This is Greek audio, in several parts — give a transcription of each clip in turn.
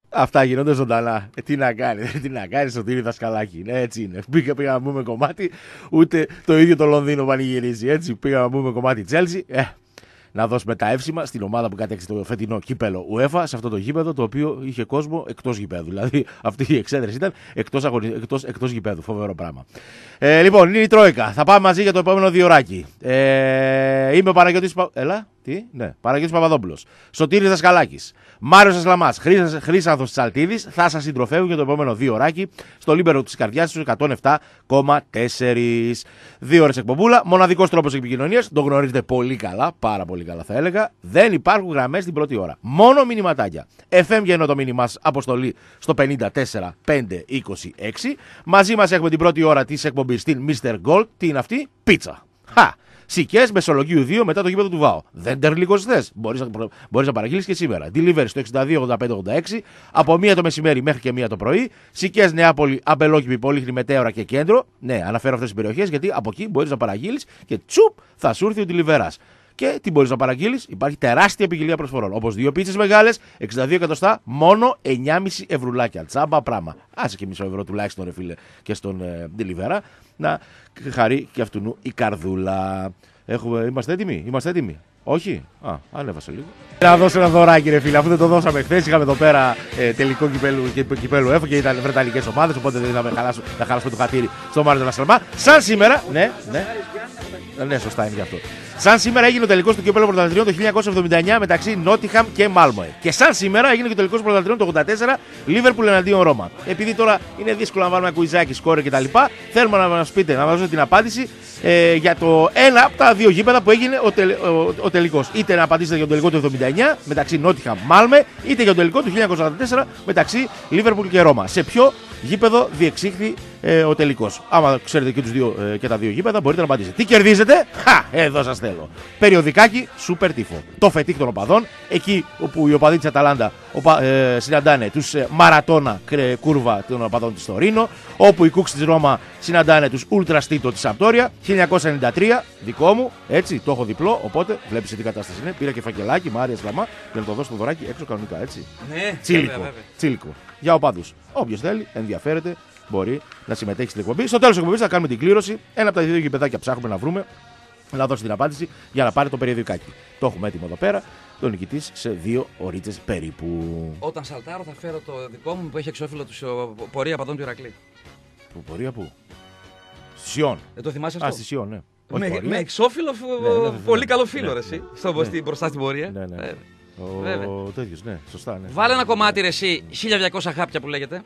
Αυτά γίνονται ζωντανά. Τι να κάνει, Σωτήρη Δασκαλάκη. Ναι, έτσι είναι. Πήγαμε να πούμε κομμάτι, ούτε το ίδιο το Λονδίνο πανηγυρίζει. Έτσι, πήγαμε να πούμε κομμάτι Τσέλσι. Να δώσουμε τα εύσημα στην ομάδα που κατέκτησε το φετινό κύπελο UEFA, σε αυτό το γήπεδο το οποίο είχε κόσμο εκτός γηπέδου. Δηλαδή αυτή η εξέδρεση ήταν εκτός γηπέδου. Φοβερό πράγμα. Λοιπόν, είναι η Τρόικα. Θα πάμε μαζί για το επόμενο διωράκι. Είμαι ο Παναγιώτης Παναγιώτης Παπαδόπουλος. Σωτήρης Δασκαλάκης. Μάριος Ασλαμάς. Χρήσανθος Τσαλτίδης θα σας συντροφεύουν για το επόμενο διωράκι στο Λίμπερο της Καρδιάς στους 107,4. 2 ώρες εκπομπούλα. Μοναδικός τρόπος επικοινωνίας. Το γνωρίζετε πολύ καλά. Πάρα πολύ καλά θα έλεγα. Δεν υπάρχουν γραμμές την πρώτη ώρα. Μόνο μηνυματάκια. FM για το μήνυμά σας αποστολή στο 54526. Μαζί μας έχουμε την πρώτη ώρα της εκπομπής στην Mr. Gold. Τι είναι αυτή? Πίτσα. Σικές Μεσολογγίου 2 μετά το γήπεδο του ΒΑΟ. Δεν τερλικώς θες. Μπορείς να παραγγείλεις και σήμερα. Delivery στο 628586 από 1 το μεσημέρι μέχρι και 1 το πρωί. Σικές Νεάπολη, Αμπελόκηπη, Πολύχνη, Μετέωρα και Κέντρο. Ναι, αναφέρω αυτές τις περιοχές γιατί από εκεί μπορείς να παραγγείλεις και τσουπ θα σου έρθει ο Deliveras. Και τι μπορείς να παραγγείλεις? Υπάρχει τεράστια ποικιλία προσφορών. Όπως 2 πίτσες μεγάλες, 62 εκατοστά, μόνο 9,5 ευρουλάκια. Τσάμπα πράγμα. Άσε και μισό ευρώ τουλάχιστον, ρε φίλε, και στον Delivery. Να χαρεί και αυτού η καρδούλα. Είμαστε έτοιμοι? Όχι? Ανέβασε λίγο. Να δώσω ένα δωράκι, ρε φίλε, αφού δεν το δώσαμε χθες. Είχαμε εδώ πέρα τελικό κυπέλου ΕΦΟ και ήταν βρετανικές ομάδες. Οπότε δεν είδαμε να χαλάσουμε το χατήρι στο Μάριο Ασλαμά. Σαν σήμερα. Ναι, σωστά είναι γι' αυτό. Σαν σήμερα έγινε ο τελικός του κυπέλλου πρωταθλητριών το 1979 μεταξύ Νότιχαμ και Μάλμοε. Και σαν σήμερα έγινε και ο τελικός πρωταθλητριών το 1984 Λίβερπουλ εναντίον Ρώμα. Επειδή τώρα είναι δύσκολο να βάλουμε κουιζάκι, σκόρε κτλ., θέλουμε να μας πείτε, να μας δώσετε την απάντηση για το ένα από τα δύο γήπεδα που έγινε ο τελικός. Είτε να απαντήσετε για το τελικό του 1979 μεταξύ Νότιχαμ Μάλμε, είτε για το τελικό του 1984 μεταξύ Λίβερπουλ και Ρώμα. Σε ποιο γήπεδο διεξήχθη ο τελικός? Άμα ξέρετε και τα δύο γήπεδα, μπορείτε να απαντήσετε. Τι κερδίζετε? Εδώ σας θέλω. Περιοδικάκι Super Tifo. Το φετίχ των οπαδών, εκεί όπου οι οπαδοί της Αταλάντα συναντάνε τους Μαρατόνα κούρβα των οπαδών της Τωρίνο, όπου οι Κούξ της Ρώμα συναντάνε τους Ούλτρα Στίτο της Σαμπτόρια. 1993, δικό μου, έτσι, το έχω διπλό, οπότε βλέπεις τι κατάσταση είναι. Πήρα και φακελάκι, Μάρια Σλαμά, για να το δώσω το δωράκι έξω κανονικά, έτσι. Ναι, τσίλικο. Για οπαδούς. Όποιος θέλει, ενδιαφέρεται, μπορεί να συμμετέχει στην εκπομπή. Στο τέλος της εκπομπής θα κάνουμε την κλήρωση. Ένα από τα δύο γηπεδάκια ψάχνουμε να βρούμε, να δώσει την απάντηση για να πάρει το περιοδικάκι. Το έχουμε έτοιμο εδώ πέρα. Το νικητής σε 2 ωρίτσες περίπου. Όταν σαλτάρω θα φέρω το δικό μου που έχει εξώφυλλο του πορεία παδών του Ηρακλή. Πορεία πού? Στη Σιών. Δεν το θυμάσαι αυτό? Στη Σιών, ναι. Με εξώφυλλο, πολύ καλό φίλο, ρε εσύ. Μπροστά στην πορεία. Ο τέτοιος, ναι, σωστά. Ναι. Βάλε ένα κομμάτι, ρε εσύ, 1200 χάπια που λέγεται.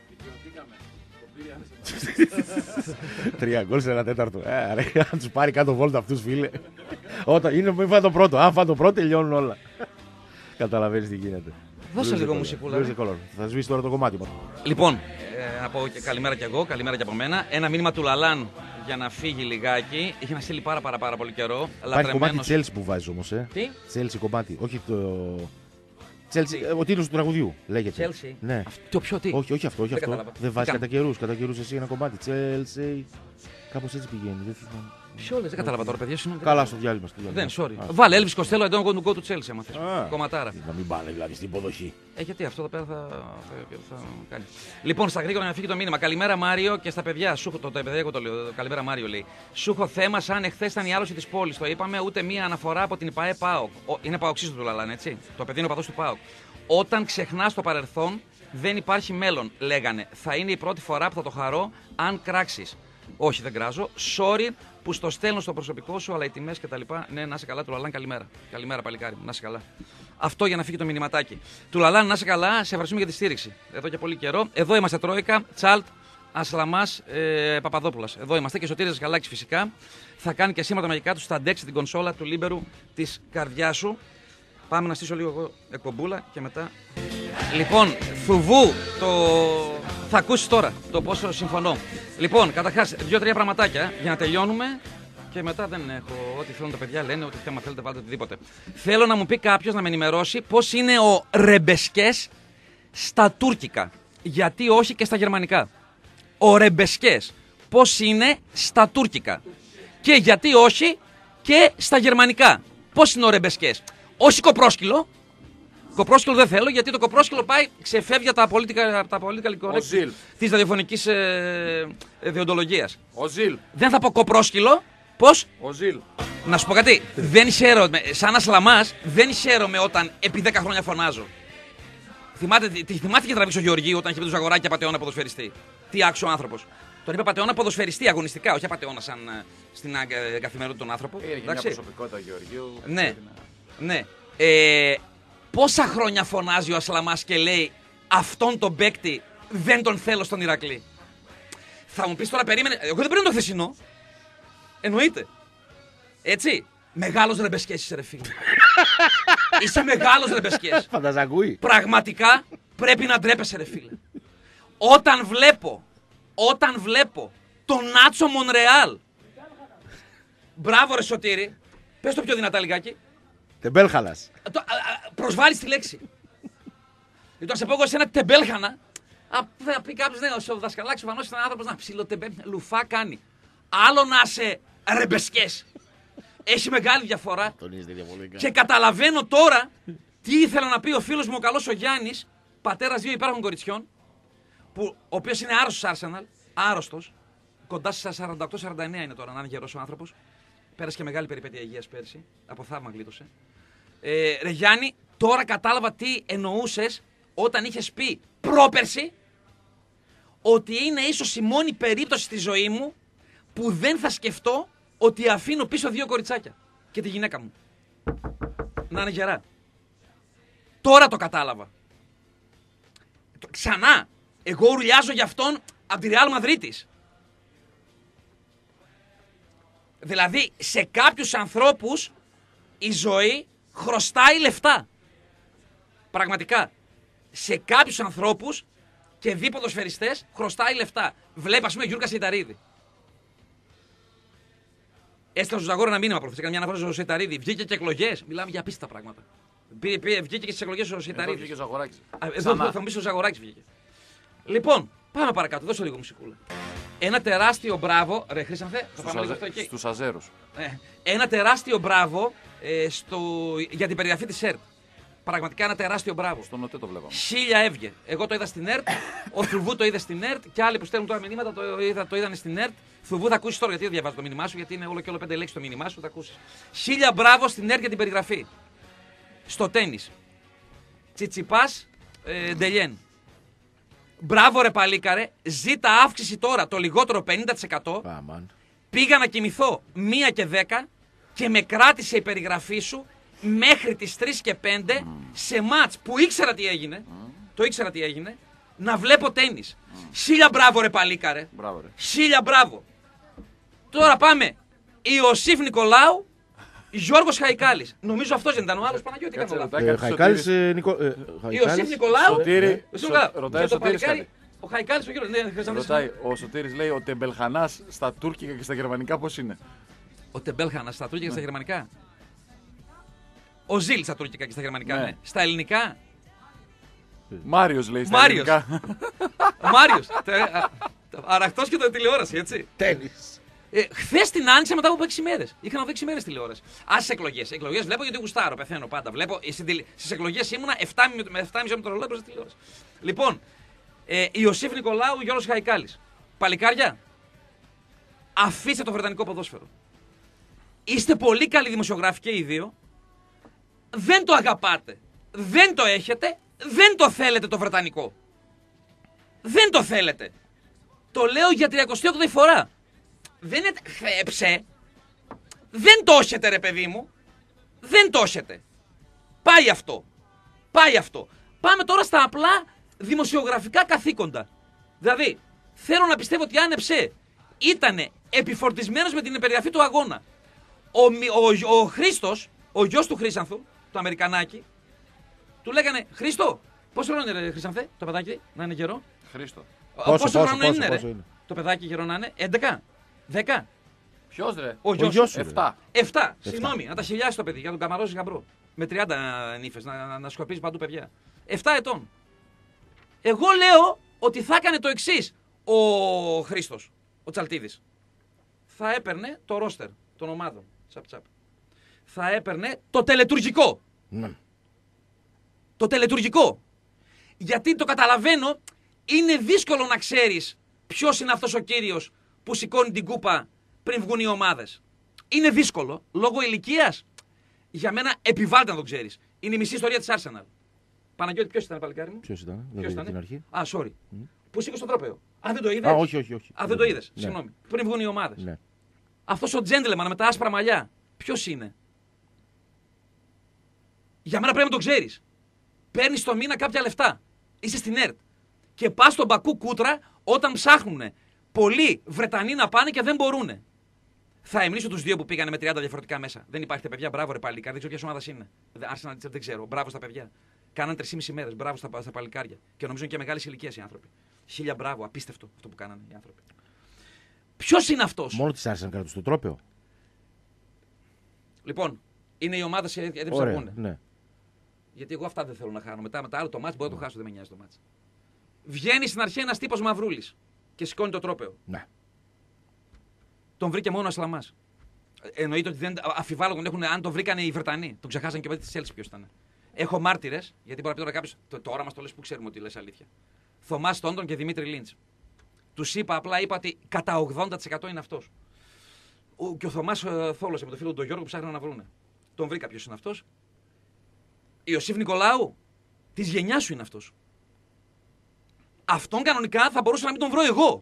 3 γκολ σε 1/4. Αν τους πάρει κάτω βόλτα αυτούς, φίλε. Μην φάνε το πρώτο. Αν φάνε το πρώτο, τελειώνουν όλα. Καταλαβαίνεις τι γίνεται. Δώσε λίγο μουσικούλα. Θα σβήσει τώρα το κομμάτι. Λοιπόν, να πω και καλημέρα κι εγώ, καλημέρα κι από μένα. Ένα μήνυμα του Λαλάν για να φύγει λιγάκι. Είχε να στείλει πάρα πολύ καιρό. Υπάρχει κομμάτι Chelsea που βάζει όμως. Τι? Chelsea κομμάτι. Όχι το. Chelsea, ο τίτλος του τραγουδιού λέγεται. Chelsea. Ναι. Ποιο τι? Όχι αυτό. Δεν βάζει κατά καιρούς εσύ ένα κομμάτι. Chelsea. Κάπως έτσι πηγαίνει. Ποιο λες, δεν κατάλαβα τώρα, παιδιά. Καλά, στο διάλειμμα. Δεν, sorry. Βάλε Elvis Costello, I don't want to go to Chelsea, άμα θες. Κομματάρα. Να μην πάνε δηλαδή στην υποδοχή. Γιατί αυτό εδώ πέρα θα κάνει. Λοιπόν, στα γρήγορα να φύγει το μήνυμα. Καλημέρα Μάριο και στα παιδιά. Το παιδάκι το λέω. Καλημέρα Μάριο λέει. Σου έχω θέμα σαν εχθές ήταν η άλωση της πόλης. Το είπαμε, ούτε μία αναφορά από την ΠΑΕ ΠΑΟΚ. Είναι παοξής του Λαλάνε, έτσι. Το παιδί είναι ο παδός του ΠΑΟΚ. Όταν ξεχνάς το παρελθόν, δεν υπάρχει μέλλον, λέγανε. Θα είναι η πρώτη φορά που θα το χαρώ αν κράξεις. Όχι, δεν κράζω. Sorry που στο στέλνω στο προσωπικό σου, αλλά οι τιμές και τα λοιπά. Ναι, να είσαι καλά, του Λαλάν, καλημέρα. Καλημέρα, παλικάρι μου, να είσαι καλά. Αυτό για να φύγει το μηνυματάκι. Του Λαλάν, να είσαι καλά, σε ευχαριστούμε για τη στήριξη. Εδώ και πολύ καιρό. Εδώ είμαστε Τρόικα, Τσάλτ, Ασλαμάς, Παπαδόπουλας. Εδώ είμαστε και Σωτήρης Δασκαλάκης φυσικά. Θα κάνει και σήμερα τα μαγικά του, θα αντέξει την κονσόλα του Λίμπερου της καρδιάς σου. Πάμε να στήσω λίγο εγώ εκπομπούλα και μετά. Λοιπόν, Θουβού, θα ακούσεις τώρα το πόσο συμφωνώ. Λοιπόν, καταρχάς, 2-3 πραγματάκια για να τελειώνουμε και μετά δεν έχω. Ό,τι θέλουν τα παιδιά λένε, ό,τι θέμα θέλετε, βάλτε οτιδήποτε. Θέλω να μου πει κάποιος να με ενημερώσει πώς είναι ο ρεμπεσκές στα τουρκικά. Γιατί όχι και στα γερμανικά. Ο ρεμπεσκές πώς είναι στα τουρκικά. Και γιατί όχι και στα γερμανικά. Πώς είναι ο ρεμπεσκές? Όχι κοπρόσκυλο. Κοπρόσκυλο δεν θέλω, γιατί το κοπρόσκυλο ξεφεύγει από τα political correct της ραδιοφωνικής δεοντολογίας. Ο Ζιλ. Δεν θα πω κοπρόσκυλο. Πώς? Ο Ζιλ. Να σου πω κάτι. Δεν χαίρομαι, σαν Ασλαμάς, δεν χαίρομαι όταν επί 10 χρόνια φωνάζω. Θυμάται και τραβήξω ο Γεωργίου όταν είχε πει του Ζαγοράκη απατεώνα ποδοσφαιριστή. Τι άξιο άνθρωπος. Τον είπε απατεώνα ποδοσφαιριστή αγωνιστικά, όχι απατεώνα σαν στην καθημερινότητα τον άνθρωπο. Είναι μια προσωπικότητα Γεωργίου. Ναι. Ναι. Πόσα χρόνια φωνάζει ο Ασλαμάς και λέει αυτόν τον παίκτη δεν τον θέλω στον Ηρακλή. Θα μου πεις τώρα περίμενε. Εγώ δεν περίμενα το χθεσινό. Εννοείται. Έτσι. Μεγάλος ρεμπεσκές είσαι ρε φίλε. Είσαι μεγάλος ρεμπεσκές. Φανταζακούει. Πραγματικά πρέπει να ντρέπεσαι ρε φίλε. Όταν βλέπω τον Νάτσο Μονρεάλ. Μπράβο ρε Σωτήρη. Πες το πιο δυνατά λιγάκι. Τεμπέλχαλας. Προσβάλλεις τη λέξη. Λοιπόν, σε πω εγώ σε ένα τεμπέλχανα. Θα πει κάποιος, ναι, ο δασκαλάκης ο Βανός ήταν άνθρωπος να ψιλοτεμπέ. Λουφά κάνει. Άλλο να είσαι ρεμπεσκές. Έχει μεγάλη διαφορά. Και καταλαβαίνω τώρα τι ήθελε να πει ο φίλος μου ο καλός ο Γιάννης, πατέρας 2 υπάρχων κοριτσιών, ο οποίος είναι άρρωστος Arsenal, άρρωστος, κοντά στα 48-49 είναι τώρα, να είναι γερός ο άνθρωπος. Πέρασε και μεγάλη περιπέτεια υγείας πέρσι, από θαύμα γλίτωσε. Ρε Γιάννη, τώρα κατάλαβα τι εννοούσες όταν είχες πει πρόπερση ότι είναι ίσως η μόνη περίπτωση στη ζωή μου που δεν θα σκεφτώ ότι αφήνω πίσω 2 κοριτσάκια και τη γυναίκα μου. Να είναι γερά. Τώρα το κατάλαβα. Ξανά, εγώ ουρλιάζω για αυτόν από τη Ρεάλ Μαδρίτης. Δηλαδή, σε κάποιους ανθρώπους η ζωή χρωστάει λεφτά. Πραγματικά. Σε κάποιους ανθρώπους και δι' ποδοσφαιριστές χρωστάει λεφτά. Βλέπει, ας πούμε, Γιούρκα Σεϊταρίδη. Έστειλα στο Ζαγόρα να μήνυμα προχθές. Έκανε μια αναφορά στο Σεϊταρίδη. Βγήκε και εκλογές. Μιλάμε για απίστευτα πράγματα. Βγήκε και στις εκλογές ο Σεϊταρίδη. Βγήκε ο Ζαγοράκης. Εδώ θα μου πεις ο Ζαγοράκης βγήκε. Λοιπόν, πάμε παρακάτω. Δώσε λίγο μουσικούλα. Ένα τεράστιο μπράβο. Ρε Χρήσανθε, θα πάμε λίγο αυτό εκεί. Στους Αζέρους. Ένα τεράστιο μπράβο για την περιγραφή της ΕΡΤ. Πραγματικά ένα τεράστιο μπράβο. Στον ΟΤΕ το βλέπαμε. 1000 έβγε. Εγώ το είδα στην ΕΡΤ, ο Θουβού το είδε στην ΕΡΤ και άλλοι που στέλνουν τώρα μηνύματα το είδαν στην ΕΡΤ. Θουβού θα ακούσει τώρα γιατί δεν διαβάζω το μήνυμά σου, γιατί είναι όλο και όλο 5 λέξεις το μήνυμά σου, θα ακούσει. 1000 μπράβο στην ΕΡΤ για την περιγραφή. Στο τένις. Τσιτσιπάς Ντελιέν. Μπράβο ρε παλίκαρε, ζήτα αύξηση τώρα το λιγότερο 50%. Πήγα να κοιμηθώ 1 και 10 και με κράτησε η περιγραφή σου μέχρι τις 3 και 5 σε μάτς που ήξερα τι έγινε, το ήξερα τι έγινε, να βλέπω τένις. 1000 μπράβο ρε παλίκαρε. Μπράβο ρε. 1000 μπράβο. Τώρα πάμε. Ιωσήφ Νικολάου, Γιώργος Χαϊκάλης. Νομίζω αυτός δεν ήταν ο άλλος, Παναγιώτη, κάνω λάθος. Χαϊκάλης Ιωσήφ Νικολάου. Σωτήρη, ρωτάει ο Σωτήρης κάτι. Ο Χαϊκάλης, ο Γιώργος. Ρωτάει, ο Σωτήρης λέει ο Τεμπελχανάς στα τουρκικά και στα γερμανικά πώς είναι. Ο Τεμπέλχανας στα τουρκικά και στα γερμανικά. Ο Ζήλ στα τουρκικά και στα γερμανικά. Ναι. Στα ελληνικά. Μάριος λέει στα ελληνικά. Ο Μάριος. Αραχτός και το τηλεόραση, έτσι. Τένις. Χθες την άνοιξα μετά από 6 μέρες. Είχα να δω 6 μέρες τηλεόραση. Ας εκλογές. Εκλογές βλέπω γιατί γουστάρω, πεθαίνω πάντα. Βλέπω, στις εκλογές ήμουνα 7,5 με το ρολόι προς τη τηλεόραση. Λοιπόν, Ιωσήφ Νικολάου, Γιώργος Χαϊκάλης. Παλικάρια, αφήστε το βρετανικό ποδόσφαιρο. Είστε πολύ καλοί δημοσιογράφοι και οι δύο. Δεν το αγαπάτε. Δεν το έχετε. Δεν το θέλετε το βρετανικό. Δεν το θέλετε. Το λέω για 38η φορά. Δεν είναι θέψε. Δεν το έχετε ρε παιδί μου. Δεν το έχετε. Πάει αυτό. Πάει αυτό. Πάμε τώρα στα απλά δημοσιογραφικά καθήκοντα. Δηλαδή, θέλω να πιστεύω ότι άνεψε ήτανε επιφορτισμένος με την περιγραφή του αγώνα. Ο Χρήστος, ο γιος του Χρήσανθου, το Αμερικανάκι, του λέγανε Χρήστο, πόσο χρόνο είναι ρε Χρήσανθε, το παιδάκι, να είναι γερό. Χρήστο. Πόσο χρόνο είναι ρε, το παιδάκι γερό να είναι, 11, 10. Ποιος ρε? Ο γιος σου. 7. Συγγνώμη, να τα χιλιάσει το παιδί για τον καμαρόζη γαμπρό. Με 30 νύφες, να σκορπίζει παντού παιδιά. 7 ετών. Εγώ λέω ότι θα έκανε το εξής ο Χρήστος, ο Τσαλτίδης. Θα έπαιρνε το ρόστερ των ομάδων. Τσαπ. Θα έπαιρνε το τελετουργικό. Ναι. Το τελετουργικό. Γιατί το καταλαβαίνω, είναι δύσκολο να ξέρεις ποιος είναι αυτός ο κύριος που σηκώνει την κούπα πριν βγουν οι ομάδες. Είναι δύσκολο, λόγω ηλικίας. Για μένα επιβάλλεται να το ξέρεις. Είναι η μισή ιστορία της Arsenal. Παναγιώτη, ποιος ήταν, παλικάρι μου? Ποιος ήταν, Ποιος ήταν? την αρχή. Α, sorry. Που σήκωσε το τρόπαιο. Α, δεν το είδες? Όχι. Α, δεν το είδες. Ναι. Συγγνώμη. Πριν βγουν οι ομάδες. Ναι. Αυτός ο gentleman με τα άσπρα μαλλιά, ποιος είναι? Για μένα πρέπει να το ξέρεις. Παίρνεις το μήνα κάποια λεφτά. Είσαι στην ΕΡΤ. Και πας στον Μπακού Κούτρα όταν ψάχνουν πολλοί Βρετανοί να πάνε και δεν μπορούν. Θα εμνήσω τους δύο που πήγανε με 30 διαφορετικά μέσα. Δεν υπάρχει τα παιδιά. Μπράβο, ρε παλικάρι. Δεν ξέρω ποια ομάδα είναι. Arsenal δεν ξέρω. Μπράβο στα παιδιά. Κάνανε 3,5 μέρες. Μπράβο στα παλικάρια. Και νομίζω και μεγάλες ηλικίες οι άνθρωποι. 1000 μπράβο. Απίστευτο αυτό που κάνανε οι άνθρωποι. Ποιος είναι αυτός? Μόνο της Arsenal κράτησε το τρόπαιο. Λοιπόν, είναι οι ομάδες έτοιμες να βγουν. Ναι. Γιατί εγώ αυτά δεν θέλω να χάνω. Μετά άλλο το μάτς μπορώ να το χάσω, δεν με νοιάζει το μάτς. Βγαίνει στην αρχή ένας τύπος Μαυρούλης και σηκώνει το τρόπαιο. Ναι. Τον βρήκε μόνο ο Ασλαμάς. Εννοείται ότι δεν αφιβάλλω αν τον βρήκανε οι Βρετανοί. Τον ξεχάσαν και ο της Chelsea ποιος ήταν. Έχω μάρτυρες, γιατί μπορεί να πει τώρα κάποιος. Τώρα μας το λες που ξέρουμε ότι λες αλήθεια. Θωμάς Στόντον και Δημήτρη Λίντς. Τους είπα ότι κατά 80% είναι αυτός. Και ο Θωμάς θόλωσε με τον φίλο του Γιώργο που ψάχναν να βρούνε. Τον βρήκα ποιος είναι αυτός. Ιωσήφ Νικολάου, της γενιάς σου είναι αυτός. Αυτόν κανονικά θα μπορούσα να μην τον βρω εγώ.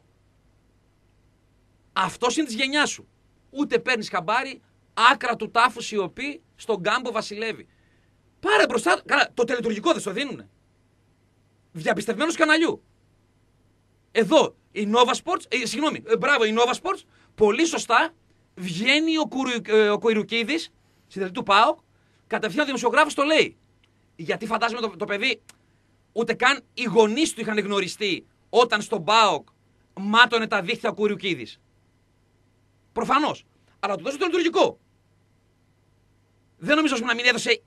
Αυτός είναι της γενιάς σου. Ούτε παίρνεις χαμπάρι, άκρα του τάφου σιωπή, στον κάμπο βασιλεύει. Πάρε μπροστά. Καλά, το τελετουργικό δεν στο δίνουνε. Διαπιστευμένος καναλιού. Εδώ η Nova Sports, η Nova Sports, πολύ σωστά βγαίνει ο Κουιρουκίδης, συντελετή του ΠΑΟΚ, κατευθείαν ο δημοσιογράφος το λέει. Γιατί φαντάζομαι το παιδί, ούτε καν οι γονείς του είχαν γνωριστεί όταν στον ΠΑΟΚ μάτωνε τα δίχτυα ο Κουιρουκίδης. Προφανώς. Αλλά του δώσε το λειτουργικό. Δεν νομίζω να μην έδωσε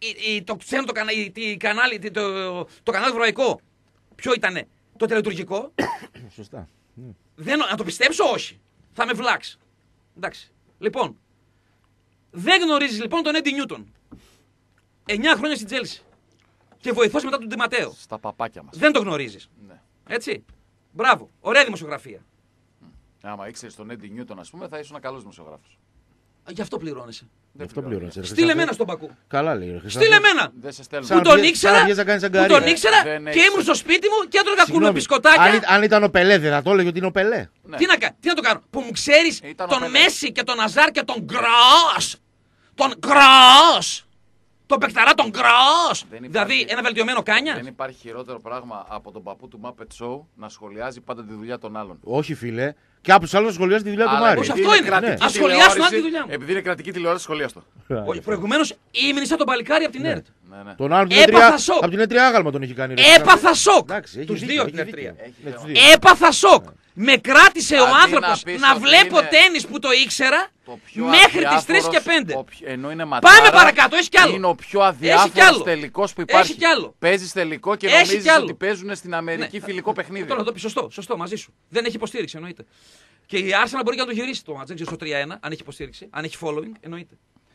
το κανάλι ευρωπαϊκό. Ποιο ήτανε? Το τελετουργικό. Σωστά. Να το πιστέψω, όχι. Θα με βλάξει. Εντάξει. Λοιπόν, δεν γνωρίζεις λοιπόν τον Έντι Νιούτον. 9 χρόνια στην Chelsea. Και βοηθός μετά τον Ντιματέο. Στα παπάκια μας. Δεν το γνωρίζεις. Ναι. Έτσι. Μπράβο. Ωραία δημοσιογραφία. Άμα ήξερες τον Έντι Νιούτον, ας πούμε, θα ήσουν καλός δημοσιογράφος. Γι' αυτό πληρώνεσαι. Δεν Αυτό πληρώνεσαι. Στείλε εμένα στον Μπακού. Καλά λέει. Στείλε εμένα. Δεν σε στέλνω. Που τον ήξερα, Δεν και έχεις. ήμουν στο σπίτι μου και έτρωγα κουνομπισκοτάκια. Αν ήταν ο Πελέ, δεν θα το έλεγε ότι είναι ο Πελέ. Ναι. Τι να το κάνω. Που μου ξέρεις Ήταν ο τον Πελέ. Μέση και τον Αζάρ και τον Γκρός. Τον Γκρός. Τον παικταρά τον Γκρός. Δεν υπάρχει- Δηλαδή ένα βελτιωμένο Κάνια. Δεν υπάρχει χειρότερο πράγμα από τον παππού του Muppet Show να σχολιάζει πάντα τη δουλειά των άλλων. Όχι, φίλε. Και από του άλλου σχολιάζει τη δουλειά του Αλλά Μάρι. όχι, επειδή αυτό είναι. κρατική Ας σχολιάσουν τηλεόραση- άλλη τη δουλειά μου. Επειδή είναι κρατική τηλεόραση, σχολιάστο. Προηγουμένως ήμουν σαν τον παλικάρι από την ΕΡΤ. Ναι, ναι. Τον άλλο Έπαθα σοκ. από την έτρια άγαλμα τον έχει κάνει. ρε. Έπαθα σοκ. Εντάξει, έχει Τους δίκιο, δύο έχει την δίκιο. ΕΡΤ. Έχει Ναι, τους δίκιο. δύο. Έπαθα σοκ. Με κράτησε ο Αντί άνθρωπος να πεις να ότι βλέπω είναι τένις που το ήξερα Το πιο μέχρι τις 3 και αδιάφορος, 5. ενώ είναι ματάρα, Πάμε παρακάτω, έχει κι άλλο. Είναι ο πιο Έχει κι αδιάφορος άλλο. τελικός που υπάρχει. Έχει κι άλλο. Παίζεις τελικό και Έχει νομίζεις κι άλλο. ότι παίζουν στην Αμερική Ναι. φιλικό παιχνίδι. Τώρα το πει σωστό, μαζί σου. Δεν έχει υποστήριξη, εννοείται. Και η Arsenal μπορεί και να το γυρίσει το μάτς. Δεν ξέρω στο 3-1, αν έχει υποστήριξη, αν έχει following, εννοείται.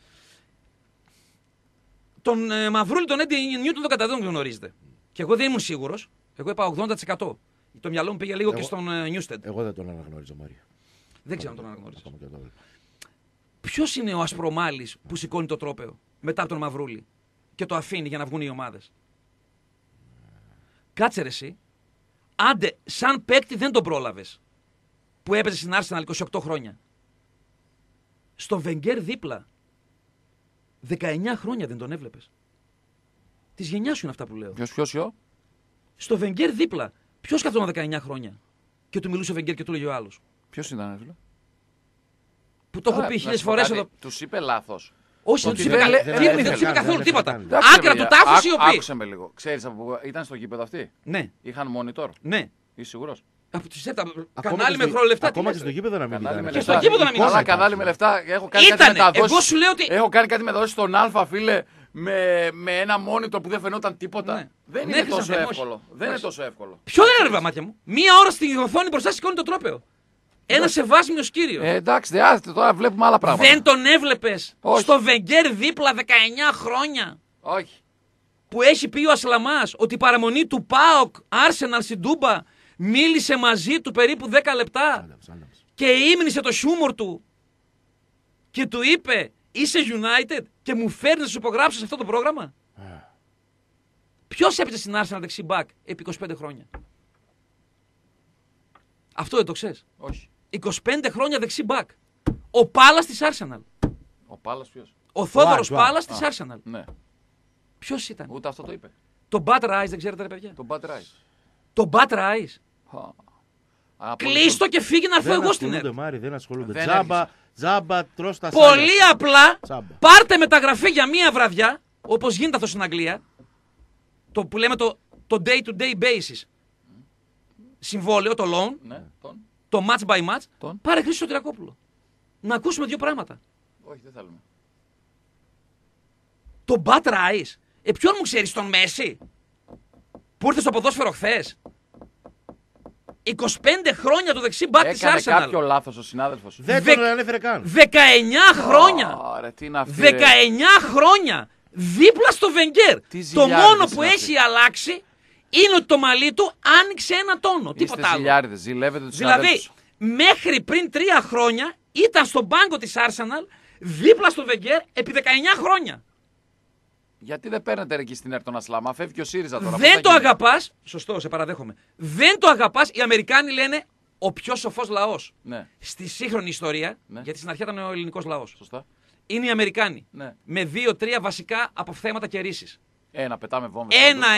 Τον Μαυρούλη, τον Έντι Νιούτον δεν τον γνωρίζετε. Και εγώ δεν ήμουν σίγουρος. Εγώ είπα 80%. Το μυαλό μου πήγε λίγο Εγώ- και στον Νιούστεντ. Εγώ δεν τον αναγνώριζα, Μάρια. Δεν ξέρω αν τον αναγνώριζες. Ακόμα και εδώ. Ποιος είναι ο Ασπρομάλης που σηκώνει το τρόπαιο μετά από τον Μαυρούλη και το αφήνει για να βγουν οι ομάδες? Κάτσε ρε εσύ. Άντε, σαν παίκτη δεν τον πρόλαβες που έπαιζε στην Arsenal 28 χρόνια. Στο Βενγκέρ δίπλα 19 χρόνια δεν τον έβλεπες. Της γενιάς σου είναι αυτά που λέω. Ποιος? Στο Βενγκέρ δίπλα. Ποιος καθόταν 19 χρόνια και του μιλούσε ο Βενγκέρ και του λέγε ο άλλος. Ποιος ήταν, φίλε? Που το έχω πει 1000 φορές εδώ. Τους είπε λάθος. Όχι, δεν Ότι τους είπε δεν λέ- δεν δεν τους ήθελε είπε καν, καθόλου δεν τίποτα. ήθελε Εντάξει, Άκρα του παιδιά, τάφου σιωπή. Άκουσε με λίγο. Ξέρεις από πού ήταν στο γήπεδο αυτή? Ναι, Είχαν monitor. ναι. Είσαι σίγουρος? Από τις 7 Ακόμα κανάλι και με στο- χρονολεφτά. Ακόμα και στο γήπεδο να μην Κανάλι ήταν. με Και στο λεφτά. γήπεδο να μην Καλά, ήταν. κανάλι με λεφτά. Έχω κάνει κάτι Ήτανε. μεταδόσεις. Εγώ σου λέω ότι. Έχω κάνει κάτι μεταδόσεις στον Α, φίλε, με ένα monitor που δεν φαινόταν τίποτα. Ναι. Δεν Ναι, είναι τόσο Χρυσανθέ, όχι. εύκολο. Δεν είναι τόσο εύκολο. Ποιο δεν έρευε μάτια μου. Μία ώρα στην οθόνη μπροστά σηκώνει το τρόπαιο. Ένα σεβάσμιος κύριος. Εντάξει, άστε, τώρα βλέπουμε άλλα πράγματα. Δεν τον έβλεπες Όχι. στο Βενγκέρ δίπλα 19 χρόνια. Όχι. που έχει πει ο Ασλαμάς ότι η παραμονή του ΠΑΟΚ Arsenal στην Τούμπα μίλησε μαζί του περίπου 10 λεπτά και ύμνησε το χιούμορ του και του είπε είσαι United και μου φέρνει να σου υπογράψω σε αυτό το πρόγραμμα. Ποιος έπαιζε στην Arsenal δεξί μπακ επί 25 χρόνια? Αυτό δεν το ξέρεις? Όχι. 25 χρόνια δεξί μπακ. Ο Πάλας της Arsenal. Ο Πάλας ποιος? Ο Θόδωρος Wow. Πάλας της Arsenal. Ναι. Ποιος ήταν? Ούτε αυτό το είπε. Το Bad Rice δεν ξέρετε ρε παιδιά? Το Bad Rice. Το Bad Rice. Κλείστο και φύγει να έρθω εγώ στην ΕΡΤ. Μάρι, δεν ασχολούνται. Δεν Τζάμπα, τρως τα Πολύ σάλια. απλά Τσάμπα. πάρτε μεταγραφή για μία βραδιά, όπως γίνεται αυτό στην Αγγλία, το που λέμε το day-to-day basis. Συμβόλαιο, το loan, Ναι, το match by match. Τον. Πάρε Χρήστο Σωτηρακόπουλο. Να ακούσουμε δύο πράγματα. όχι, δεν θέλουμε. Το Bad Rice. Ποιον μου ξέρεις, τον Μέση, που ήρθε στο ποδόσφαιρο χθες? 25 χρόνια το δεξί μπακ της Έκανε Arsenal. κάποιο λάθος ο συνάδελφος. Δεν τον ανέφερε καν. 19 χρόνια. Ωραία, τι είναι αυτή, 19 χρόνια δίπλα στο Βενγκέρ. Τι Το ζηλιάριδες μόνο που είναι έχει αλλάξει είναι ότι το μαλλί του άνοιξε ένα τόνο. Τίποτα Είστε άλλο. ζηλιάριδες, ζηλεύετε τους Δηλαδή, συναδέλφους. μέχρι πριν 3 χρόνια ήταν στον πάγκο της Arsenal δίπλα στο Βενγκέρ επί 19 χρόνια. Γιατί δεν παίρνετε ρε εκεί στην ΕΡΤ τον Ασλάμα, φεύγει και ο ΣΥΡΙΖΑ τώρα. Δεν πώς το θα γίνει? αγαπάς. Σωστό, σε παραδέχομαι. Δεν το αγαπάς. Οι Αμερικάνοι λένε ο πιο σοφός λαός Ναι, στη σύγχρονη ιστορία, Ναι. γιατί στην αρχή ήταν ο ελληνικός λαός. σωστά. Είναι οι Αμερικάνοι. Ναι. Με 2-3 βασικά αποθέματα και ρίσεις. Πετάμε βόμβες.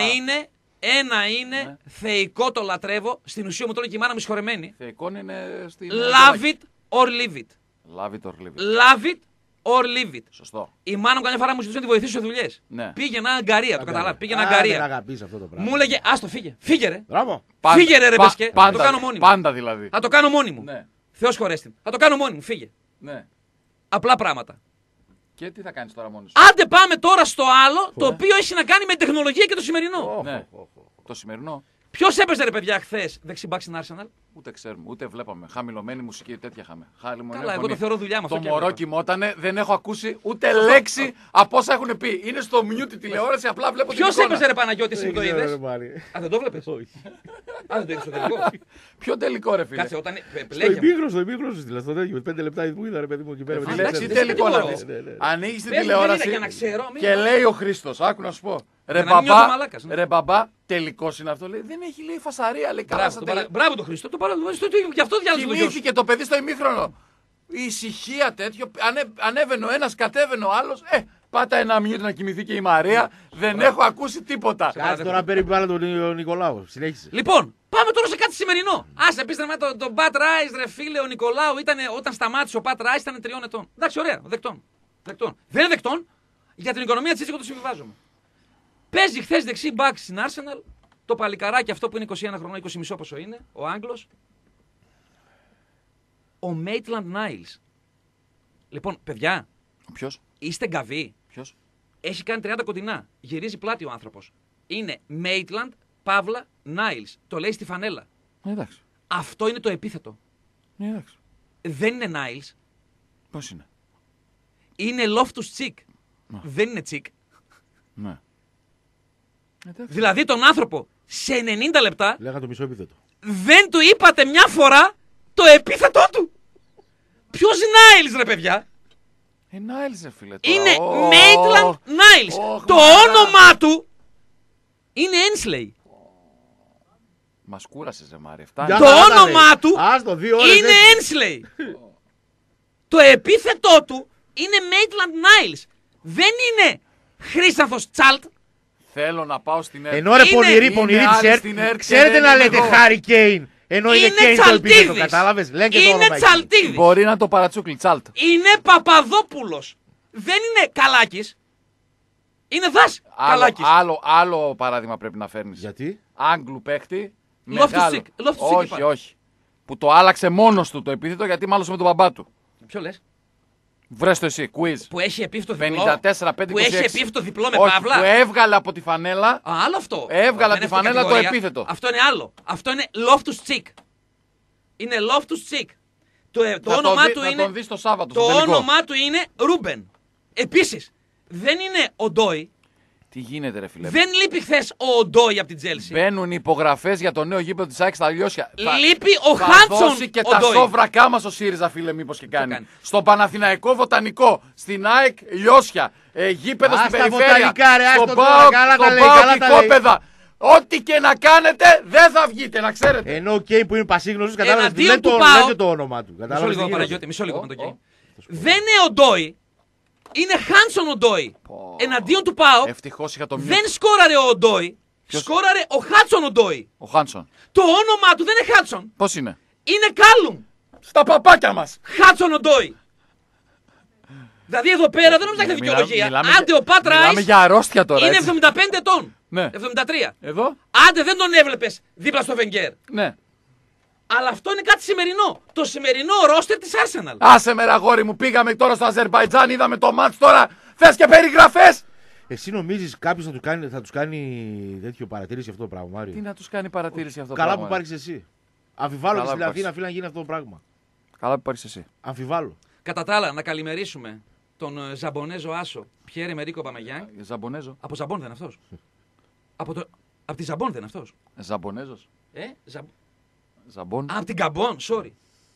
Ένα είναι Ναι. θεϊκό, το λατρεύω. Στην ουσία μου το λέει και η μάνα μου συγχωρεμένη. Θεϊκόν είναι στην... Love it or leave it. Love it or leave it. Love it or leave it. Σωστό. Η μάνα μου καμιά φορά μου ζητούσε να τη βοηθήσω σε δουλειές. Ναι. Πήγαινα Αγκαρία, το καταλάβει. Πήγαινα Δεν Αγκαρία. αγαπείς αυτό το πράγμα. Μου έλεγε άστο, φύγε. Φύγε ρε. Μπράβο. Φύγε ρε μπεσκέ. Θα το Πάντα, κάνω μόνη μου. πάντα δηλαδή. Θα το κάνω μόνη μου. Ναι, Θεός χωρέστη. Θα το κάνω μόνη μου. Φύγε. ναι. Απλά πράγματα. Και τι θα κάνεις τώρα μόνος σου? Άντε πάμε τώρα στο άλλο, το οποίο έχει να κάνει με τεχνολογία και το σημερινό. Ναι. Το σημερινό Ποιος έπαιζε ρε παιδιά χθες δεξί μπακ στην Arsenal? ούτε ξέρουμε, ούτε βλέπαμε. Χαμηλωμένη μουσική, τέτοια είχαμε. Χαμηλωμένη Καλά, εγώ φωνή. το θεωρώ δουλειά μου αυτό. Το και μωρό έβλεπα. κοιμότανε, δεν έχω ακούσει ούτε λέξη από όσα έχουν πει. Είναι στο mute τη τηλεόραση, απλά βλέπω την Ποιος εικόνα. έπαιζε ρε Παναγιώτη, εσύ Δεν που το ξέρω, είδες? ρε, Μάρι. Α, δεν το βλέπεις? Όχι. Α, δεν το είδες στο τελικό. Ποιο τελικό ρε φίλε. Κάτσε, όταν Στο πλέγε. ημίχρονο σου στείλα, στο τέτοιο. 5 λεπτά που είδα ρε παιδί μου εκεί πέρα. με Φίλε, τις τι δεν τελικό να μπορώ. δεις. Ναι, ναι. Ανοίγεις την Πες μου, τηλεόραση δεν είναι για να ξέρω, μην και είναι. λέει ο Χρήστος, άκου να σου πω. Ρε να μην νιώθω μπαμπά, μαλάκας, ναι. ρε μπαμπά, τελικός είναι αυτό. Λέει, δεν έχει λέει φασαρία, λέει καλά στα τελικά. Μπράβο το Χρήστο, το παραδείγμα. Γι' αυτό διάλεσε το γιο σου. Κοιμήθηκε το παιδί στο ημίχρονο. Η ησυχία τέτοιο. Ανέβαινε ο ένας, κατέβαινε ο άλλος. Πάτα ένα μινούτο να κοιμηθεί και η Μαρία. Δεν έχω ακούσει τίποτα. Κάτσε τώρα περιπάνω τον Νικολάου. Συνέχισε. Λοιπόν, πάμε τώρα σε κάτι σημερινό. Άσε, πείστε με τον Bad Rice, ρε φίλε, ο Νικολάου όταν σταμάτησε ο Bad Rice ήταν 3 ετών. Εντάξει, ωραία, δεκτών. Δεν είναι δεκτών. Για την οικονομία της εγώ το συμβιβάζομαι. Παίζει χθες δεξί μπακ στην Arsenal. Το παλικαράκι αυτό που είναι 21 χρονών, 20 μισό πόσο είναι, ο Άγγλος. Ο Maitland Niles. Λοιπόν, παιδιά, Ποιος, είστε γκαβοί. ποιος. Έχει κάνει 30 κοντινά. Γυρίζει πλάτη ο άνθρωπος. Είναι Maitland, Παύλα, Niles. Το λέει στη φανέλα. Εντάξει. Αυτό είναι το επίθετο. Εντάξει. Δεν είναι Niles. Πώς είναι. Είναι Loftus Cheek. Δεν είναι Cheek. Ναι. Εντάξει. Δηλαδή τον άνθρωπο σε 90 λεπτά Λέγα το μισό επίθετο. δεν του είπατε μια φορά το επίθετό του. Ποιος Niles ρε παιδιά? Niles ρε φίλε. Είναι τώρα. Maitland Niles. Το μαλάκα. όνομά του είναι Ensley. Μας κούρασες ρε Μάρια. Για Το χαρά τα όνομά λέει. του Άστο, 2 ώρες είναι έτσι. Ensley. Το επίθετό του είναι Maitland Niles. Δεν είναι Χρύσανθος Τσάλτ. Θέλω να πάω στην ΕΡΤ. Ενώ ρε Είναι- πονηρή είναι της άλλοι ΕΡΤ, στην ΕΡΤ και ξέρετε δεν να είμαι λέτε εγώ. Χάρι Κέιν. Ενώ είναι Είναι Κέιν το επίθετο, Τσαλτίδης. κατάλαβες. Λένε και το όνομα Είναι εκεί. Τσαλτίδης. Μπορεί να το παρατσούκλι, τσάλτ. Είναι Παπαδόπουλος. Δεν είναι Καλάκης. Είναι Δάση Καλάκης. Άλλο παράδειγμα πρέπει να φέρνεις. Γιατί? Άγγλου παίχτη. Loftus μεγάλο. Cheek, Loftus Cheek Όχι, είπα. όχι. Που το άλλαξε μόνος του το επίθετο γιατί μάλωσε με τον μπαμπά του. Ποιο λες? Βρες το εσύ, quiz. Που έχει επίθετο διπλό. 54-5-26. Που έχει επίθετο διπλό με Όχι, παύλα. που έβγαλε από τη φανέλα. Α, άλλο αυτό. Έβγαλα Δεν τη είναι φανέλα αυτή η το κατηγορία. επίθετο. Αυτό είναι άλλο. Αυτό είναι Loftus Cheek. Είναι Loftus Cheek. Το όνομά του Θα είναι. τον δεις το Σάββατο. Το στο τελικό. όνομά του είναι Ρούμπεν. Επίσης, δεν είναι ο Ντόι. Τι γίνεται, ρε φίλε. Δεν λείπει χθες ο Οντόι από την Τζέλσι. Μπαίνουν υπογραφές για το νέο γήπεδο της ΑΕΚ στα Λιώσια. Λείπει ο Χάντσον. Θα δώσει και τα σόβρακά μας ο ΣΥΡΙΖΑ, φίλε, μήπως και κάνει. Στο Παναθηναϊκό Βοτανικό, στην ΑΕΚ Λιώσια, γήπεδο στην περιφέρεια, στον ΠΑΟΚ, οικόπεδα. Ό,τι και να κάνετε δεν θα βγείτε, να ξέρετε. Ενώ ο Κέι που είναι πασίγνωστος, κατάλαβες, Εναντίον του λέτε ΠΑΟΚ. το όνομα του. Μισό λίγο με τον Κέι. Δεν είναι ο Ντόι. Είναι Χάντσον ο Ντόι. Εναντίον του ΠΑΟΚ. Ευτυχώς είχα το μυαλό. Δεν σκόραρε ο Ντόι. Σκόραρε ο Χάντσον ο Ντόι. Ο Χάντσον. Το όνομά του δεν είναι Χάντσον. Πώς είναι? Είναι Κάλουμ. Στα παπάκια μας. Χάντσον ο Ντόι. Δηλαδή εδώ πέρα δεν νομίζω να έχει δικαιολογία. Άντε ο Πατ Μιλάμε για αρρώστια τώρα. είναι έτσι. 75 ετών. Ναι. 73. Εδώ. Άντε δεν τον έβλεπες δίπλα στο Βενγκέρ. Ναι. Αλλά αυτό είναι κάτι σημερινό. Το σημερινό ρόστερ της Arsenal. Άσε με αγόρι μου, πήγαμε τώρα στο Αζερμπαϊτζάν, είδαμε το μάτς τώρα. Θες και περιγραφές. Εσύ νομίζεις κάποιος θα τους κάνει τέτοιο παρατήρηση αυτό το πράγμα, Μάριο? Τι να τους κάνει παρατήρηση αυτό το Καλά πράγμα. που υπάρχεις εσύ. Αμφιβάλλω και Καλά στην που Αθήνα, υπάρχεις. φίλε, να γίνει αυτό το πράγμα. Καλά που υπάρχεις εσύ. Αμφιβάλλω. Κατά τα άλλα, να καλημερίσουμε τον Ζαμπονέζο Άσο, Πιέρε Μερίκο Παμαγιάν. Ζαμπονέζο. Από Ζαμπόν δεν είναι αυτός. Από τη Ζαμπόν δεν είναι αυτός. Ζαμπονέζος. Ζαμπόν. Από την Γκαμπόν, sorry.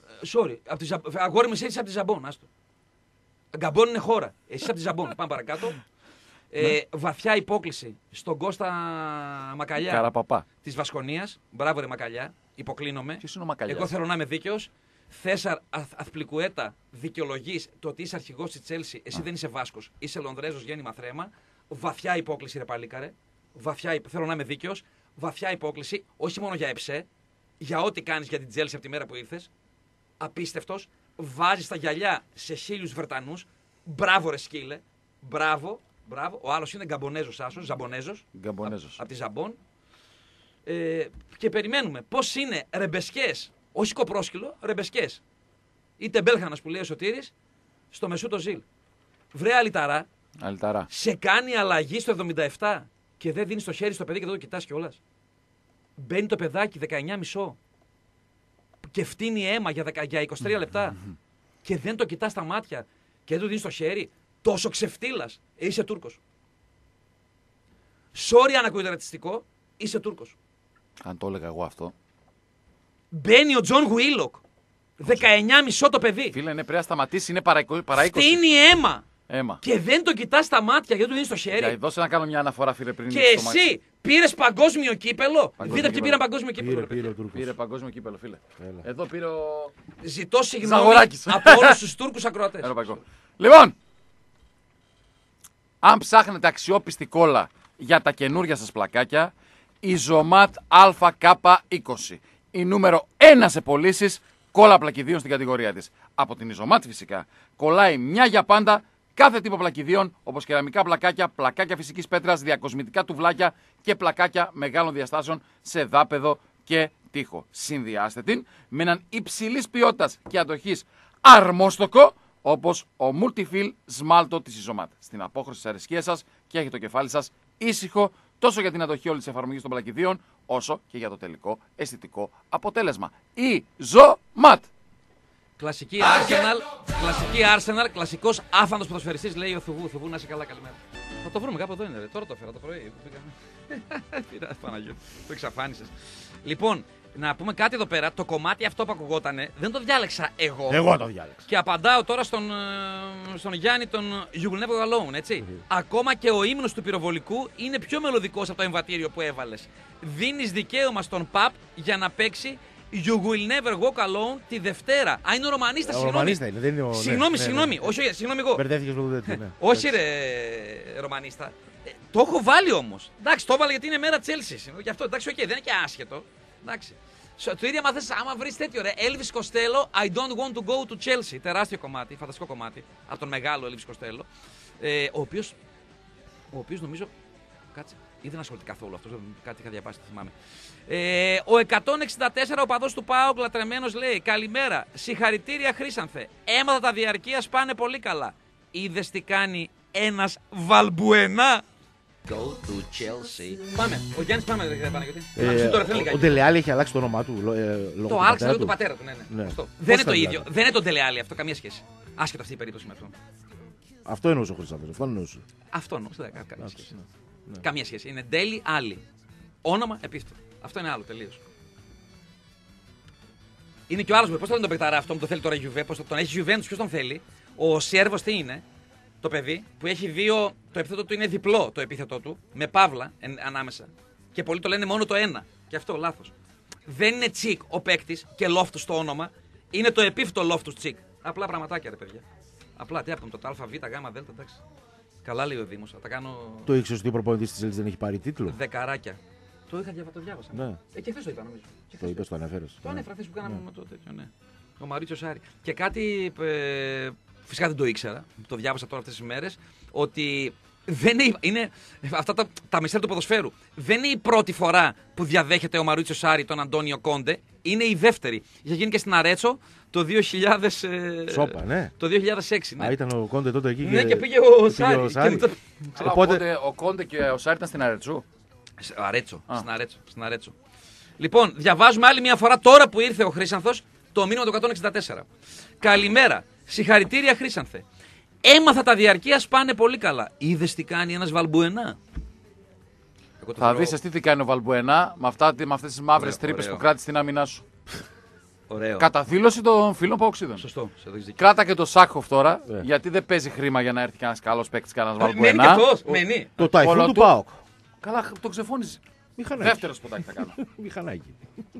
Αγόρι μου, εσύ είσαι από τη Ζαμπόν, άστο. Γκαμπόν είναι χώρα. Εσύ από τη Ζαμπόν. Πάμε παρακάτω. Βαθιά υπόκληση στον Κώστα Μακαλιά Καραπαπά. της Βασκονίας. Μπράβο, ρε Μακαλιά. Υποκλίνομαι. Ποιος είναι ο Μακαλιάς? Εγώ θέλω να είμαι δίκαιος. Θέσαρ Αθπλικουέτα, δικαιολογείς το ότι είσαι αρχηγός της Τσέλσι. Εσύ δεν είσαι Βάσκος. Είσαι Λονδρέζος γέννημα θρέμα. Βαθιά υπόκληση, ρε παλίκαρε. Θέλω να είμαι δίκαιος. Βαθιά υπόκληση, όχι μόνο για εψέ, για ό,τι κάνεις για την Τσέλσι από τη μέρα που ήρθες. Απίστευτος. Βάζεις τα γυαλιά σε 1000 Βρετανούς. Μπράβο, ρε σκύλε. Μπράβο. Ο άλλος είναι Γκαμπονέζος Άσος, Ζαμπονέζος. Από τη Ζαμπόν. Και περιμένουμε πώς είναι ρεμπεσκές, όχι κοπρόσκυλο, ρεμπεσκές. Ή τεμπέλχανας που λέει ο Σωτήρης, στο Μεσούτο Ζήλ. Βρε αλυταρά, σε κάνει αλλαγή στο 77 και δεν δίνεις το χέρι στο παιδί και δεν το κοιτάς κιόλας. Μπαίνει το παιδάκι 19,5 και φτύνει αίμα για 23 λεπτά και δεν το κοιτάς στα μάτια και δεν του δίνεις το χέρι. Τόσο ξεφτύλας. Είσαι Τούρκος. Sorry αν ακούγεται ρατσιστικό, είσαι Τούρκος. Αν το έλεγα εγώ αυτό. Μπαίνει ο Τζον Γουίλοκ. 19,5 το παιδί. Φίλε, πρέπει να σταματήσει, είναι παρά 20. Φτύνει αίμα. Και δεν το κοιτάς στα μάτια γιατί του δίνεις το χέρι. Δώσε να κάνω μια αναφορά, φίλε, πριν. Και εσύ πήρες παγκόσμιο κύπελο. Δείτε ποιοι πήραν παγκόσμιο κύπελο. Πήρε παγκόσμιο κύπελο, φίλε. Εδώ πήρε ο. Ζητώ συγγνώμη από όλους τους Τούρκους ακροατές. Λοιπόν, αν ψάχνετε αξιόπιστη κόλλα για τα καινούρια σας πλακάκια, η Zomat AK20. Η νούμερο 1 σε πωλήσεις κόλλα πλακιδίων στην κατηγορία της. Από την Zomat φυσικά. Κολλάει μια για πάντα κάθε τύπο πλακιδίων, όπως κεραμικά πλακάκια, πλακάκια φυσικής πέτρας, διακοσμητικά τουβλάκια και πλακάκια μεγάλων διαστάσεων σε δάπεδο και τοίχο. Συνδυάστε την με έναν υψηλής ποιότητας και αντοχής αρμόστοκο, όπως ο Multifill Σμάλτο της Zomat. Στην απόχρωση της αρεσκίας σας και έχει το κεφάλι σας ήσυχο τόσο για την αντοχή όλης της εφαρμογής των πλακιδίων, όσο και για το τελικό αισθητικό αποτέλεσμα. Η Zomat. Κλασική Arsenal, κλασικός άφαντος ποδοσφαιριστής, λέει ο Θουβού, να είσαι καλά, καλημέρα. Θα το βρούμε κάπου εδώ είναι, ρε. Τώρα το έφερα το πρωί. Πειράζει, Παναγιώτη, το εξαφάνισες. Λοιπόν, να πούμε κάτι εδώ πέρα. Το κομμάτι αυτό που ακουγότανε δεν το διάλεξα εγώ. Εγώ το διάλεξα. Και απαντάω τώρα στον Γιάννη τον You Will Never Go Alone, έτσι. Ακόμα και ο ύμνος του πυροβολικού είναι πιο μελωδικός από το εμβατήριο που έβαλες. Δίνεις δικαίωμα στον Παπ για να παίξει You Will Never Walk Alone τη Δευτέρα. Α, είναι ο Ρωμανίστας, συγγνώμη. Ρωμανίστα είναι, δεν είναι ο. Συγγνώμη. Όχι, συγγνώμη εγώ. Μπερδεύτηκες λόγω τέτοιου, ναι. Όχι, ρε Ρωμανίστα. Το έχω βάλει όμως. Εντάξει, το έβαλα γιατί είναι μέρα Τσέλσι. Γι' αυτό εντάξει, δεν είναι και άσχετο. Εντάξει. Το ίδιο άμα βρεις τέτοιο ρε. Elvis Costello, I don't want to go to Chelsea. Τεράστιο κομμάτι, φανταστικό κομμάτι. Από τον μεγάλο Elvis Costello. Ο οποίος νομίζω. Κάτσε. Ή δεν ασχολείται καθόλου αυτό. Κάτι είχα διαβάσει, θυμάμαι. Ο 164 οπαδός του ΠΑΟΚ λατρεμένος λέει: Καλημέρα. Συγχαρητήρια Χρήσανθε. Έμαθα τα διαρκείας πάνε πολύ καλά. Είδες τι κάνει ένας Βαλμπουενά. Go to Chelsea. Πάμε. Ο Γιάννης πάμε, δεν πάνε γιατί. Ο Ντελεάλη έχει αλλάξει το όνομά του. Το άλλαξε λόγω του πατέρα του. Ναι. Αυτό. Δεν είναι το ίδιο. Δεν είναι το Ντελεάλη αυτό, καμία σχέση. Άσχετο αυτή η περίπτωση με αυτό. Αυτό εννοούσε ο Χρυσάνθος. Αυτό εννοούσε. Αυτό εννοούσε. Καμία σχέση. Καμία σχέση. Είναι Ντέλη Άλλη. Όνομα επίθετο. Αυτό είναι άλλο τελείως. Είναι και ο άλλος, πώς θα λένε τον παικταρά αυτό που το θέλει τώρα η Juve, πώς τον έχει Juventus, ποιος τον θέλει. Ο Σέρβος τι είναι, το παιδί, που έχει δύο, το επίθετο του είναι διπλό το επίθετο του, με παύλα ανάμεσα. Και πολλοί το λένε μόνο το ένα. Και αυτό λάθος. Δεν είναι Τσικ ο παίκτης και Λόφτους το όνομα, είναι το επίθετο Λόφτους Τσικ. Απλά πραγματάκια ρε παιδιά. Απλά τι άπτουμε το ΑΒ, Γ, Δ, εντάξει. Καλά λέει ο Δήμος, θα τα κάνω. Το ήξερες ότι ο προπονητής της Ελής δεν έχει πάρει τίτλο. Δεκαράκια. Το διάβασα. Ναι. Και χθες το είπα νομίζω. Το είπες, το αναφέρες. Το ανέφερα χθες που κάναμε με το τέτοιο, ναι. Ο Μαρίτσιο Σάρι. Και κάτι, φυσικά δεν το ήξερα, το διάβασα τώρα αυτές τις μέρες, ότι δεν είναι αυτά τα μυστέρια του ποδοσφαίρου. Δεν είναι η πρώτη φορά που διαδέχεται ο Μαρίτσιο Σάρι τον Αντώνιο Κόντε, είναι η δεύτερη. Είχε γίνει και στην Αρέτσο το 2000. Σόπα, ναι. Το 2006. Ναι. Α, ήταν ο Κόντε τότε εκεί. Ναι, και πήγε ο Σάρι. Οπότε ο Κόντε και ο Σάρι ήταν στην Αρετσού. Στην Αρέτσο. Λοιπόν, διαβάζουμε άλλη μια φορά τώρα που ήρθε ο Χρήσανθος το μήνυμα του 164. Καλημέρα. Συγχαρητήρια Χρήσανθε. Έμαθα τα διαρκείας πάνε πολύ καλά. Είδες τι κάνει ένας Βαλμπουενά. Θα δεις τι κάνει ο Βαλμπουενά με αυτές τις μαύρες τρύπες που κράτησε στην άμυνά σου. Ωραίο. Κατά δήλωση των φίλων Παοξίδων. Σωστό. Κράτα και το Σάκχοφ τώρα, γιατί δεν παίζει χρήμα για να έρθει κανένα καλό παίκτη, κανένα Βαλμπουενά. Μένει και αυτός. Μένει. Το ταϊφούν του ΠΑΟΚ. Καλά, το ξεφώνησε. Μηχανάκι. Δεύτερο σποτάκι θα κάνω. Μηχανάκι.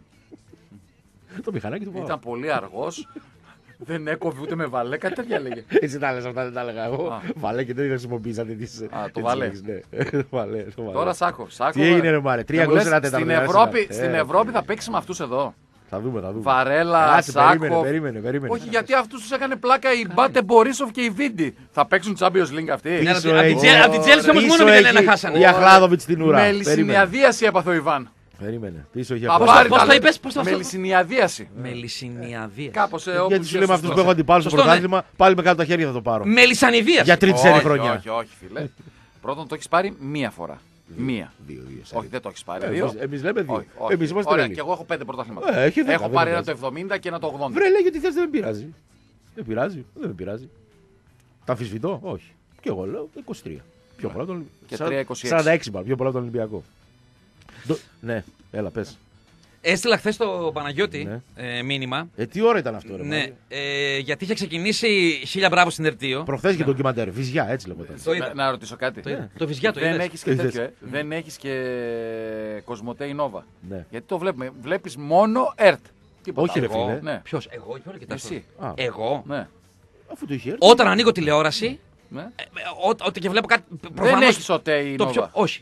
Το μηχανάκι του ΠΑΟΚ. Ήταν πολύ αργός. Δεν έκοβε ούτε με βαλέ, κάτι τέτοια λέγε. Έτσι τα λες αυτά, δεν τα έλεγα εγώ. Βαλέ και δεν χρησιμοποίησατε τις. Το βαλέ. Τώρα Σάκχοφ. Τι έγινε ρε Μάρε, 300 Στην Ευρώπη θα παίξει με αυτούς εδώ. Θα δούμε. Βαρέλα, Σάκχοφ. Περίμενε. Όχι, γιατί αυτούς τους έκανε πλάκα η Μπάτε Μπορίσοφ και η Βίντι. Θα παίξουν Champions League αυτοί. Από την Τσέλσι όμως μόνο 0-1 χάσανε. Η Αχλάδοβιτς στην ουρά. Με λυσινιαδίαση έπαθε ο Ιβάν. Περίμενε. Πίσω για Πώς το είπες, πώς το Με λυσινιαδίαση. Μελισσινιαδίας. Κάπως γιατί σου λέμε αυτούς που έχω αντιπάλους στο πρωτάθλημα, πάλι με κάτω τα χέρια θα το πάρω. Μελισσανιδίας. Για τρίτη σερή χρονιά. Όχι, φίλε. Πρώτον το έχεις πάρει μία φορά. Μία. Όχι, δεν το έχεις πάρει. Δύο. Εμείς λέμε δύο. Όχι. Εμείς είμαστε Ωραία, τρελοί. και εγώ έχω 5 πρωταθλήματα. Έχω πάρει ένα το 70 και ένα το 80. Βρε, λέει γιατί θες, δεν με πειράζει. Δεν με πειράζει. Τα αμφισβητώ, όχι. Και εγώ λέω 23. Πιο πολλά τον Ολυμπιακό. 46 πιο πολλά τον Ολυμπιακό. Ναι, έλα πες. Έστειλα χθες στο Παναγιώτη μήνυμα. Τι ώρα ήταν αυτό, ρε. Ναι, γιατί είχε ξεκινήσει 1000 μπράβο στην Ερτίο. Προχθές και ντοκιμαντέρ, Βυζιά, έτσι λέγονταν. Να ρωτήσω κάτι. Το Βυζιά το Δεν είδες. έχεις και τέτοιο, δεν έχεις και Κοσμοτέ Ινόβα. Ναι. Γιατί το βλέπουμε. Βλέπεις μόνο ΕΡΤ. Όχι, ρε φίλε. Ναι. Ποιος, εγώ ή όλα Εσύ. Εγώ. Ναι. Αφού το είχε έρθει. Όταν ανοίγω τηλεόραση, Ναι. όταν και βλέπω κάτι. Δεν Προφανώς έχεις ΟΤΕ Ινόβα. όχι.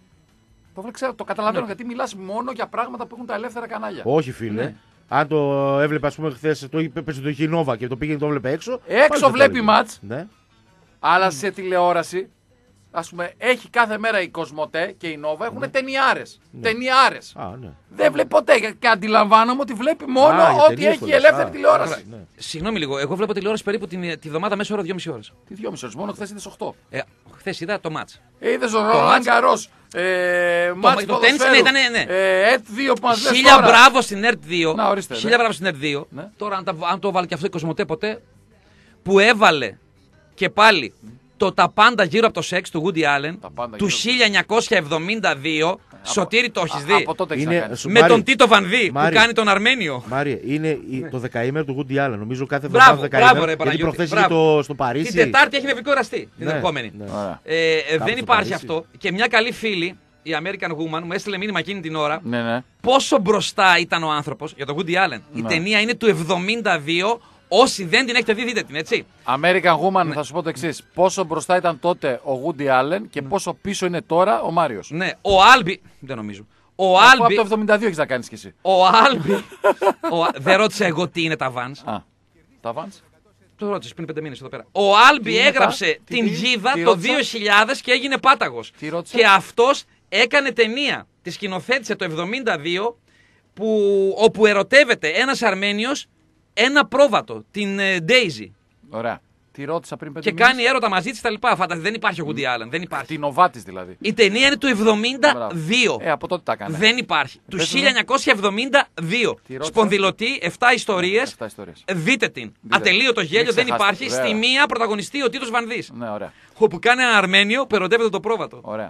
Το καταλαβαίνω γιατί μιλάς μόνο για πράγματα που έχουν τα ελεύθερα κανάλια. Όχι, φίλε. Ναι. Αν το έβλεπε, ας πούμε, χθες, το είχε η Νόβα και το πήγαινε το έβλεπε έξω. Έξω βλέπει μάτς, Ναι. αλλά σε τηλεόραση, ας πούμε, έχει κάθε μέρα η Κοσμοτέ και η Νόβα έχουν ταινιάρες. Ταινιάρες. Α, ναι. Δεν βλέπει ποτέ και αντιλαμβάνομαι ότι βλέπει μόνο για ό,τι ταινίες έχει το λες. ελεύθερη τηλεόραση. Ναι. Συγγνώμη λίγο, εγώ βλέπω τηλεόραση περίπου τη βδομάδα μέσω ώρα 2,5 ώρες. Τι 2,5 ώρες, μόνο χθες είδες 8. Χθες είδα το μάτς. Είδες ο Ρολάν Γκαρός. Μάτς το τένις, ναι, ήταν, ναι. ΕΤ 2 που μας λες 1000 τώρα. μπράβο στην ΕΡΤ 2. Να, ορίστε, 1000 ναι. μπράβο στην ΕΡΤ 2. Ναι. Τώρα, αν το βάλει και αυτό η Κοσμοτέ ποτέ, που έβαλε και πάλι τα πάντα γύρω από το σεξ του Woody Allen Τα πάντα του γύρω 1972. Σωτήρη, το έχεις δει. Από τότε έχεις να Είναι, κάνεις. Με τον Τίτο Βανδί που Μάρι. κάνει τον Αρμένιο. Μάρια, είναι το δεκαήμερο του Woody Allen. Νομίζω κάθε Μπράβο, εβδομάδα μπράβο, δεκαήμερο. ρε, Γιατί Παναγιώτη, προχθές μπράβο. είχε στο Παρίσι. Την Τετάρτη έχει νευρικό εραστή. Την Ναι, ερχόμενη. ναι. Ωραία. Δεν στο υπάρχει Παρίσι. αυτό. Και μια καλή φίλη, η American Woman, μου έστειλε μήνυμα εκείνη την ώρα Ναι, ναι. πόσο μπροστά ήταν ο άνθρωπος για τον Woody Allen. Η Ναι. ταινία είναι του 72. Όσοι δεν την έχετε δει, δείτε την, έτσι. American Woman, θα σου πω το εξής. Πόσο μπροστά ήταν τότε ο Woody Allen και πόσο πίσω είναι τώρα ο Μάριος. Ναι, ο Άλμπι. Δεν νομίζω. Ο Αφού Άλμπι. από το 72 έχεις να κάνεις κι εσύ. Ο Άλμπι. Δεν ρώτησα εγώ τι είναι τα Vans. Α, τα Vans. Το ρώτησε πριν 5 μήνες εδώ πέρα. Ο Άλμπι είναι έγραψε τα- την τι- Γίδα τι το ρώτησα? 2000 και έγινε πάταγος. Τι ρώτησε? Και αυτός έκανε ταινία. Τη σκηνοθέτησε το 72 όπου ερωτεύεται ένας Αρμένιος ένα πρόβατο, την Daisy. Ωραία. Τι ρώτησα πριν 5 Και μήνες. κάνει έρωτα μαζί της τα λοιπά. Φαντάζεσαι, δεν υπάρχει ο Woody Allen. Δεν υπάρχει. Την Νοβάτης δηλαδή. Η ταινία είναι του 72. Από τότε τα έκανε. Δεν υπάρχει. Του πες μου. 1972. Τι ρώτησα? Σπονδυλωτή, 7 ιστορίες. 7 ιστορίες. Δείτε την. Δείτε. Ατελείωτο γέλιο Μην δεν ξεχάσετε, υπάρχει. βέβαια. Στη μία πρωταγωνιστεί ο Τίτος Βανδύς. Ναι, ωραία. Όπου κάνει ένα Αρμένιο, περωτεύεται το πρόβατο. Ωραία.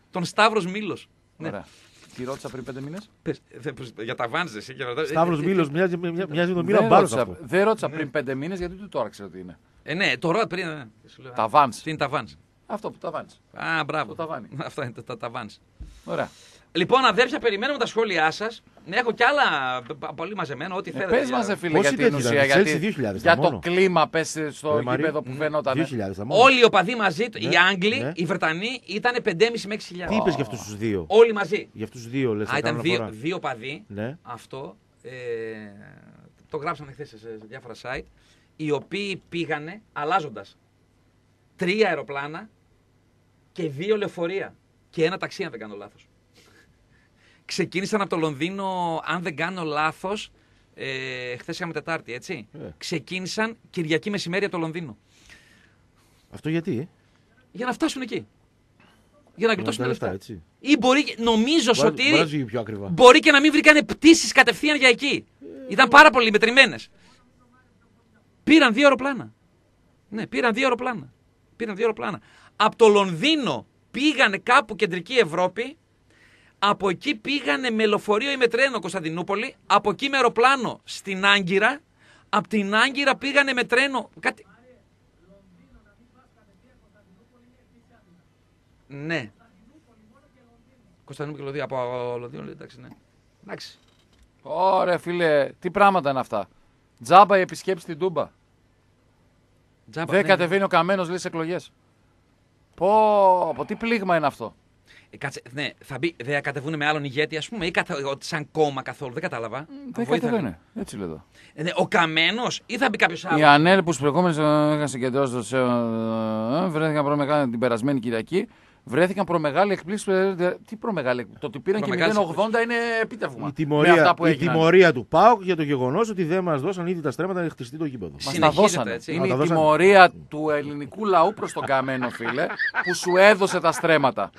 Τον Σταύρος Μήλος. Ναι. Ωραία. Τι ρώτησα πριν 5 μήνες? Για τα Vans, εσύ. Σταύρος Μήλος, μοιάζει με τον Μίλαν Μπάρος αυτό. Δεν ρώτησα πριν 5 μήνες γιατί του τώρα ξέρω τι είναι. Ναι, το ρώτησα πριν. Τα Vans. Τι είναι τα Vans? Αυτό που τα Vans. Α, μπράβο. Το ταβάνι. Αυτά είναι τα Vans. Ωραία. Λοιπόν, αδέρφια, περιμένουμε τα σχόλιά σας. Έχω κι άλλα πολύ μαζεμένα, ό,τι θέλετε. Πες μας, φίλε, Πόσοι για την τέτοιοι ουσία. ήταν, Γιατί, 2.000 για μόνο. το κλίμα, πες στο γήπεδο που φαινόταν. 2.000 τα μόνο. Όλοι οι οπαδοί μαζί, οι Άγγλοι, ναι. οι Βρετανοί, ήταν 5.500 με 6.000. Τι είπες για αυτούς τους δύο? Όλοι μαζί. Για αυτούς τους δύο λες. Α, ήταν δύο οπαδοί. Ναι. Αυτό το γράψανε χθες σε διάφορα site. Οι οποίοι πήγανε αλλάζοντας 3 αεροπλάνα και 2 λεωφορεία. Και 1 ταξί, αν δεν κάνω λάθος. Ξεκίνησαν από το Λονδίνο, αν δεν κάνω λάθος, χθες είχαμε Τετάρτη, έτσι. Ξεκίνησαν Κυριακή μεσημέρι από το Λονδίνο. Αυτό γιατί? Για να φτάσουν εκεί. Για να γλιτώσουν τα λεφτά. Έτσι. Ή μπορεί, νομίζω, Σωτήρη, πιο ακριβά. μπορεί και να μην βρήκανε πτήσεις κατευθείαν για εκεί. Ήταν πάρα πολύ μετρημένες. Πήραν 2 αεροπλάνα. Ναι, πήραν 2 αεροπλάνα. Από το Λονδίνο πήγανε κάπου κεντρική Ευρώπη. Από εκεί πήγανε με λεωφορείο ή με τρένο Κωνσταντινούπολη. Από εκεί με αεροπλάνο στην Άγκυρα. Από την Άγκυρα πήγανε με τρένο. Κάτι... Ναι. Κωνσταντινούπολη και Λονδίνο. Από Λονδίνο, εντάξει, ναι. Εντάξει. Ωραία, φίλε, τι πράγματα είναι αυτά. Τζάμπα η επισκέψη στην Τούμπα. Τζάμπα, Δεν ναι. κατεβαίνει ο Καμένος, λέει, σε εκλογές. Πω, τι πλήγμα είναι αυτό. Κάτσε, ναι, θα μπει, δεν κατεβούν με άλλον ηγέτη, ας πούμε, ή σαν κόμμα καθόλου, δεν κατάλαβα. Δεν κατεβαίνει. Έτσι λέω εδώ. Ναι, ο Καμένος ή θα μπει κάποιος άλλος. Οι ανέλ που στους προηγούμενους είχαν συγκεντρώσει το ΣΕΟ βρέθηκαν προμεγάλη την περασμένη Κυριακή. Βρέθηκαν προμεγάλη εκπλήξη. Τι προμεγάλη εκπλήξη. Το ότι πήραν και 0,80 είναι επίτευγμα. Η τιμωρία του ΠΑΟΚ για το γεγονός ότι δεν μας δώσαν ήδη τα στρέμματα να χτιστεί το γήπεδο. Μας τα δώσανε. Έτσι. Είναι η τιμωρία του ελληνικού λαού προς τον Καμένο, φίλε, που σου έδωσε τα στρέμματα.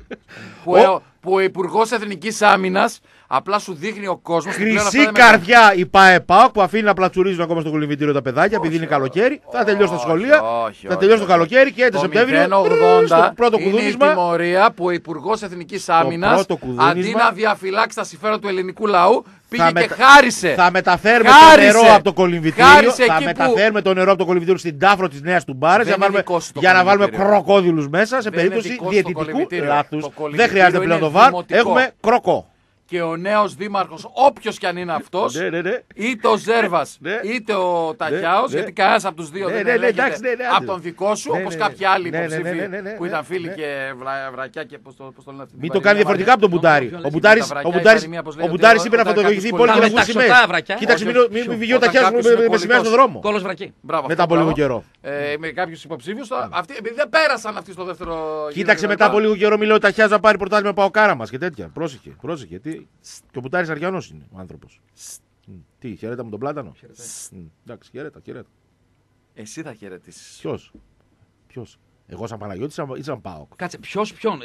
Που ο Υπουργός Εθνικής Άμυνας απλά σου δείχνει ο κόσμος. Χρυσή καρδιά η ΠΑΕΠΑΟΚ που αφήνει να πλατσουρίζουν ακόμα στο κολυμβητήριο τα παιδάκια επειδή είναι καλοκαίρι. Θα τελειώσει τα σχολεία. Θα τελειώσει το καλοκαίρι και 6 Σεπτέμβριο. Το πρώτο είναι κουδούνισμα. η τιμωρία που ο Υπουργός Εθνικής Άμυνας αντί να διαφυλάξει τα συμφέροντα του ελληνικού λαού πήγε και χάρισε. Θα μεταφέρουμε το νερό από το κολυμβητήριο. Θα μεταφέρουμε το νερό από το κολυμβητήριο στην τάφρο της Νέας του Μπάρες για να βάλουμε κροκόδιλους μέσα σε περίπτωση διαιτητικού λάθους. Δεν χρειάζεται πλέον το βαρ. Έχουμε κροκό. Και ο νέος δήμαρχος, όποιος κι αν είναι αυτός, είτε ο Ζέρβας είτε ο Ταχιάος, γιατί κανένας από τους δύο δεν ελέγχεται από τον δικό σου, όπως κάποιοι άλλοι υποψήφοι που ήταν φίλοι και βρακιά και πώς το λένε αυτή. Μην το κάνει διαφορετικά από τον Μπουτάρη. Ο Μπουτάρης είπε να φωτογραφηθεί η πόλη και να βγουν σημαίες. Κοίταξε, μην βγει ο Ταχιάος με σημαία στον δρόμο. Κόλος βρακί. Μετά από λίγο καιρό. Με κάποιους υποψήφιους, επειδή δεν πέρασαν αυτοί στο δεύτερο γύρο. Κοίταξε μετά από λίγο καιρό, μιλάει ο Ταχιάς να πάρει πρωτάθλημα Παοκάρα μας και τέτοια. Πρόσεχε. Και ο Μπουτάρης Αριανός είναι ο άνθρωπος. Τι, χαιρέτα με τον πλάτανο. Εντάξει, χαιρέτα. Εσύ θα χαιρετήσεις. Ποιος. Εγώ σαν Παναγιώτης ή σαν ΠΑΟΚ. Κάτσε, ποιος ποιον.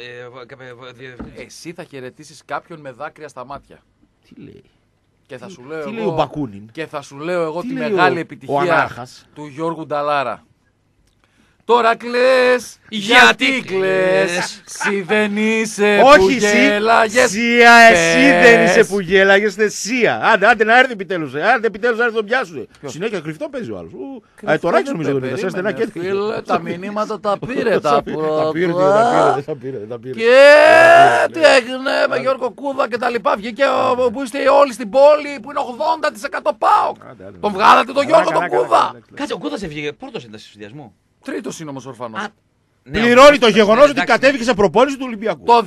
Εσύ θα χαιρετήσεις κάποιον με δάκρυα στα μάτια. Τι λέει. Και θα σου λέω Τι εγώ, λέει ο Μπακούνιν. Και θα σου λέω εγώ Τι τη λέει μεγάλη ο επιτυχία Ανάρχας. του Γιώργου Νταλάρα. Τώρα κλαις, γιατί κλαις, εσύ δεν είσαι που γέλαγες. Σία, εσύ δεν είσαι που γέλαγες, Σία. Άντε να έρθει επιτέλους, άντε επιτέλους να έρθει να τον πιάσουν. Συνέχεια κρυφτό παίζει ο άλλος. Τώρα έχεις νομίζω τον είδα, σε στενά και φίλε, τα μηνύματα τα πήρε τα πρώτα. Τα πήρε. Και τι έγινε με Γιώργο Κούδα και τα λοιπά. Βγήκε που είστε όλοι στην πόλη που είναι 80% ΠΑΟΚ. Τον βγάλατε τον Γιώργο τον Κούδα. Κάτσε, ο Κούδας έφυγε πρώτος ήταν στη συνδυασμό. Τρίτος είναι όμως ορφανός. Πληρώνει το γεγονός ότι κατέβηκε σε προπόνηση του Ολυμπιακού. Το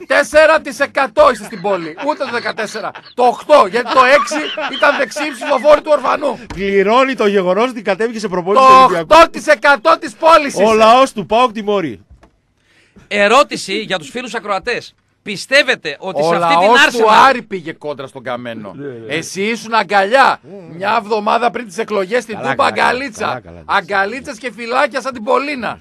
14% είστε στην πόλη. Ούτε το 14%. Το 8%. Γιατί το 6% ήταν δεξί ψηφοφόροι του ορφανού. Πληρώνει το γεγονός ότι κατέβηκε σε προπόνηση του Ολυμπιακού. Το 8% της πόλης. Ο λαός του ΠΑΟΚ τιμωρεί. Ερώτηση για τους φίλους ακροατές. Πιστεύετε ότι σε αυτή την Ο λαός Arsenal... του Άρη πήγε κόντρα στον Καμένο. Εσύ ήσουν αγκαλιά. Μια εβδομάδα πριν τις εκλογές στην Τούμπα αγκαλίτσα. Αγκαλίτσας και φυλάκια σαν την Πολίνα.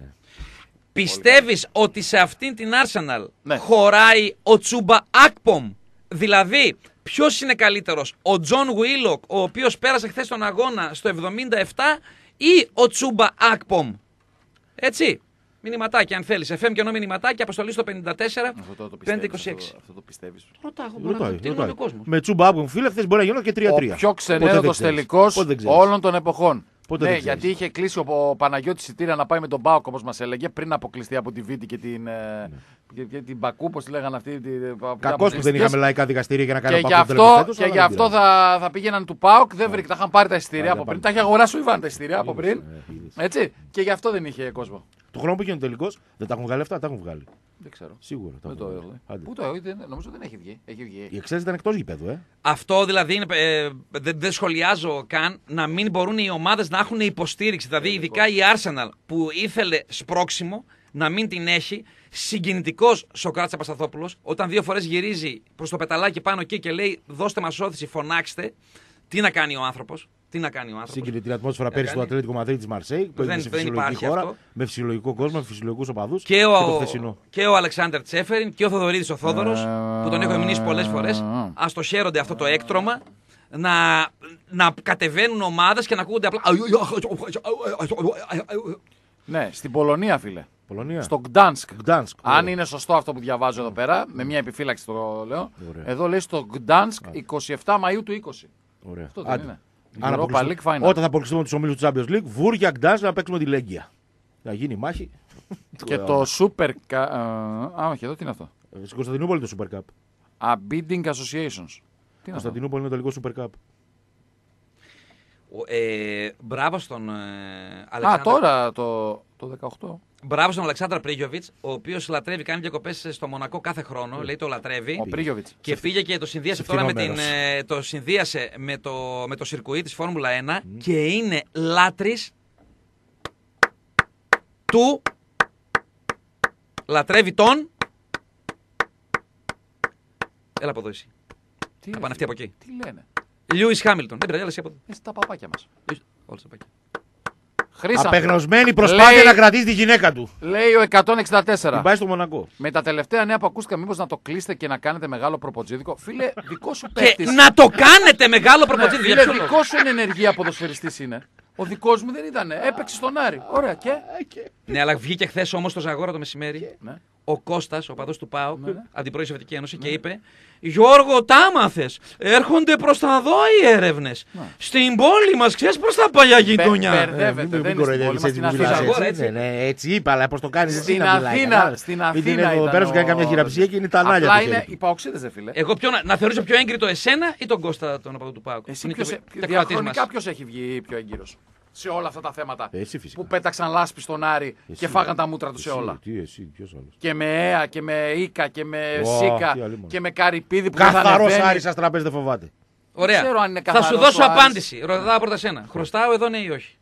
Πιστεύεις ότι σε αυτήν την Arsenal χωράει ο Τσούμπα Ακπομ? Δηλαδή, ποιος είναι καλύτερος, ο Τζον Γουίλοκ, ο οποίος πέρασε χθες τον αγώνα στο 77, ή ο Τσούμπα Ακπομ? Έτσι. Μηνυματάκι, αν θέλει. FM και ενώ μηνυματάκι, αποστολή στο 54 526. Αυτό το πιστεύεις. Ρωτάω, τι είναι ο κόσμο. Με Τσούμπα Άμπου, φίλε, χθες μπορεί να γίνουν και 3-3. Ο πιο ξενέρωτος τελικός όλων των εποχών. Πότε Ναι, γιατί είχε κλείσει ο Παναγιώτης εισιτήρια να πάει με τον ΠΑΟΚ, όπως μας έλεγε, πριν αποκλειστεί από τη Βίτη και την Μπακού, πώς τη λέγανε αυτή. Κακώς που δεν είχαμε λαϊκά δικαστήρια για να κάνει και γι' αυτό θα πήγαιναν του ΠΑΟΚ, δεν βρήκε, τα είχαν πάρει τα εισιτήρια από πριν. Τα είχε αγοράσει ο Ιβάν τα εισιτήρια από πριν. Έτσι, και γι' αυτό δεν είχε κόσμο. Το χρόνο που είχε ο τελικός, δεν τα έχουν βγάλει αυτά, τα έχουν βγάλει. Δεν ξέρω. Σίγουρα. Δεν το έδωσε. Πού το νομίζω δεν έχει βγει. Η εξαίρεση ήταν εκτός γηπέδου, Αυτό δηλαδή δεν σχολιάζω καν να μην μπορούν οι ομάδες να έχουν υποστήριξη. Δηλαδή, ειδικά η Arsenal που ήθελε σπρώξιμο να μην την έχει. Συγκινητικός Σοκράτης Απασταθόπουλος, όταν 2 φορές γυρίζει προς το πεταλάκι πάνω εκεί και λέει: δώστε μας όθηση, φωνάξτε. Τι να κάνει ο άνθρωπος. Σύγκρινε την ατμόσφαιρα πέρυσι του Ατλέτικο Μαδρίτης της Μαρσέη, που έγινε σε φυσιολογική χώρα, αυτό. Με φυσιολογικό κόσμο, με φυσιολογικούς οπαδούς. Και ο Αλεξάνδερ Τσέφεριν και ο Θοδωρίδης ο Θόδωρος, που τον έχω εμεινήσει πολλές φορές. Ας το χαίρονται αυτό το έκτρωμα. Να κατεβαίνουν ομάδες και να ακούγονται απλά. Ναι, στην Πολωνία, φίλε. Πολωνία. Στο Γκτάνσκ. Αν ωραία. Είναι σωστό αυτό που διαβάζω εδώ πέρα, με μια επιφύλαξη το λέω. Ωραία. Εδώ λέει στο Γκτάνσκ 27 Μαΐου του 20. Ωραία. Αυτό δεν είναι. Όταν θα αποκλειστούμε τους ομίλους του Champions League, Βούρια Γκτάνσκ να παίξουμε τη Λέγκια. Θα γίνει μάχη. Και το Super Cup. Όχι, εδώ τι είναι αυτό. Στην Κωνσταντινούπολη το Super Cup. A Bidding Associations. Η Κωνσταντινούπολη είναι το τελικό Super Cup. Μπράβο στον Αλεξάνδρ. Τώρα το 18. Μπράβο στον Αλεξάνδρ Πρίγιοβιτς, ο οποίος λατρεύει, κάνει διακοπές στο Μονακό κάθε χρόνο. Λέει το λατρεύει. Ο Πρίγιοβιτς. Και πήγε και το συνδύασε τώρα με το σιρκουί της Φόρμουλα 1 και είναι λάτρης του. Λατρεύει τον. Έλα από εδώ εσύ. Θα πάνε αυτοί από εκεί. Τι λένε. Λιούις Χάμιλτον. Δεν πειράζει, από εδώ. Στα παπάκια μας. Όλα στα παπάκια. Απεγνωσμένη προσπάθεια να κρατήσει τη γυναίκα του. Λέει ο 164. Την πάει στο Μονακό. Με τα τελευταία νέα που ακούστηκα, μήπως να το κλείσετε και να κάνετε μεγάλο προποτζίδικο. Φίλε, δικό σου παίκτης. Και να το κάνετε μεγάλο προποτζίδικο. Φίλε, δικό σου είναι ενεργεία ποδοσφαιριστής είναι. Ο δικός μου δεν ήταν. Έπαιξε στον Άρη. Ωραία, και. Ναι, αλλά βγήκε χθες όμως το Ζαγόρα το μεσημέρι. Ο Κώστας, ο παδός του ΠΑΟΚ, αντιπρόεδρος της Σοβιετικής Ένωσης, και είπε: Γιώργο, τα άμαθες. Έρχονται προς τα δω οι έρευνες. Στην πόλη μας, ξέρεις, προς τα παλιά γειτονιά. Μπερδεύεται, δεν είναι στην πόλη μας, στην Αθήνα. Έτσι είπα, αλλά πώς το κάνεις εσύ. Στην Αθήνα. Εδώ πέρα σου κάνει καμιά χειραψία και είναι τα ανάλια. Απλά είναι οι παοξίδες, δε φίλε. Εγώ να θεωρήσω πιο έγκυρο εσένα ή τον Κώστα, τον οπαδό του ΠΑΟΚ. Διαχρονικά ποιος έχει βγει πιο έγκυρος σε όλα αυτά τα θέματα που πέταξαν λάσπη στον Άρη και φάγαν τα μούτρα του σε όλα. Και με ΕΑ και με ΙΚΑ και με ΣΥΚΑ και με Καρυπίδη που δεν θα ανεβαίνει. Καθαρός Άρης, σας τραπέζι δεν φοβάται. Ωραία. Θα σου δώσω απάντηση. Ρωτάω πρώτα σένα. Χρωστάω εδώ, ναι ή όχι.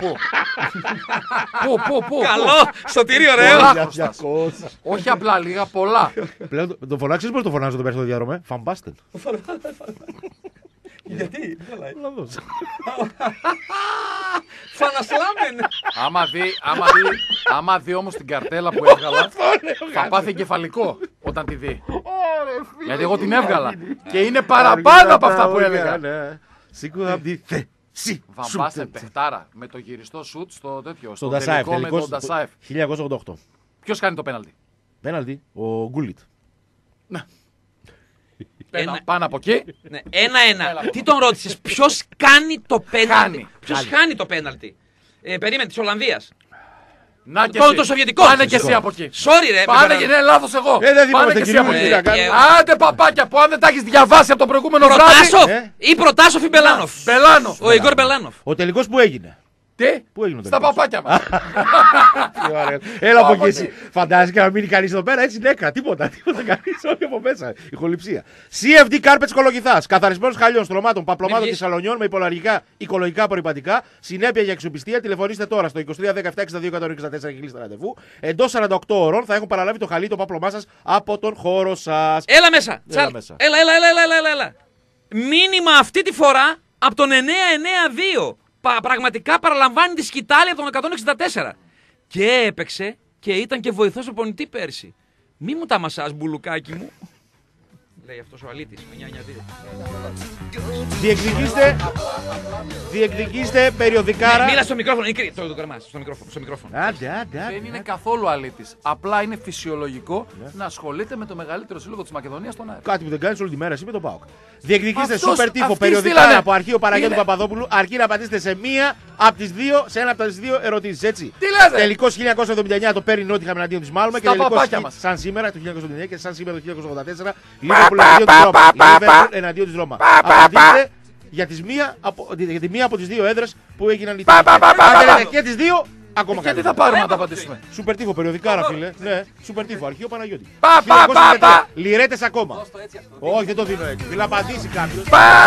Πού. Καλό, σωτήριο, ωραίο. Όχι απλά λίγα, πολλά. Πλέον το φωνάξεις, πώς το φωνάζω το πέρσι στο διαδρομέ. Φαμπάστεν. Γιατί, Φανασλάμεν. Άμα δει όμως την καρτέλα που έβγαλα, θα πάθει εγκεφαλικό όταν τη δει. Γιατί εγώ την έβγαλα και είναι παραπάνω από αυτά που έλεγα. Σίγουρα από τη θέση. Βαμπάστε παιχτάρα με το γυριστό σουτ στο τέτοιο. Στο Ντασάεφ. με τον Ντασάεφ. 1988. Ποιος κάνει το πέναλτι? Πέναλτι, ο Γκούλιτ. Πάνω από εκεί. Ναι, 1-1. Τι τον ρώτησες, ποιος κάνει το πέναλτι? Ποιος χάνει το πέναλτι? Περίμενε, της Ολλανδίας. Να και το Σοβιετικό. Πάνε και εσύ από εκεί. Sorry, ρε. Πάνε και είναι λάθος εγώ. Πάνε και εσύ από εκεί. Άντε παπάκια που αν δεν τα έχεις διαβάσει από το προηγούμενο βράδυ. Προτάσοφ ή Προτάσοφ ή Μπελάνοφ. Μπελάνοφ. Ο Ιγκόρ Μπελάνοφ. Ο τελικός που έγινε? Τι? Πού έγινε Στα παπάκια μας. Έλα από εκεί εσύ. Φαντάζεσαι να μείνει κανείς εδώ πέρα, έτσι νέκα. Τίποτα κανείς, όλοι από μέσα. Ηχοληψία. CFD Carpets Κολοκυθάς. Καθαρισμένος χαλιών, στρωμάτων, παπλωμάτων και σαλονιών με υπολαρικά οικολογικά απορριπαντικά. Συνέπεια για αξιοπιστία. Τηλεφωνήστε τώρα στο 231762 και κλείστε ραντεβού. Εντός 48 ώρων θα έχουν παραλάβει το χαλί, το παπλωμά σας από τον χώρο σας. Έλα μέσα. Έλα. Μήνυμα αυτή τη φορά από τον 992. Πραγματικά παραλαμβάνει τη σκητάλη από τον 164. Και έπαιξε και ήταν και βοηθός προπονητή πέρσι. Μη μου τα μασάς, μπουλουκάκι μου. Λέει αυτός ο αλήτης, με 992. Διεκδικήστε Διεκδικήστε περιοδικάρα. Μίλα στο μικρόφωνο, το κρεμάς, στο μικρόφωνο. Άντε. Δεν είναι καθόλου αλήτης. Απλά είναι φυσιολογικό να ασχολείται με το μεγαλύτερο σύλλογο της Μακεδονίας, τον ΑΕΠ. Κάτι που δεν κάνεις όλη τη μέρα εσύ με το ΠΑΟΚ. Διεκδικήστε Αυτός- σούπερ τύφο αυτοί περιοδικάρα στείλανε. από αρχείο Παναγιώτη Είναι- Παπαδόπουλου, αρκεί να απαντήσετε σε μία από τις δύο, σε ένα από τις δύο ερωτήσεις, έτσι. Τι λέτε? Τελικός 1979 το παίρνει Νότιχαμ εναντίον της Μάλμε και Στα τελικός παπάκια μας. σαν σήμερα το 1979 και σαν σήμερα το 1984 Λίβερπουλ εναντίον της Ρώμα. Λίβερπουλ εναντίον της Ρώμα. Απαντήστε για τη μία από τις δύο έδρες που έγιναν οι τύχοι. Αν θέλετε και τις δύο, ακόμα Γιατί καλύτερα. θα πάρουμε να τα απαντήσουμε. Σούπερ τύφο, περιοδικάρα, φίλε. Ναι, σούπερ τύφο, αρχείο Παναγιώτη. Πα. 1983. Λιρέτες ακόμα. Όχι, δεν το δίνω έτσι. Θέλω να απαντήσει κάποιο.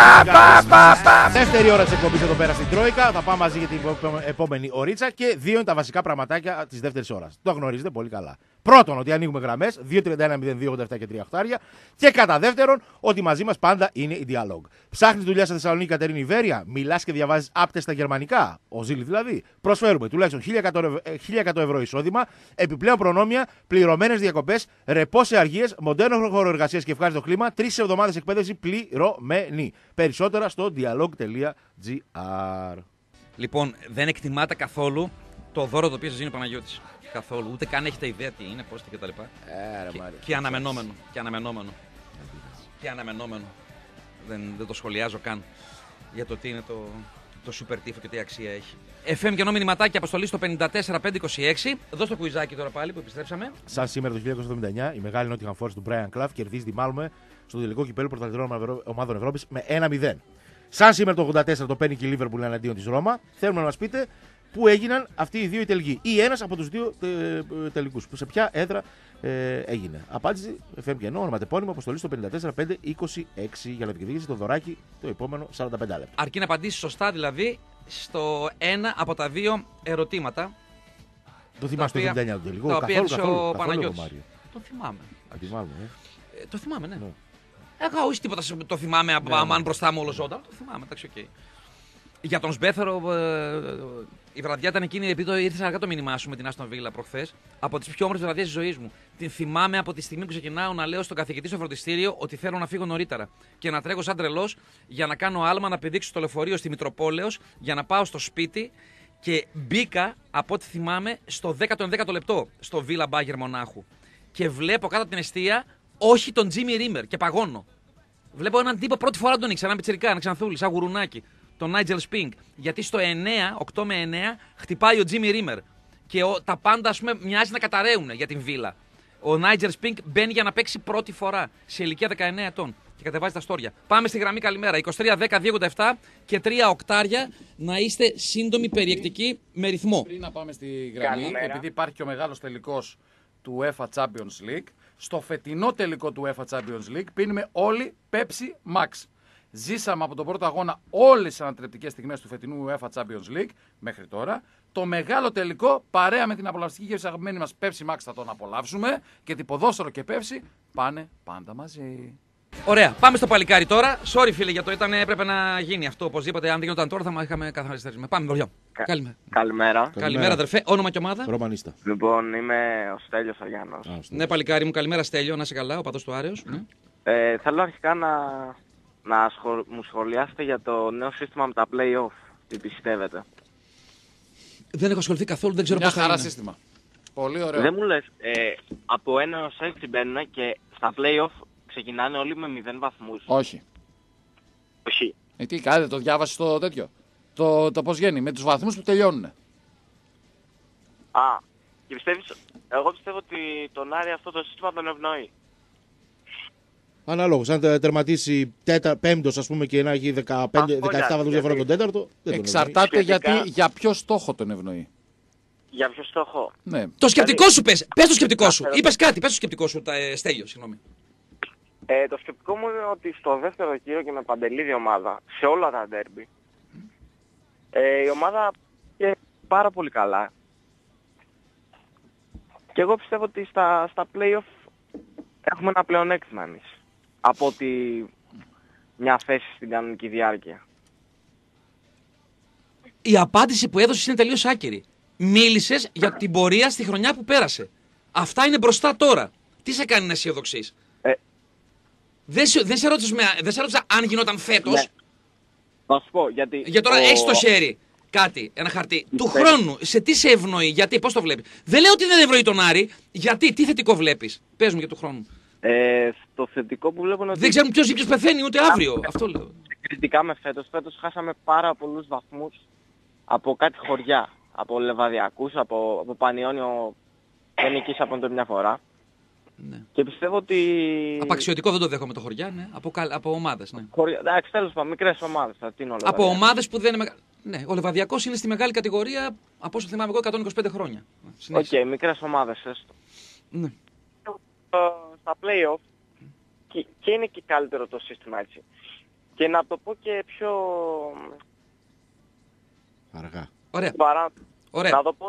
Δεύτερη ώρα τη εκπομπή εδώ πέρα στην Τρόικα. Θα πάμε μαζί για την επόμενη ωρίτσα και δύο είναι τα βασικά πραγματάκια τη δεύτερη ώρα. Το γνωρίζετε πολύ καλά. Πρώτον, ότι ανοίγουμε γραμμές 2-31-02-87 και 3 οχτάρια. Και κατά δεύτερον, ότι μαζί μας πάντα είναι η Dialog. Ψάχνεις δουλειά στη Θεσσαλονίκη, Κατερίνη Ιβέρια. Μιλάς και διαβάζεις άπτες στα γερμανικά. Ο Ζήλη δηλαδή. Προσφέρουμε τουλάχιστον 1.100 ευρώ εισόδημα, επιπλέον προνόμια, πληρωμένες διακοπές, ρεπό σε αργίες, μοντέρνο χώρο εργασίας και ευχάριστο κλίμα, 3 εβδομάδες εκπαίδευση πληρωμένη. Περισσότερα στο dialog.gr. Λοιπόν, δεν εκτιμάτε καθόλου το δώρο το οποίο σας δίνει ο Παναγιώτης. Καθόλου. Ούτε καν έχετε ιδέα τι είναι, πώς και κτλ. Και αναμενόμενο. Και αναμενόμενο. Δεν το σχολιάζω καν για το τι είναι το super tifo και τι αξία έχει. FM και ενώ μηνυματάκι αποστολή στο 54526. Δώσ' το κουιζάκι τώρα πάλι που επιστρέψαμε. Σαν σήμερα το 1979, η μεγάλη Nottingham Forest του Brian Clough κερδίζει τη Μάλμε στο τελικό κυπέλλου πρωταθλητών ομάδων Ευρώπης με 1-0. Σαν σήμερα το 84 το παίρνει και η Liverpool εναντίον της Ρώμα. Θέλουμε να μας πείτε πού έγιναν αυτοί οι δύο οι τελικοί. Ή ένας από τους δύο τελικούς. Σε ποια έδρα έγινε. Απάντηση FM και ενώ ονοματεπώνυμο αποστολή στο 54526 για να διεκδικήσει το δωράκι το επόμενο 45 λεπτά. Αρκεί να απαντήσει σωστά δηλαδή στο ένα από τα δύο ερωτήματα. Το θυμάσαι το 79 το τελικό. Τα οποία έδωσε ο Παναγιώτης. Μάριο. Το θυμάμαι. Αντιμάλλον, Το θυμάμαι, ναι. Εγώ όχι τίποτα το θυμάμαι αν μπροστά μου όλο ζώταν. Το θυμάμαι, εντάξει, οκ. Για τον Σμπέθερο, η βραδιά ήταν εκείνη, επειδή ήρθε αργά το μήνυμά σου με την Άστον Βίλα προχθές, από τις πιο όμορφες βραδιές της ζωής μου. Την θυμάμαι από τη στιγμή που ξεκινάω να λέω στον καθηγητή στο φροντιστήριο ότι θέλω να φύγω νωρίτερα και να τρέχω σαν τρελός για να κάνω άλμα να πηδήξω στο λεωφορείο στη Μητροπόλεως για να πάω στο σπίτι και μπήκα, από ό,τι θυμάμαι, στο 10ο λεπτό στο Βίλα Μπάγερ Μονάχου. Και βλέπω κάτω από την εστία, όχι τον Τζίμι Ρίμερ και παγώνω. Βλέπω έναν τύπο πρώτη φορά τον ήξερα, έναν πιτσιρικά, ένα ξανθούλη, σαν γουρουνάκι. Τον Νάιτζελ Σπίνγκ. Γιατί στο 8 με 9 χτυπάει ο Τζίμι Ρίμερ. Και τα πάντα, ας πούμε, μοιάζει να καταραίουν για την Βίλα. Ο Νάιτζελ Σπίνγκ μπαίνει για να παίξει πρώτη φορά σε ηλικία 19 ετών και κατεβάζει τα στόρια. Πάμε στη γραμμή, καλημέρα. 23-10-287 και 3 οκτάρια. Να είστε σύντομοι, περιεκτικοί, με ρυθμό. Πριν να πάμε στη γραμμή, επειδή υπάρχει και ο μεγάλος τελικός του UEFA Champions League, στο φετινό τελικό του UEFA Champions League πίνουμε όλοι Pepsi Max. Ζήσαμε από τον πρώτο αγώνα όλες τις ανατρεπτικές στιγμές του φετινού UEFA Champions League μέχρι τώρα. Το μεγάλο τελικό, παρέα με την απολαυστική γεύση αγαπημένη μας Pepsi Max, θα τον απολαύσουμε και την ποδόσφαιρο και Pepsi πάνε πάντα μαζί. Ωραία, πάμε στο παλικάρι τώρα. Sorry φίλε για το έπρεπε να γίνει αυτό οπωσδήποτε. Αν δεν γινόταν τώρα θα είχαμε καθαριστεί. Πάμε, βολιά. Καλημέρα. Καλημέρα, αδερφέ. Όνομα και ομάδα. Ρωμανίστα. Λοιπόν, είμαι ο Στέλιος ο Γιάννος. Ναι, παλικάρι μου, καλημέρα Στέλιο, να είσαι καλά, ο παδός του Άρεος. Ναι. Θέλω αρχικά μου σχολιάσετε για το νέο σύστημα με τα play-off. Τι πιστεύετε? Δεν έχω ασχοληθεί καθόλου, δεν ξέρω Μια πώς θα χαρά είναι. σύστημα. Πολύ ωραίο. Δεν μου λες, από 1 έως 6 μπαίνουν και στα play-off ξεκινάνε όλοι με 0 βαθμούς. Όχι. Όχι. Τι κάνετε, το διάβασες το τέτοιο. Το πώς γίνει, με τους βαθμούς που τελειώνουν. Και εγώ πιστεύω ότι τον Άρη αυτό το σύστημα τον ευνοεί. Αναλόγως, αν τερματίσει πέμπτος ας πούμε και να έχει 17 βαθμούς διαφορά από τον τέταρτο, δεν τον Εξαρτάται Σχετικά- για ποιο στόχο τον ευνοεί. Για ποιο στόχο? Ναι. Το σκεπτικό σου πες το σκεπτικό σου. Είπες κάτι, πες το σκεπτικό σου, Στέλιο, συγγνώμη. Το σκεπτικό μου είναι ότι στο δεύτερο γύρο και με παντελίδη ομάδα, σε όλα τα ντέρμπι, η ομάδα πήγε πάρα πολύ καλά. Και εγώ πιστεύω ότι στα play-off έχουμε ένα πλεονέκτημα εμείς. Από ότι μια θέση στην κανονική διάρκεια. Η απάντηση που έδωσες είναι τελείως άκυρη. Μίλησες για την πορεία στη χρονιά που πέρασε. Αυτά είναι μπροστά τώρα. Τι σε κάνει να αισιοδοξείς? Δεν σε ρώτησα αν γινόταν φέτος. Ναι. Θα σου πω γιατί. Για τώρα έχεις στο χέρι κάτι, ένα χαρτί. Του χρόνου, σε τι σε ευνοεί, γιατί, πώς το βλέπεις. Δεν λέω ότι δεν ευνοεί τον Άρη, γιατί, τι θετικό βλέπεις. Πες μου για του χρόνου. Στο θετικό που βλέπω είναι ότι. Δεν ξέρουμε ποιος πεθαίνει ούτε αύριο. Αυτό λέω. Κριτικά με φέτος. Φέτος χάσαμε πάρα πολλούς βαθμούς από κάτι χωριά. Από Λεβαδιακούς, από Πανιόνιο δεν νικήσαμε από μια φορά. Ναι. Και πιστεύω ότι. Απαξιωτικό δεν το δέχομαι το χωριά, ναι. Από ομάδες, ναι. Εντάξει, τέλος πάντων, μικρές ομάδες. Από ομάδες που δεν είναι. Ναι, ο Λεβαδιακός είναι στη μεγάλη κατηγορία, από όσο θυμάμαι εγώ, 125 χρόνια. Οκ, μικρές ομάδες έστω. Ναι. Στα play-off και είναι και καλύτερο το σύστημα έτσι. Και να το πω και πιο. Αργά. Ωραία. Ωραία. Να το πω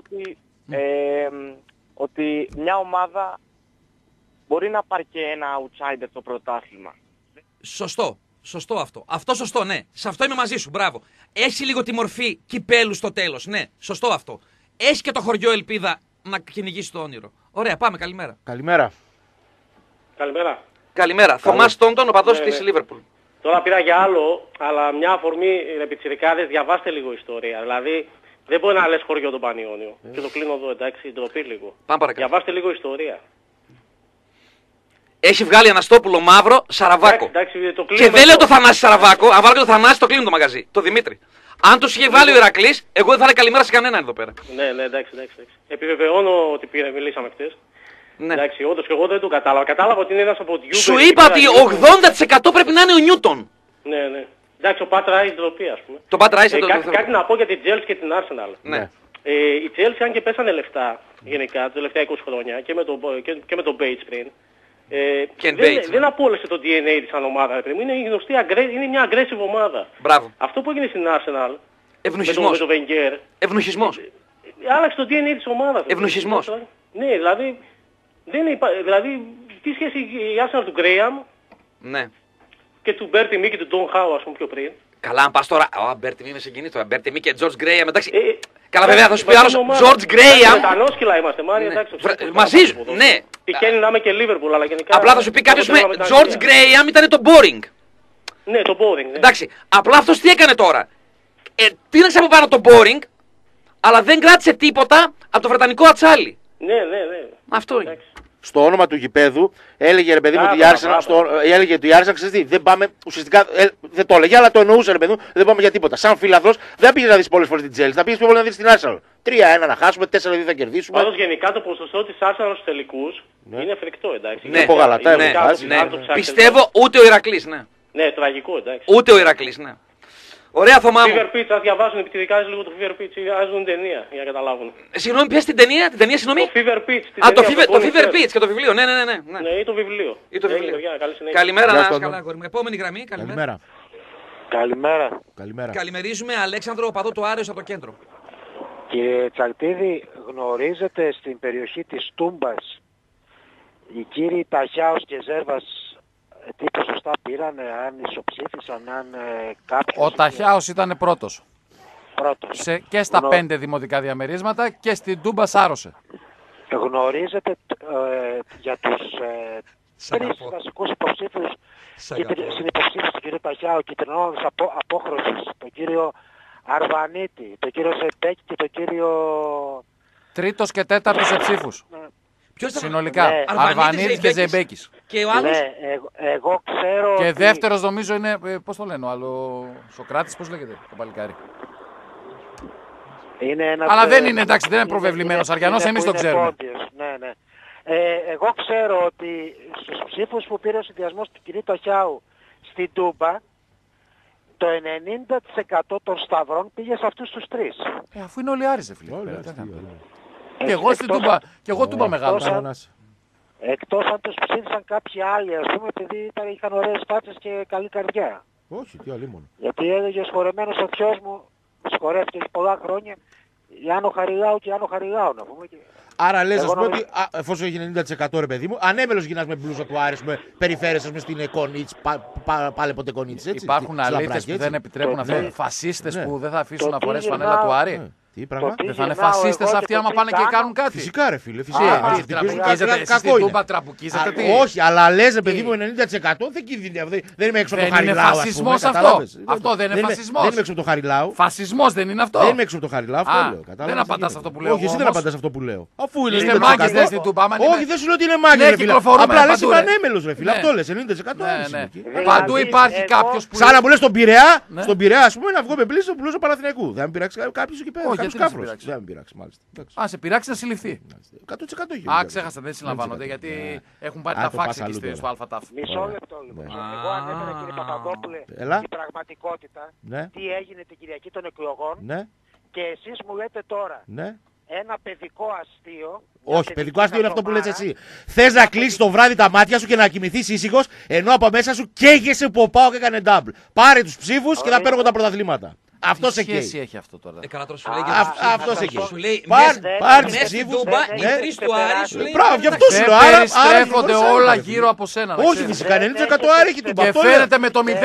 ότι μια ομάδα μπορεί να πάρει και ένα outsider στο πρωτάθλημα. Σωστό αυτό. Αυτό σωστό, ναι. Σε αυτό είμαι μαζί σου, μπράβο. Έχει λίγο τη μορφή κυπέλου στο τέλος, ναι. Σωστό αυτό. Έχει και το χωριό ελπίδα να κυνηγήσει το όνειρο. Ωραία, πάμε, καλημέρα. Καλημέρα. Καλημέρα. Θωμάς Τόντον, οπαδός της Λίβερπουλ. Τώρα πήρα για άλλο, αλλά μια αφορμή πιτσιρικάδες, διαβάστε λίγο ιστορία. Δηλαδή, δεν μπορεί να λες χωριό τον Πανιόνιο. Και το κλείνω εδώ, εντάξει, ντροπή λίγο. Πάμε παρακάτω. Διαβάστε λίγο ιστορία. Έχει βγάλει Αναστόπουλο μαύρο Σαραβάκο. Εντάξει, το και δεν λέω το Θανάση Σαραβάκο, αν βάλω και το Θανάση το κλείνω το μαγαζί. Το Δημήτρη. Αν τους είχε βάλει ο Ηρακλής, εγώ δεν θα έλεγα καλημέρα σε κανέναν εδώ πέρα. Ναι, εντάξει. Επιβεβαιώνω ότι μιλήσαμε χτες. Ναι. Εντάξει, όντως και εγώ δεν το κατάλαβα. Κατάλαβα ότι είναι ένας από τη Juve. Σου είπα ότι 80% πρέπει να είναι ο Νιούτον. Ναι. Εντάξει, ο Πατ Ράις ντροπή, ας πούμε. Το Πατ Ράις είναι κάτι να πω για την Chelsea και την Arsenal. Ναι. Η Chelsea, αν και πέσανε λεφτά γενικά τα τελευταία 20 χρόνια και με τον Bates πριν, δεν απόλυσε το DNA της σαν ομάδα. Είναι η γνωστή είναι μια aggressive ομάδα. Μπράβο. Αυτό που έγινε στην Arsenal Ευνουχισμός. με τον Wenger, Ευνουχισμός. άλλαξε το DNA της ομάδας. Ευνουχισμός. Ναι, δηλαδή τι σχέση η Arsenal του Graham και του Bertie Mee και του Don Howe, ας πούμε, πιο πριν. Καλά, αν πας τώρα. Bertie Mee με συγκινεί τώρα. Bertie Mee και George Graham, εντάξει. Καλά, βέβαια, θα σου πει άλλος George Graham. Μετανόσκυλα είμαστε, Μάρια, εντάξει. Μαζί σου, ναι. Τυχαίνει να είμαι και Liverpool, αλλά γενικά. Απλά θα σου πει κάποιος με George Graham ήταν το boring. Ναι, το boring. Ναι. Εντάξει, απλά αυτός τι έκανε τώρα. Πήραξε από πάνω το boring, αλλά δεν κράτησε τίποτα από το βρετανικό ατσάλι. Ναι. Αυτό είναι. Στο όνομα του γηπέδου έλεγε ρε παιδί μου ότι η Arsenal, ξέρεις τι, δεν πάμε ουσιαστικά, δεν το έλεγε, αλλά το εννοούσε ρε παιδί μου, δεν πάμε για τίποτα. Σαν φίλαθλος δεν πήγε να δεις πολλές φορές την Chelsea, θα πήγες πιο πολύ να δεις την Arsenal. 3-1 να χάσουμε, 4-2 θα κερδίσουμε. Πάντως γενικά το ποσοστό της Arsenal στους τελικούς είναι φρικτό, εντάξει. Ναι. Πιστεύω ούτε ο Ηρακλής, ναι. Ναι, τραγικό, εντάξει. Ούτε ο Ηρακλής, ναι. Ωραία, Θωμά μου. Fever Pitch, ας διαβάσουν επιτηρικάζεις λίγο το Fever Pitch, ας δουν ταινία για να καταλάβουν. Συγγνώμη, πιες την ταινία, συγγνώμη. Το Fever Pitch. Το Fever Pitch και το βιβλίο, ναι. Ναι, ή το βιβλίο. Καλημέρα, να καλά, αγόρι μου. Επόμενη γραμμή, καλημέρα. Καλημέρα. Καλημερίζουμε Αλέξανδρο, οπαδό του Άρεος από το κέντρο. Κύριε Τσαλτίδη, γνωρίζετε στην περιοχή της Τούμπας οι κύριοι Ταχιάος και Ζέρβας τι ποσοστά πήραν, αν ισοψήφισαν, αν κάποιος... Ο Ταχιάος ήταν πρώτος. Και στα 5 δημοτικά διαμερίσματα και στην Τούμπα σάρωσε. Γνωρίζετε για τους 3 βασικούς υποψήφιους συνυποψήφιους του κύριο Ταχιάου κυτρινόδες απόχρωσης, τον κύριο Αρβανίτη, τον κύριο Ζεμπέκη και τον κύριο... Τρίτος και τέταρτος εψήφους. Συνολικά. Ναι. Αρβανίτης και Ζεμπέκης. Και ο άλλος. Ναι, εγώ ξέρω. Και δεύτερος νομίζω είναι. Πώς το λένε, ο άλλο. Σοκράτης, πώς λέγεται το παλικάρι. Είναι ένας, αλλά δεν είναι, εντάξει, δεν είναι προβεβλημένος Αριανός, εμείς το ξέρουμε. Ναι. Εγώ ξέρω ότι στους ψήφους που πήρε ο συνδυασμός του κ. Ταχιάου στην Τούμπα, το 90% των σταυρών πήγε σε αυτούς τους 3. Αφού είναι όλοι Άρης, φίλε. Και εγώ στην Τούμπα, και εγώ Τούμπα μεγάλο. Εκτός αν τους ψήφισαν κάποιοι άλλοι, ας πούμε, επειδή είχαν ωραίες φάτσες και καλή καρδιά. Όχι, τι άλλη μόνο. Γιατί έλεγε ο σχορεμένος ο θειός μου, σχορεύτηκε πολλά χρόνια, Ιάννο Χαριλάου και Ιάννο Χαριλάου, να πούμε. Άρα λες, ας πούμε, ότι εφόσον έχει 90% ρε παιδί μου, ανέμελος γυρνάς με μπλούζα του Άρη, με περιφέρεσαι στην Κονίτς, πάλε ποτέ Κονίτς, έτσι. Υπάρχουν αλήτες που δεν επιτρέπουν αυτά, φασίστες που δεν θα αφήσουν να φορέσει φανέλα του Άρη. Τι πράγμα. Δεν θα είναι φασίστες αυτοί άμα πάνε και κάνουν κάτι. Φυσικά, ρε φίλε. Φυσικά. Κακό είναι. Τραμπουκίζετε. Όχι, αλλά λες, παιδί μου, 90% δεν κινδυνεύει. Δεν είμαι έξω από το Χαριλάου. Είναι φασισμός αυτό. Αυτό δεν είναι φασισμός. Δεν είμαι έξω από το Χαριλάου. Φασισμός δεν είναι αυτό. Δεν είμαι έξω από το Χαριλάου. Δεν απαντάς αυτό που λέω. Όχι, εσύ δεν απαντάς αυτό που λέω. Αφού είναι. Είστε μάγκες δεν στην Τούμπα. Όχι, δεν σου λέω ότι είναι μάγκες, ρε φίλε. Απλά λες είμαι ανέμελος, ρε φίλε. Αυτό λες, 90%. Παντού υπάρχει κάποιος που. Σαν να μου λες στον Πειραιά, ας πούμε, να βγω με πλήση στο πλούσιο Παναθηναϊκού. Δεν με πειράξει κάποιος εκεί πέρα. Κάποιος κάφρος. Δεν με πειράξει, μάλιστα. Α, σε πειράξει να συλληφθεί. 100% έχει. Α, ξέχασα, δεν συλλαμβάνονται γιατί έχουν πάρει τα φάξ εκεί στο ΑΛΦΑΤΑΦ. Μισό λεπτό λοιπόν. Εγώ ανέφερα, κύριε Παπαδόπουλε, την πραγματικότητα, τι έγινε την Κυριακή των εκλογών και εσείς μου λέτε τώρα ένα παιδικό αστείο. Όχι, παιδικό αστείο είναι αυτό που λες εσύ. Θες να κλείσεις το βράδυ τα μάτια σου και να κοιμηθείς ήσυχος, ενώ από μέσα σου καίγεσαι που ο ΠΑΟΚ έκανε double. Πάρε τους ψήφους και θα παίρνω τα πρωταθλήματα. Αυτό σε καίει. Τι σχέση έχει αυτό τώρα. Αυτό σε καίει. Σου λέει πάρε τους μέσα στην ψήφους. Τούμπα, οι τρεις του Άρη σου λέει. Μπράβο, γι' αυτό σου λέω. Περιστρέφονται όλα γύρω από σένα. Όχι, φυσικά 90% Άρη έχει Τούμπα. Και φαίνεται με το 0,80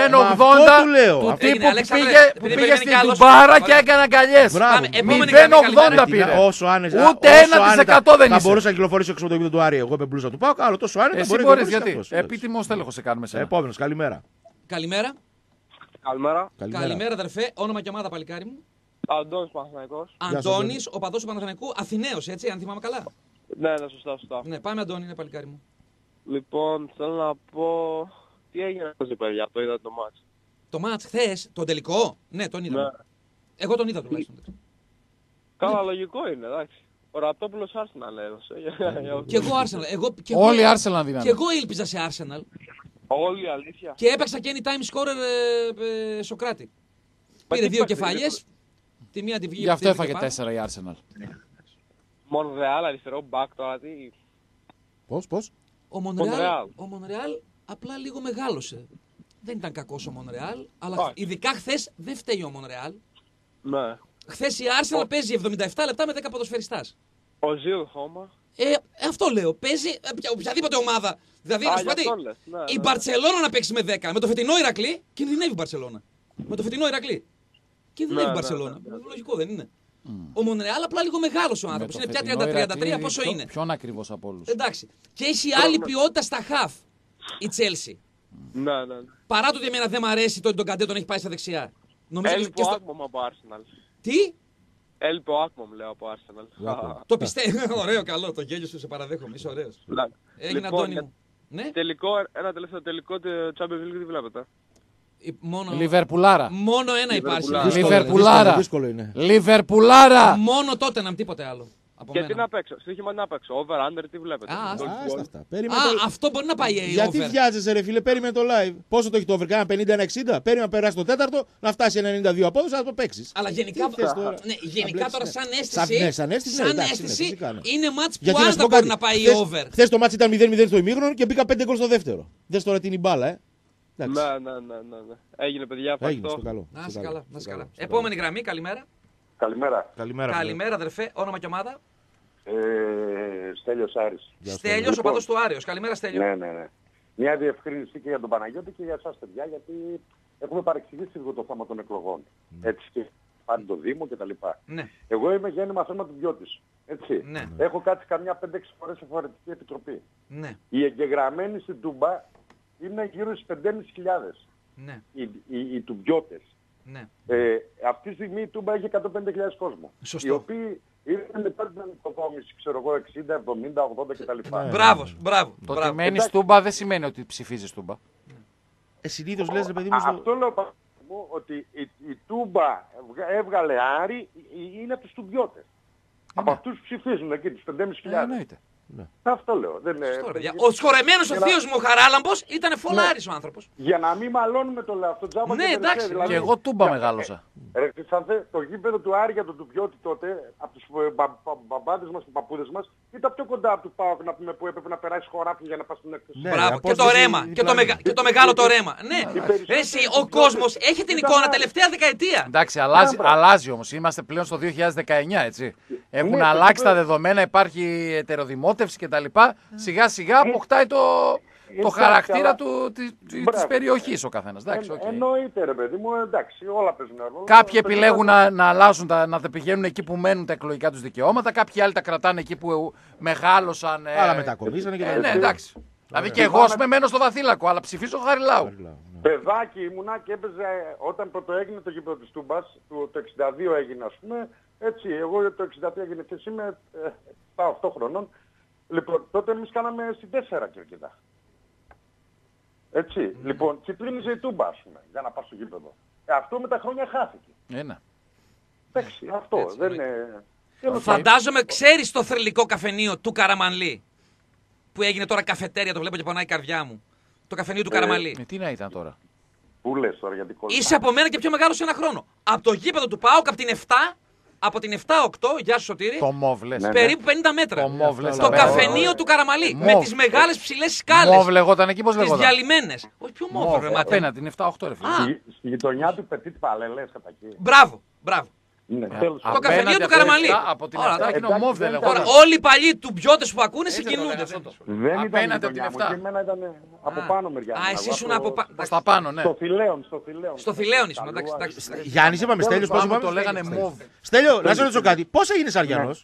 του τύπου που πήγε στην Τουμπάρα και έκανε αγκαλιές. 0,80 πήρε. Ούτε 1% δεν είσαι. Θα μπορούσα να κυκλοφορήσω έξω από το επίπεδο του Άρη. Εγώ με μπλούζα του Πάουκ, άλλο τόσο άνετα. Εσύ μπορείς γιατί. Επίτιμος τέλεχος σε κάνουμε σένα. Επόμενος, καλημέρα. Καλημέρα. Καλημέρα, αδερφέ. Όνομα και ομάδα, παλικάρι μου. Αντώνης Παναθηναϊκός. Αντώνης, οπαδός του Παναθηναϊκού, Αθηναίος, έτσι, αν θυμάμαι καλά. Ναι, σωστά. Ναι, πάμε, Αντώνη, είναι παλικάρι μου. Λοιπόν, θέλω να πω. Τι έγινε αυτό, παιδιά, το είδα το μάτς. Το μάτς χθες, τον τελικό. Ναι, τον είδα. Ναι. Εγώ τον είδα τουλάχιστον. Καλά, λογικό είναι, εντάξει. Ο Ραπτόπουλος Arsenal έδωσε. Κι εγώ Arsenal. Όλοι Arsenal δίνανε. Κι εγώ ήλπιζα σε Arsenal. Όλη αλήθεια. Και έπαιξα και anytime scorer Σοκράτη. Πήρε δύο κεφαλιές. Τη μία τη βγήκε. Γι' αυτό έφαγε 4 η Arsenal. Μονρεάλ, αριστερό μπακ τώρα τι. Πώς. Ο Μονρεάλ απλά λίγο μεγάλωσε. Δεν ήταν κακός ο Μονρεάλ, αλλά ειδικά χθες δεν φταίει ο Μονρεάλ. Ναι. Χθες η Arsenal παίζει 77 λεπτά με 10 ποδοσφαιριστάς. Ο Ζιλ Χώμα. Αυτό λέω. Παίζει οποιαδήποτε ομάδα. Δηλαδή, να σου πω η Μπαρτσελώνα να παίξει με 10. Με το φετινό Ηρακλή κινδυνεύει η Μπαρτσελώνα. Με το φετινό Ηρακλή. Κινδυνεύει η Μπαρτσελώνα. Λογικό δεν είναι. Ο Μονρεάλ απλά λίγο μεγάλος ο άνθρωπος. Είναι πια 30-33 πόσο είναι. Ποιον ακριβώς από όλους. Εντάξει. Και έχει άλλη ποιότητα στα χαφ η Τσέλσι. Ναι. Παρά το ότι εμένα δεν μ' αρέσει το ότι τον Καντέ τον έχει πάει στα δεξιά. Έλειπε ο Άκμομ από Arsenal. Τι? Έλειπε ο Άκμομ, λέω, από Arsenal. Το πιστεύω. Ωραίο, καλό. Το γέλιο σου σε παραδέχομαι. Είσαι ωραίος. Έγινε, Αντώνη μου. Ένα τελευταίο τελικό Champions League τι βλέπετε. Λιβερπουλάρα. Μόνο ένα υπάρχει. Λιβερπουλάρα. Μόνο τότε να τίποτε άλλο. Και τι να παίξω, στοίχημα να παίξω, over-under, τι βλέπετε. Αυτό μπορεί να πάει over. Γιατί βιάζεσαι ρε φίλε, περίμενε το live. Πόσο το έχει το over, κάνα 50-60, περίμενε να περάσει το τέταρτο, να φτάσει 92 απόδοση, να το παίξεις. Αλλά γενικά τώρα σαν αίσθηση είναι μάτς που άνετα μπορεί να πάει over. Χθες το μάτς ήταν 0-0 στο ημίχρονο και μπήκα 5 γκολ στο δεύτερο. Δες τώρα την μπάλα, Ναι. Έγινε παιδιά, ευχαριστώ. Να είσαι καλά. Επόμενη γραμμή, καλημέρα. Καλημέρα, αδερφέ. Όνομα και ομάδα. Στέλιος Άρης. Στέλιος, οπαδός του Άρεος. Καλημέρα, Στέλιο. Ναι. Μια διευκρίνηση και για τον Παναγιώτη και για εσάς, παιδιά, γιατί έχουμε παρεξηγήσει λίγο το θέμα των εκλογών. Έτσι και πάρει το Δήμο κτλ. Ναι. Εγώ είμαι γέννημα θέμα του Μπιώτης. Έτσι. Ναι. Έχω κάτσει καμιά 5-6 φορές σε φορετική επιτροπή. Ναι. Οι εγγεγραμμένοι στην Τούμπα είναι γύρω στις 5.500. Ναι. Οι Τουμπιώτες. Ναι. Αυτή τη στιγμή η Τούμπα έχει 150.000 κόσμο. Σωστό. Οι οποίοι ήρθαν μετά την ανοικοδόμηση, ξέρω εγώ, 60, 70, 80 κτλ. Μπράβο. Το ότι μένεις Τούμπα δεν σημαίνει ότι ψηφίζεις Τούμπα. Συνήθως λες, παιδί μου. Αυτό λέω ότι η Τούμπα έβγαλε Άρη, είναι από τους Τουμπιώτες. Από αυτούς ψηφίζουν εκεί, τους 5.500. Ναι. Αυτό λέω. Ο σχορεμένος ο θείος μου ο Χαράλαμπος ήταν φολάρης ο άνθρωπος. Για να μην μαλώνουμε το λέω αυτό τζάμπα. Ναι, εντάξει. Και εγώ Τούμπα μεγάλωσα. Το γήπεδο του Άρη για τον Τουμπιώτη τότε, από τους μπαμπάδες μας και παππούδες μας, ήταν πιο κοντά από του ΠΑΟΚ να πούμε που έπρεπε να περάσει χωράφι για να πας στην έκθεση. Μπράβο. Και το ρέμα. Και το μεγάλο το ρέμα. Ναι. Εσύ ο κόσμος έχει την εικόνα τελευταία δεκαετία. Εντάξει, αλλάζει όμως. Είμαστε πλέον στο 2019, έτσι. Έχουν αλλάξει τα δεδομένα, υπάρχει ετεροδημότευση κτλ. Σιγά σιγά αποκτάει το χαρακτήρα της περιοχής ο καθένας. Εννοείται ρε παιδί μου, εντάξει, όλα παίζουν ρόλο. Κάποιοι επιλέγουν να αλλάζουν, να πηγαίνουν εκεί που μένουν τα εκλογικά τους δικαιώματα, κάποιοι άλλοι τα κρατάνε εκεί που μεγάλωσαν. Άλλα μετακομίσανε και ναι, εντάξει. Δηλαδή και εγώ μένω στο Βαθύλακο, αλλά ψηφίζω Χαριλάου. Παιδάκι ήμουνα και έπαιζε όταν το έγινε το γήπεδο της Τούμπας, το 62 έγινε ας πούμε, έτσι, εγώ το 63 έγινε και εσύ είμαι 8 χρονών. Λοιπόν, τότε εμείς κάναμε στην 4 κερκίδα. Έτσι, λοιπόν, κυκλίνιζε η Τούμπα ας πούμε, για να πας στο γήπεδο. Αυτό με τα χρόνια χάθηκε. Εντάξει, αυτό έτσι, δεν είναι... Φαντάζομαι ξέρεις το θρυλικό καφενείο του Καραμανλή, που έγινε τώρα καφετέρια, το βλέπω και πονάει η καρδιά μου. Το καφενείο του Καραμανλή. Τι να ήταν τώρα. Πού λες τώρα, γιατί κόλλησα. Είσαι από μένα και πιο μεγάλο σε ένα χρόνο. Από το γήπεδο του ΠΑΟΚ, από την 7-8, γεια σου Σωτήρη, το μόβλες. περίπου 50 μέτρα. Το μόβλες. Το καφενείο του Καραμανλή. Με τις μεγάλες ψηλές σκάλες. Μόβ λεγόταν εκεί, πώς λεγόταν. Τις διαλυμένες. Όχι, ποιο μόβ, ρε μάτι. Απέναντι, την 7-8 ρε φίλε. Στη γειτονιά του Petit Palais λες κατά εκεί. Μπράβο. Το καφενείο του Καραμανλή. Από την 7 εκείνο μόβ δεν λεγόταν. Όλοι οι παλιοί του μπιώτες που ακούνε συγκινούνται. Δεν απέναντι ήταν από την 7. Εμένα ήταν από πάνω μεριά. Α, εσύ ήσουν από πάνω. Στα πάνω, ναι. Στο Θηλαίον ήσουν, εντάξει. Γιάννης είπαμε, Στέλιος, πώς είπαμε. Το λέγανε μόβ. Στέλιο, να σε ρωτήσω κάτι. Πώς έγινες Αριανός?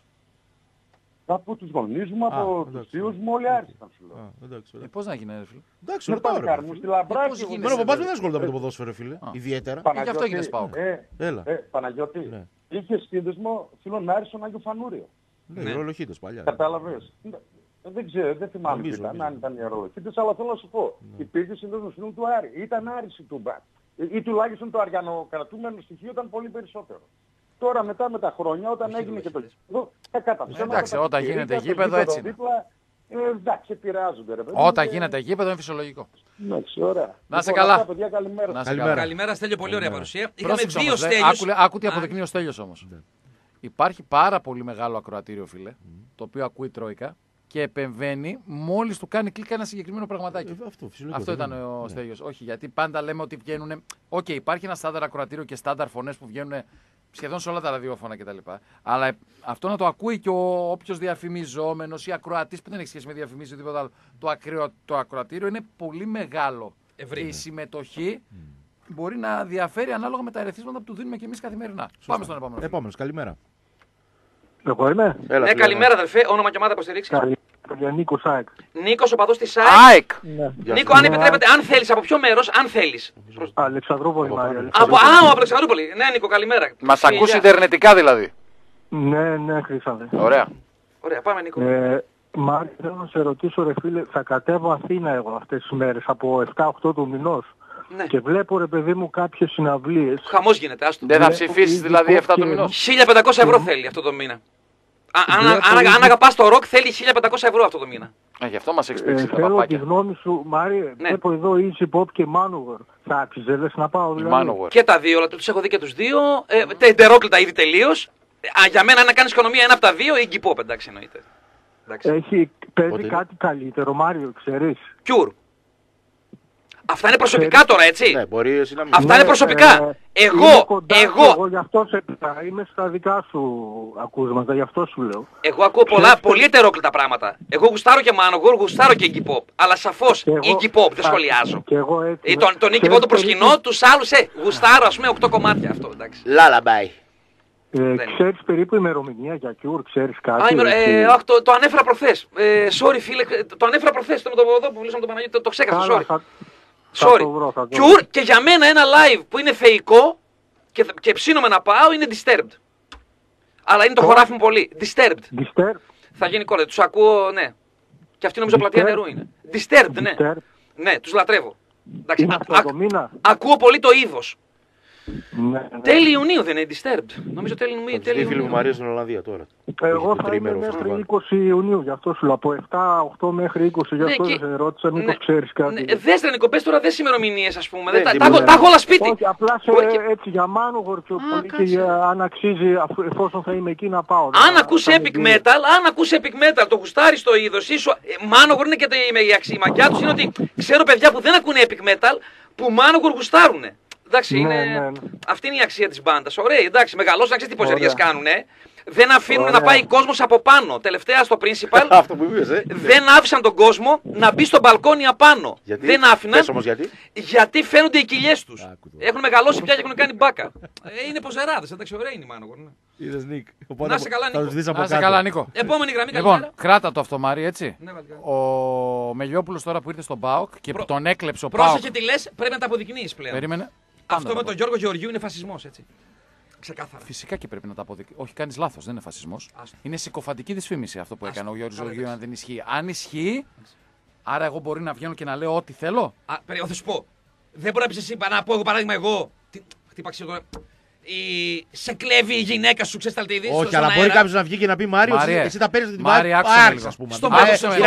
Από τους γονείς μου, από τους θείους μου, όλοι άρισταν σου λέω. Πώς να γίνει ρε φίλε. Εντάξει, ρωτάω ρε. Μου στη Λαμπράκη. Μένω ο παπάς δεν ασχολείται με το ποδόσφαιρο φίλε, ιδιαίτερα. Γι' αυτό έγινες ΠΑΟΚ. Παναγιώτη, είχε σύνδεσμο φίλων Άρη στον Άγιο Φανούριο. Ναι, ρολογίτες παλιά. Κατάλαβες. Δεν ξέρω, δεν θυμάμαι τι ήταν, αν ήταν οι ρολογίτες, αλλά θέλω να σου πω. Υπήρχε σύνδεσμο φίλων του Άρη. Ήταν Άρης η Τούμπα. Ή τουλάχιστον το αριανοκρατούμενο στοιχείο ήταν πολύ περισσότερο. Τώρα μετά με τα χρόνια, όταν έγινε και το γήπεδο, εντάξει, όταν γίνεται γήπεδο έτσι είναι. Εντάξει, επηρεάζονται ρε παιδί. Όταν γίνεται γήπεδο είναι φυσιολογικό. Εντάξει, ωραία. Να είσαι καλά. Καλημέρα Στέλιο, πολύ ωραία παρουσία. Είχαμε δύο Στέλιους. Άκου τι αποδεικνύει ο Στέλιος όμως. Υπάρχει πάρα πολύ μεγάλο ακροατήριο φίλε, το οποίο ακούει Τρόικα και επεμβαίνει μόλις του κάνει κλικ ένα συγκεκριμένο πραγματάκι. Αυτό ήταν ο Στέλιος. Όχι, γιατί πάντα λέμε ότι βγαίνουν. Οκ, υπάρχει ένα στάνταρ ακροατήριο και στάνταρ φωνές που βγαίνουν σχεδόν σε όλα τα ραδιόφωνα κτλ. Αλλά αυτό να το ακούει και όποιος διαφημιζόμενος ή ακροατής που δεν έχει σχέση με διαφημίσεις ή τίποτα άλλο. Το ακροατήριο είναι πολύ μεγάλο. Και η συμμετοχή μπορεί να διαφέρει ανάλογα με τα ερεθίσματα που του δίνουμε και εμείς καθημερινά. Πάμε στον επόμενο. Επόμενος, καλημέρα. Εγώ είμαι. Ναι, καλημέρα αδελφέ, όνομα και ομάδα υποστηρίξη. Καλημέρα, Νίκος ΑΕΚ. Νίκος, οπαδός της ΑΕΚ. Νίκο, αν επιτρέπετε, αν θέλεις, από ποιο μέρος, αν θέλεις. Αλεξανδρούπολη, Μάρια. Από Αλεξανδρούπολη. Ναι, Νίκο, καλημέρα. Μας ακούς ιντερνετικά δηλαδή. Ναι, Χρυσάνδε. Ωραία. Ωραία, πάμε Νίκο. Μάρια, θέλω να σε ρωτήσω ρε φίλε, θα κατέβω Αθήνα εγώ αυτές τις μέρες από 7-8 του μηνός. Ναι. Και βλέπω ρε παιδί μου κάποιες συναυλίες. Χαμός γίνεται, άστο. Δεν θα ψηφίσεις δηλαδή 7 του μηνός. 1.500 ευρώ θέλει αυτό το μήνα. Αν αγαπάς το ροκ θέλει 1.500 ευρώ αυτό το μήνα. Γι' αυτό μας έχεις πήξει τα θέλω παπάκια. τη γνώμη σου, Μάρια, βλέπω εδώ Easy Pop και Manowar. Θα άξιζε, λες να πάω δηλαδή. Και τα δύο, αλλά τους έχω δει και τους δύο. Τερόκλητα ήδη τελείως. Για μένα να κάνεις οικονομία ένα από τα δύο, Iggy Pop, εντάξει εννοείται. Παίζει κάτι καλύτερο, Μάριο, ξέρεις. Cure. Αυτά είναι προσωπικά τώρα, έτσι. Ναι, μπορεί εσύ να μην. Αυτά είναι προσωπικά. Εγώ γι' αυτό είμαι στα δικά σου ακούσματα, γι' αυτό σου λέω. Εγώ ακούω πολύ ετερόκλητα πράγματα. Εγώ γουστάρω και Manowar, γουστάρω και Iggy Pop. Αλλά σαφώς Iggy Pop, δεν σχολιάζω. Τον Iggy Pop το προσκυνώ, τους άλλους γουστάρω, ας πούμε 8 κομμάτια αυτό, εντάξει. Lullaby. Ξέρεις περίπου ημερομηνία για Cure, ξέρεις κάτι. Το ανέφερα προχθές. Sorry φίλε, το ανέφερα προχθές. Το εδώ που μιλήσαμε τον Παναγιώτη, το ξέχασα, sorry. Sorry. Cure και για μένα ένα live που είναι θεϊκό και ψήνομαι να πάω είναι Disturbed. Αλλά είναι το χωράφι μου πολύ. Disturbed. Θα γίνει κόλλα. Τους ακούω, ναι. Και αυτή νομίζω πλατεία νερού είναι. Disturbed, ναι. Ναι, τους λατρεύω. Εντάξει, ακούω πολύ το είδος. Τέλη Ιουνίου δεν είναι Disturbed. Νομίζω τέλη Ιουνίου. Τι φίλοι μου Μαρία στην Ολλανδία τώρα. Εγώ θα είμαι μέχρι 20 Ιουνίου, γι' αυτό σου λέω. Από 7-8 μέχρι 20, γι' αυτό σε ρώτησα μήπως ξέρεις κάτι. Δες ρε Νίκο, πες τώρα δες ημερομηνίες ας πούμε. Τα έχω όλα σπίτι. Όχι, απλά έτσι για Manowar και αν αξίζει εφόσον θα είμαι εκεί να πάω. Αν ακούς Epic Metal, το γουστάρεις το είδος. Manowar είναι και η μαγιά τους είναι ότι ξέρω παιδιά που δεν ακούνε Epic Metal που Manowar γουστάρουνε. Εντάξει, αυτή είναι η αξία της μπάντας. Ωραία, εντάξει, μεγαλώσαν, ξέρεις τι ποζεριές κάνουνε. Δεν αφήνουν να πάει κόσμος από πάνω. Τελευταία στο Principal. Αυτό που είπες, Δεν άφησαν τον κόσμο να μπει στο μπαλκόνι απάνω. Γιατί? Δεν άφηναν. Πες όμως γιατί. Γιατί φαίνονται οι κοιλιές τους. Έχουν μεγαλώσει πια και έχουν κάνει μπάκα. Είναι ποζεράδες, εντάξει, ωραία είναι η Μάνο. Είδες, Νίκ. Να σε καλά, Νίκο. Να σε καλά, Νίκο. Επόμενη γραμμή, Λοιπόν, καλημέρα. κράτα το αυτό, Μάρη, έτσι. Ναι, Βαλκάνη. Ο Μελιόπουλος τώρα που ήρθε στον ΠΑΟΚ και που τον έκλεψε ο ΠΑΟΚ. Πρόσεχε τι λες, πρέπει να τα αποδεικνύεις πλέον. Περίμενε. Αυτό με τον Γιώργο Γεωργίου είναι φασισμός, έτσι. Ξεκάθαρα. Φυσικά και πρέπει να τα αποδεικνύει. Όχι, κάνεις λάθος, δεν είναι φασισμός. Άστο. Είναι συκοφαντική δυσφήμιση αυτό που έκανε ο Γιώργος Καλά, Γεωργίου, αν εντάξει. δεν ισχύει. Αν ισχύει, άρα εγώ μπορεί να βγαίνω και να λέω ό,τι θέλω. Θα σου πω. Δεν μπορεί να πεις εσύ να πω εγώ παράδειγμα εγώ. Χτύπαξε τώρα. Σε κλέβει η γυναίκα σου, ξέρεις Ταλτίδη. Όχι, αλλά μπορεί κάποιος να βγει και να πει Μάριο, εσύ τα παίρνεις την Μάρη, άκουσε με λίγο. ας πούμε. Στον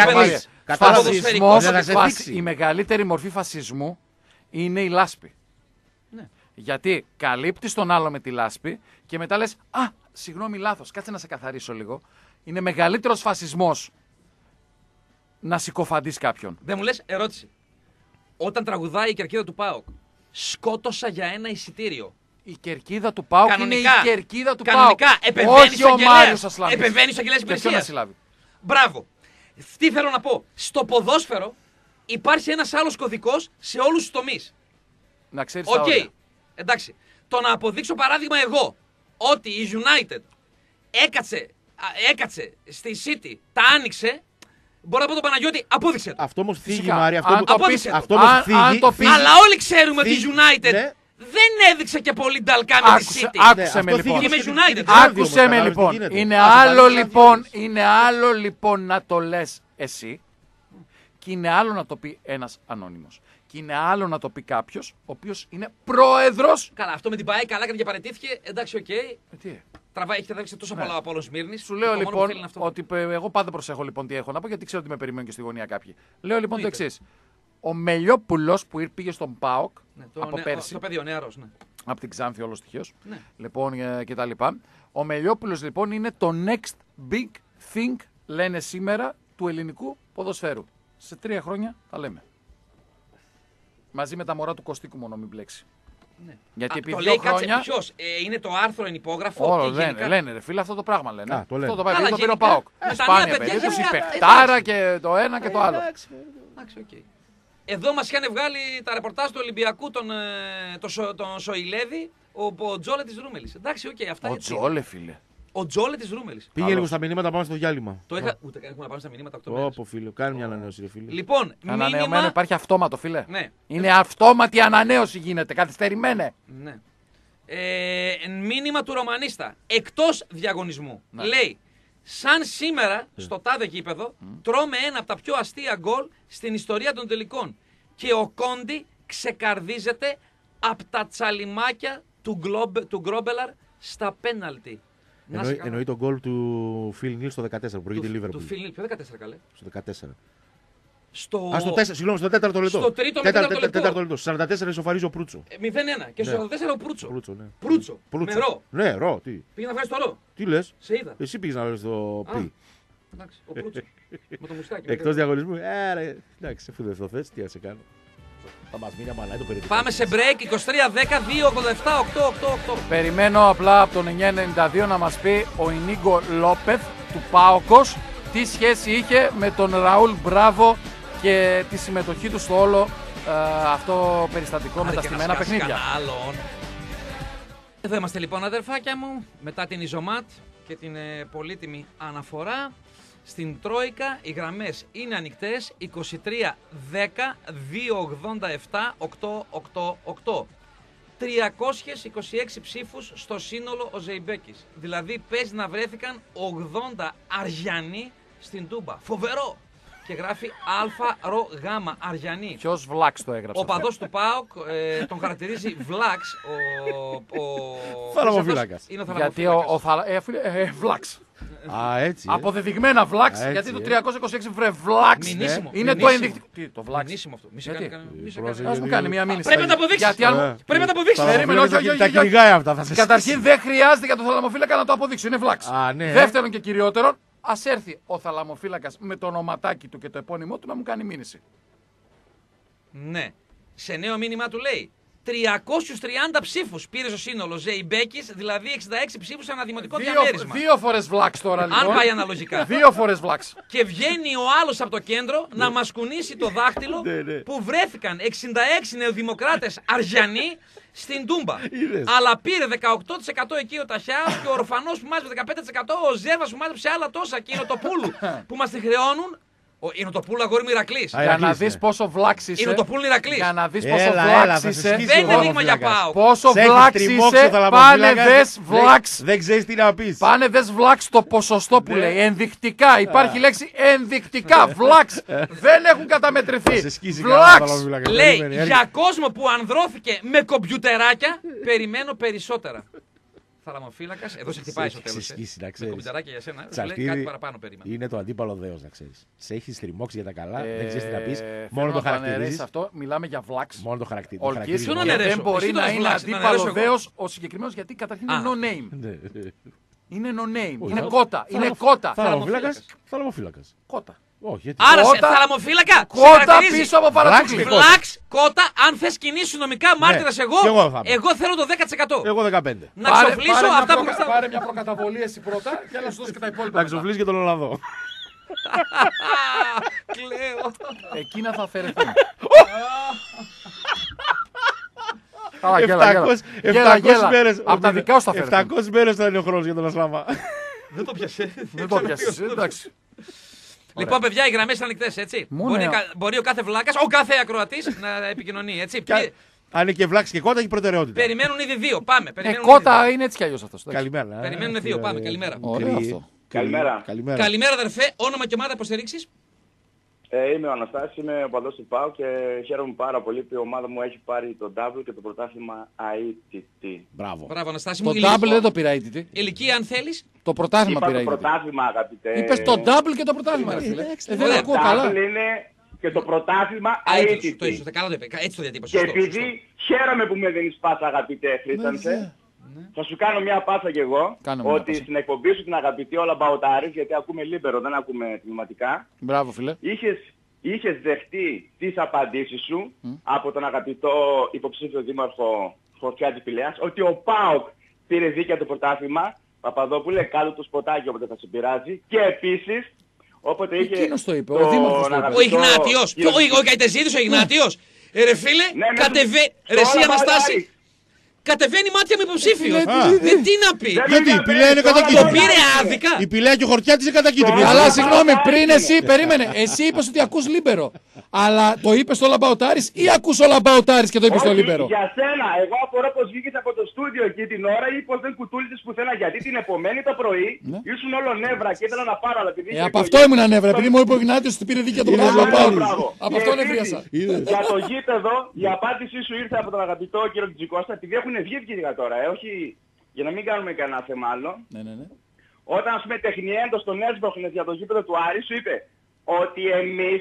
Φασισμός, η μεγαλύτερη μορφή φασισμού είναι η λάσπη. Ναι. Γιατί καλύπτεις τον άλλο με τη λάσπη και μετά λες «Α, συγγνώμη, λάθος, κάτσε να σε καθαρίσω λίγο». Είναι μεγαλύτερος φασισμός να συκοφαντείς κάποιον. Δεν μου λες ερώτηση. Όταν τραγουδάει η κερκίδα του ΠΑΟΚ, σκότωσα για ένα εισιτήριο. Η κερκίδα του ΠΑΟΚ Κανονικά, είναι η κερκίδα του κανονικά, ΠΑΟΚ. επεμβαίνεις Όχι ο αγγελέας. Μάριος Ασλάβης. Επεμβαίνεις αγγελέας Για ποιον να υπηρεσίας. συλλάβει. Μπράβο. Τι θέλω να πω. Στο ποδόσφαιρο υπάρχει ένας άλλος κωδικός σε όλους τους τομείς. Να ξέρεις τα Οκ. όρια. Εντάξει. Το να αποδείξω παράδειγμα εγώ ότι η United έκατσε στη City, τα άνοιξε. Μπορώ να πω τον Παναγιώτη, απόδειξε το. Αυτό όμως θίγει, Φυσικά. Μάρη. Αν Αυτό το που πεις- αυτό όμως αν θίγει. το πεις- Αλλά όλοι ξέρουμε ότι η Θίγει- United ναι. δεν έδειξε και πολύ νταλκά με τη Άκουσε, City. άκουσε με αυτό λοιπόν. θίγει Και με όμως United. την Derby όμως, Άκουσε με κατάλαβες τι λοιπόν. γίνεται. Είναι Ας άλλο το πάρεις λοιπόν, να είναι άλλο λοιπόν να το λες εσύ και είναι άλλο να το πει ένας ανώνυμος. Και είναι άλλο να το πει κάποιος ο οποίος είναι πρόεδρος. Καλά, αυτό με την ΠΑΕ καλά και παρετήθηκε. Εντάξει, οκ. Τι, Τραβάει, έχει τραβήξει τόσο πολλά από όλο Σμύρνη. Σου λέω λοιπόν ότι εγώ πάντα προσέχω λοιπόν τι έχω να πω γιατί ξέρω ότι με περιμένουν και στη γωνία κάποιοι. Λέω λοιπόν το εξής. Ο Μελιόπουλος που πήγε στον ΠΑΟΚ από πέρσι. Το παιδί, ο νεαρός, ναι. Από την Ξάνθη όλος τυχαίως. Ναι. Λοιπόν και τα λοιπά. Ο Μελιόπουλος λοιπόν είναι το next big thing, λένε σήμερα, του ελληνικού ποδοσφαίρου. Σε 3 χρόνια τα λέμε. Μαζί με τα μωρά του Κωστίκου μόνο μην μπλέξει. Ναι. Γιατί επί το 2 λέει, χρόνια. κάτσε, ποιος, είναι το άρθρο ενυπόγραφο. Όλο και γενικά- λένε ρε φίλε, αυτό το πράγμα λένε. Α, το λένε. Αυτό το πάει, Καλά, το πήρε ο γενικά, ΠΑΟΚ. με τα Σπάνια νέα παιδιά, περίπτωση, γενικά, παιχτάρα και το ένα και το άλλο. Εντάξει, οκ. Εδώ μας είχαν βγάλει τα ρεπορτάζ του Ολυμπιακού τον Σοηλέδη, ο Τζόλε της Ρούμελης. Εντάξει, οκ, αυτά Ο έτσι. Τζόλε φίλε. Ο Τζόλε της Ρούμελης. Πήγε λίγο στα μηνύματα, πάμε στο διάλειμμα. Το είχα. Ούτε καν έχουμε να πάμε στα μηνύματα 8 μέρες. Όπο φίλε, κάνει μια ανανέωση, ρε φίλε. Λοιπόν, Ανανεωμένο μήνυμα. υπάρχει αυτόματο φίλε. Ναι. Είναι αυτόματη ανανέωση γίνεται, καθυστερημένε. Ναι. Μήνυμα του Ρωμανίστα. Εκτός διαγωνισμού. Ναι. Λέει, σαν σήμερα στο τάδε γήπεδο τρώμε ένα από τα πιο αστεία γκολ στην ιστορία των τελικών. Και ο Κόντι ξεκαρδίζεται από τα τσαλιμάκια του Γκρόμπελαρ στα πέναλτι. Να σε καλά. Εννοεί τον γκολ του Φιλ Νίλ στο 14 που προηγείται η Του Λίβερπουλ. Φιλ, ποιο 14 καλέ. Στο 14. Στο Στο 4, συγγνώμη, στο 4ο λεπτό. Στο τρίτο με τέταρτο λεπτό. Τέταρτο λεπτό. 44 ισοφαρίζει ο Προύτσο. 0-1. Και στο 44 ο Προύτσο. Προύτσο, ναι. Προύτσο. Με ρο. Ναι, ρο, τι. Πήγε να βγάλει το ρο. Τι λε. Σε είδα. Εσύ πήγε να βρει το Α. πι. Εντάξει, ο Προύτσο. Με το μουστάκι. Εκτό διαγωνισμού. Ρε, εντάξει, αφού δεν το θε, τι να σε κάνω. Θα μα μείνει αμαλάει το περιοδικό. Πάμε σε break 23-10-2-87-8-8-8. Περιμένω απλά από τον 992 να μας πει ο Ινίγκο Λόπεθ του ΠΑΟΚος τι σχέση είχε με τον Ραούλ Μπράβο και τη συμμετοχή του στο όλο αυτό περιστατικό με τα στημένα παιχνίδια. Εδώ είμαστε λοιπόν αδερφάκια μου, μετά την Ιζομάτ και την πολύτιμη αναφορά. Στην Τρόικα οι γραμμές είναι ανοιχτές 23-10-287-888. 326 ψήφους στο σύνολο ο Ζεϊμπέκης. Δηλαδή παίζει να βρέθηκαν 80 Αριανοί στην Τούμπα. Φοβερό! Και γράφει ΑΡΓ Αριανοί. Ποιος Βλάξ το έγραψε? Ο παδός του ΠΑΟΚ τον χαρακτηρίζει Βλάξ. Θαλαμοφύλακας. Είναι ο Γιατί θαλαμοφύλακας. Βλάξ. Α, έτσι. Αποδεδειγμένα Βλάξ. Έτσι, Γιατί το 326 βρε Βλάξ. Μηνύσιμο. Είναι το ενδεικτικό. Τι, το Βλάξ. Μηνύσιμο αυτό. Μη σε Γιατί? κάνει- μη σε Πρόσεχε, κάνει- Ας μου κάνει μια μήνυση. Πρέπει να το αποδείξεις. Γιατί αν... Πρέπει να το αποδείξεις. Περίμενε, όχι, όχι, Τα όχι. κυνηγάει αυτά, θα σε Καταρχήν δεν χρειάζεται για τον θαλαμοφύλακα να το αποδείξω. Είναι Βλάξ. Α, ναι. Δεύτερον και κυριότερον, ας έρθει ο θαλαμοφύλακας με το ονοματάκι του και το επώνυμό του να μου κάνει μήνυση. Ναι. Σε νέο μήνυμα του λέει 330 ψήφους πήρε στο σύνολο Ζεϊμπέκης, δηλαδή 66 ψήφους σε ένα δημοτικό διαμέρισμα. 2 φορές βλάξ τώρα λοιπόν. Αν πάει αναλογικά. 2 φορές βλάξ. Και βγαίνει ο άλλος από το κέντρο να μας κουνήσει το δάχτυλο που βρέθηκαν 66 νεοδημοκράτες Αργιανοί στην Τούμπα. Αλλά πήρε 18% εκεί ο Ταχιάς και ο Ορφανός που μάζεψε 15%, ο Ζέρβας που μάζεψε άλλα τόσα και η Νοτοπούλου που μας τη χρεώνουν. Η Νοτοπούλου αγόρι μου Ηρακλής. Για να δεις πόσο βλάξ είσαι. Η Νοτοπούλου Ηρακλής. Για να δεις πόσο βλάξ είσαι. Δεν είναι δείγμα για πάω. Πόσο βλάξ είσαι. Πάνε δες βλάξ. Δεν ξέρεις τι να πεις. Πάνε δες βλάξ το ποσοστό που λέει. Ενδεικτικά. Υπάρχει λέξη ενδεικτικά. Βλάξ. Δεν έχουν καταμετρηθεί. Βλάξ. Λέει για κόσμο που ανδρώθηκε με κομπιουτεράκια, περιμένω περισσότερα. Θαλαμοφύλακας, εδώ σε χτυπάει στο τέλος. Με κομπιουτεράκια για σένα, λέει κάτι παραπάνω περίμενα. Είναι το αντίπαλο δέος, να ξέρεις. Σε έχει στριμώξει για τα καλά, δεν ξέρεις τι να πεις. Μόνο το χαρακτηρίζεις. Αυτό μιλάμε για βλάξ. Μόνο το χαρακτηρίζεις. Δεν μπορεί να είναι αντίπαλο δέος ο συγκεκριμένος γιατί καταρχήν είναι no name. Είναι no name. Είναι κότα. Είναι κότα. Θαλαμοφύλακας. Κότα. Όχι, άρα σε θαλαμοφύλακα. Κότα πίσω από παρατσούκλι. Φλαξ, κότα, αν θες κινήσεις νομικά μάρτυρας εγώ θέλω το 10%. Εγώ 15. Να ξοφλήσω αυτά που μου στέλνουν. Πάρε μια προκαταβολή εσύ πρώτα και να σου δώσω και τα υπόλοιπα. Να ξοφλήσεις και τον Ολλανδό. Κλαίω. Εκείνα θα αφαιρεθούν. 700 μέρες. Από τα δικά σου θα αφαιρεθούν. 700 μέρες θα είναι ο χρόνος για τον Ασλάμα. Δεν το πιασε. Δεν το πιάσεις, εντάξει. Λοιπόν, παιδιά, οι γραμμές είναι ανοιχτές, έτσι. Μπορεί ο κάθε βλάκας, ο κάθε ακροατής να επικοινωνεί, έτσι. Αν είναι και βλάξ και κότα, έχει προτεραιότητα. Περιμένουν ήδη 2. Πάμε. Κότα είναι έτσι κι αλλιώς αυτός. Καλημέρα. Περιμένουν 2. Πάμε. Καλημέρα. Ωραίο αυτό. Καλημέρα. Καλημέρα, αδερφέ. Όνομα και ομάδα υποστηρίξεις. Είμαι ο Αναστάσης, είμαι ο παδός του ΠΑΟ και χαίρομαι πάρα πολύ που η ομάδα μου έχει πάρει το double και το πρωτάθλημα ITT. Μπράβο, Αναστάση μου. Το double δεν το πήρα ITT. Ηλικία, αν θέλεις. Το πρωτάθλημα πήρα ITT. Το πρωτάθλημα, αγαπητέ. Είπες το double και το πρωτάθλημα. Δεν ακούω καλά. Το double είναι και το πρωτάθλημα ITT. Έτσι το διατύπωσες. Και επειδή χαίρομαι που με δίνεις πάσα, αγαπητέ Χρήστανσε, θα σου κάνω μια πάσα κι εγώ, ότι στην εκπομπή σου την αγαπητή όλα μπαουτάρης, γιατί ακούμε λίμπερο, δεν ακούμε τμηματικά. Μπράβο, φίλε. Είχες δεχτεί τις απαντήσεις σου από τον αγαπητό υποψήφιο δήμαρχο Φωτιάτη Πηλέας, ότι ο ΠΑΟΚ πήρε δίκαια το πρωτάθλημα. Παπαδόπουλε, κάτω το σποτάκι όποτε θα σε πειράζει. Και επίσης, όποτε είχε... Εκείνος το είπε, ο δήμαρχος το είπε. Ο Ιγνάτιος, ο Καϊτεζίδης ο Ιγνάτιος. Ρε φίλε, ρε εσύ Αναστάση. Κατεβαίνει μάτια με υποψήφιο. Τι να πει. Γιατί η Πηλαία είναι κατακίτρινη. Το πήρε άδικα. Η Πηλαία και ο Χορτιάτης είναι κατακίτρινη. Αλλά συγγνώμη, πριν εσύ, περίμενε. Εσύ είπες ότι ακούς λίμπερο. Αλλά το είπες στο Λαμπαοτάρης ή ακούς ο Λαμπαοτάρης και το είπες στο λίμπερο. Για σένα, εγώ απορώ πως βγήκες από το στούντιο εκεί την ώρα ή πως δεν κουτούλησες πουθενά. Γιατί την επομένη το πρωί ήσουν όλο νεύρα και ήθελα να πάρω. Αλλά από αυτό ήμουν νεύρα. Επειδή μου είπε ο Γνάτιος ότι πήρε δίκαια το Λαμπαοτάρης. Από αυτό νευρίασα. Για το γήπεδο η απάντησή σου ήρθε από τον αγαπητό κύριο Τζικώστα, επειδή έχουν βγει ευκαιρία τώρα, όχι για να μην κάνουμε κανένα θέμα άλλο. Ναι. Όταν ας πούμε τεχνιέντος στον Έσβοχνες για το γήπεδο του Άρη σου είπε ότι εμείς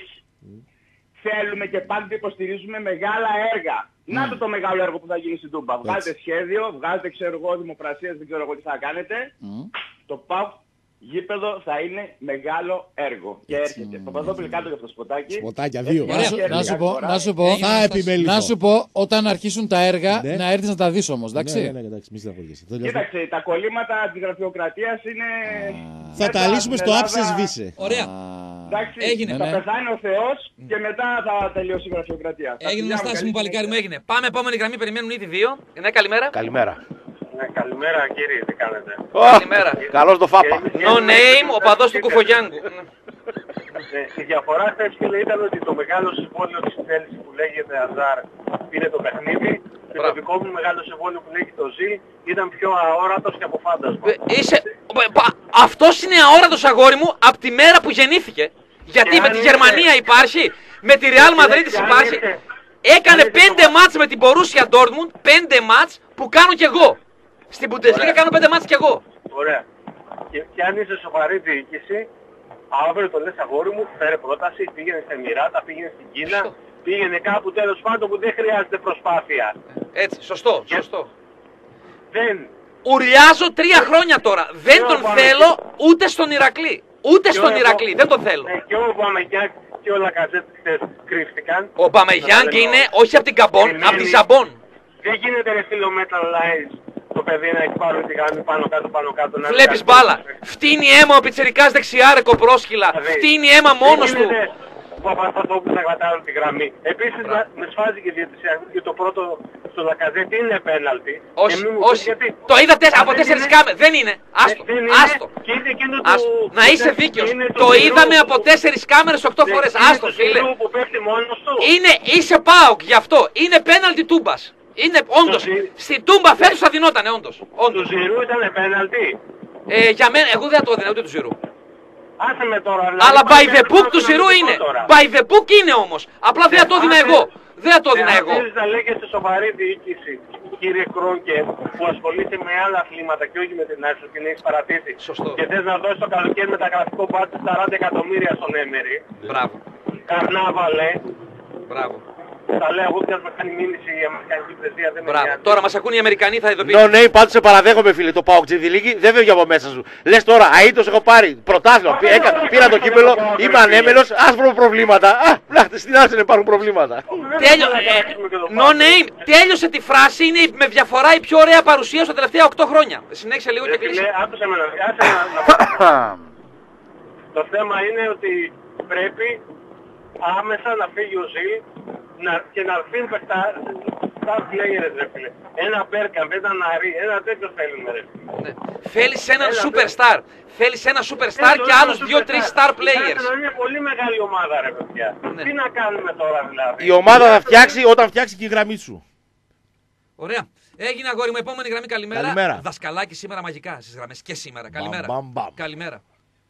θέλουμε και πάντοτε υποστηρίζουμε μεγάλα έργα. Να το μεγάλο έργο που θα γίνει στην Τούμπα. Βγάζετε σχέδιο, βγάζετε ξέρω εγώ δημοπρασίες, δεν ξέρω εγώ τι θα κάνετε. Το ΠΑΟΚ γήπεδο θα είναι μεγάλο έργο. Και έρχεται. Παπαδόπουλε κάτω για αυτό το σποτάκι. Σποτάκια 2. Να σου πω, όταν αρχίσουν τα έργα, να έρθεις να τα δεις όμως, εντάξει. Κοίταξε, τα κολλήματα της γραφειοκρατίας είναι... Θα τα λύσουμε στο άψες βίσε. Ωραία. Εντάξει, θα πεθάνει ο Θεός και μετά θα τελειώσει η γραφειοκρατία. Έγινε μια στάση μου, παλικάρι μου, έγινε. Πάμε, επόμενη γραμμή, περιμένουν ήδη 2. Ναι, καλημέρα. Καλημέρα κύριε, τι κάνετε. Καλημέρα. Καλώς το φάπα. No name, ο παδός του Κουφογιάνγκου. Η διαφορά χθες φίλε ήταν ότι το μεγάλο συμβόλαιο της θέλησης που λέγεται Αζάρ πήρε το παιχνίδι και το δικό μου μεγάλο συμβόλαιο που λέγεται το Ζή ήταν πιο αόρατος και από φάντασμα. Αυτός είναι αόρατος αγόρι μου από τη μέρα που γεννήθηκε. Γιατί με τη Γερμανία υπάρχει, με τη Real Madrid υπάρχει. Έκανε 5 μάτς με την Borussia Dortmund, 5 μάτς που κάνω κι εγώ. Στην Bundesliga κάνω 5 μάτς κι εγώ. Ωραία. Και αν είσαι σοβαρή διοίκηση, αύριο το λες αγόρι μου, φέρε πρόταση, πήγαινε στην Εμιράτα, πήγαινε στην Κίνα, πήγαινε κάπου τέλος πάντων που δεν χρειάζεται προσπάθεια. Έτσι, σωστό. Δεν. Ουρλιάζω 3 χρόνια τώρα. Δεν τον θέλω ούτε στον Ηρακλή. Ούτε στον Ηρακλή, δεν τον θέλω. Και ο Μπαμεγιάνγκ και ο Λακαζέτ κρύφτηκαν. Ο Μπαμεγιάνγκ είναι όχι από την Καμπόν, από τη Ζαμπόν. Τι γίνεται ρε φίλο Metal Lines, το παιδί να έχει πάρει τη γραμμή πάνω κάτω. Βλέπεις μπάλα. Φτύνει αίμα ο πιτσιρικάς δεξιά ρε κοπρόσκυλα. Φτύνει αίμα μόνος του. Που Παπασταθόπουλος να κρατάρουν τη γραμμή. Επίσης με σφάζει και διαιτησία το πρώτο στο Λακαζέτ είναι πέναλτι. Όχι. Το είδα από 4 κάμερες. Δεν είναι. Άστο. Να είσαι δίκαιος. Το είδαμε από 4 κάμερες 8 φορές. Άστο φίλε. Είσαι ΠΑΟΚ γι' αυτό. Είναι πέναλτι Τούμπας. Είναι όντως. Στην Τούμπα φέτος θα δινότανε όντως. Του Ζηρού ήταν πέναλτι. Για μένα, εγώ δεν θα το έδινα ούτε του Ζηρού. Άσε με τώρα, δηλαδή, αλλά by the book του Ζηρού είναι. By the book είναι όμως. Απλά δεν θα το έδινα εγώ. Δεν θα το έδινα εγώ. Αν θέλεις να λέγεσαι σοβαρή διοίκηση, κύριε Κρόνκε, που ασχολείται με άλλα αθλήματα και όχι με την άρχη σου, την έχεις παρατήσει. Σωστό. Και θες να δώσεις το καλοκαίρι μεταγραφικό μπάτσο 40 εκατομμύρια στον Έμερι. Μπράβο. Καρνάβαλε. Μπράβο. Τα λέω εγώ ποιος με κάνει μήνυση η Αμερικανική Πρεσβεία, δεν με νοιάζει. Τώρα μας ακούν οι Αμερικανοί, θα ειδοποιήσουν. Ναι, πάντως σε παραδέχομαι φίλε, το ΠΑΟΚ Τζιδιλίκη δεν φεύγει από μέσα σου. Λες τώρα, αήτος έχω πάρει πρωτάθλημα, πήρα το κύπελο, είμαι ανέμελος, ας βρω προβλήματα. Στην Άρσεν υπάρχουν προβλήματα. No name, τέλειωσε τη φράση, είναι με διαφορά η πιο ωραία παρουσία στα τελευταία 8 χρόνια. Συνέχισε λίγο και κλείσει. Άκουσε με να το θέμα είναι ότι πρέπει άμεσα να φύγει ο Ζήλ και να αφήνει star players ρε φίλε. Ένα Μπέρκαμπ, ένα Ναρί, ένα τέτοιο θέλουμε ρε φίλε. Θέλεις έναν superstar. Θέλεις ένα superstar και άλλους 2-3 star players. Είναι πολύ μεγάλη ομάδα ρε παιδιά. Τι να κάνουμε τώρα δηλαδή. Η ομάδα θα φτιάξει όταν φτιάξει και η γραμμή σου. Ωραία. Έγινε αγόρι μου, επόμενη γραμμή καλημέρα. Δασκαλάκι σήμερα μαγικά στις γραμμές και σήμερα. Καλημέρα. Καλημέρα.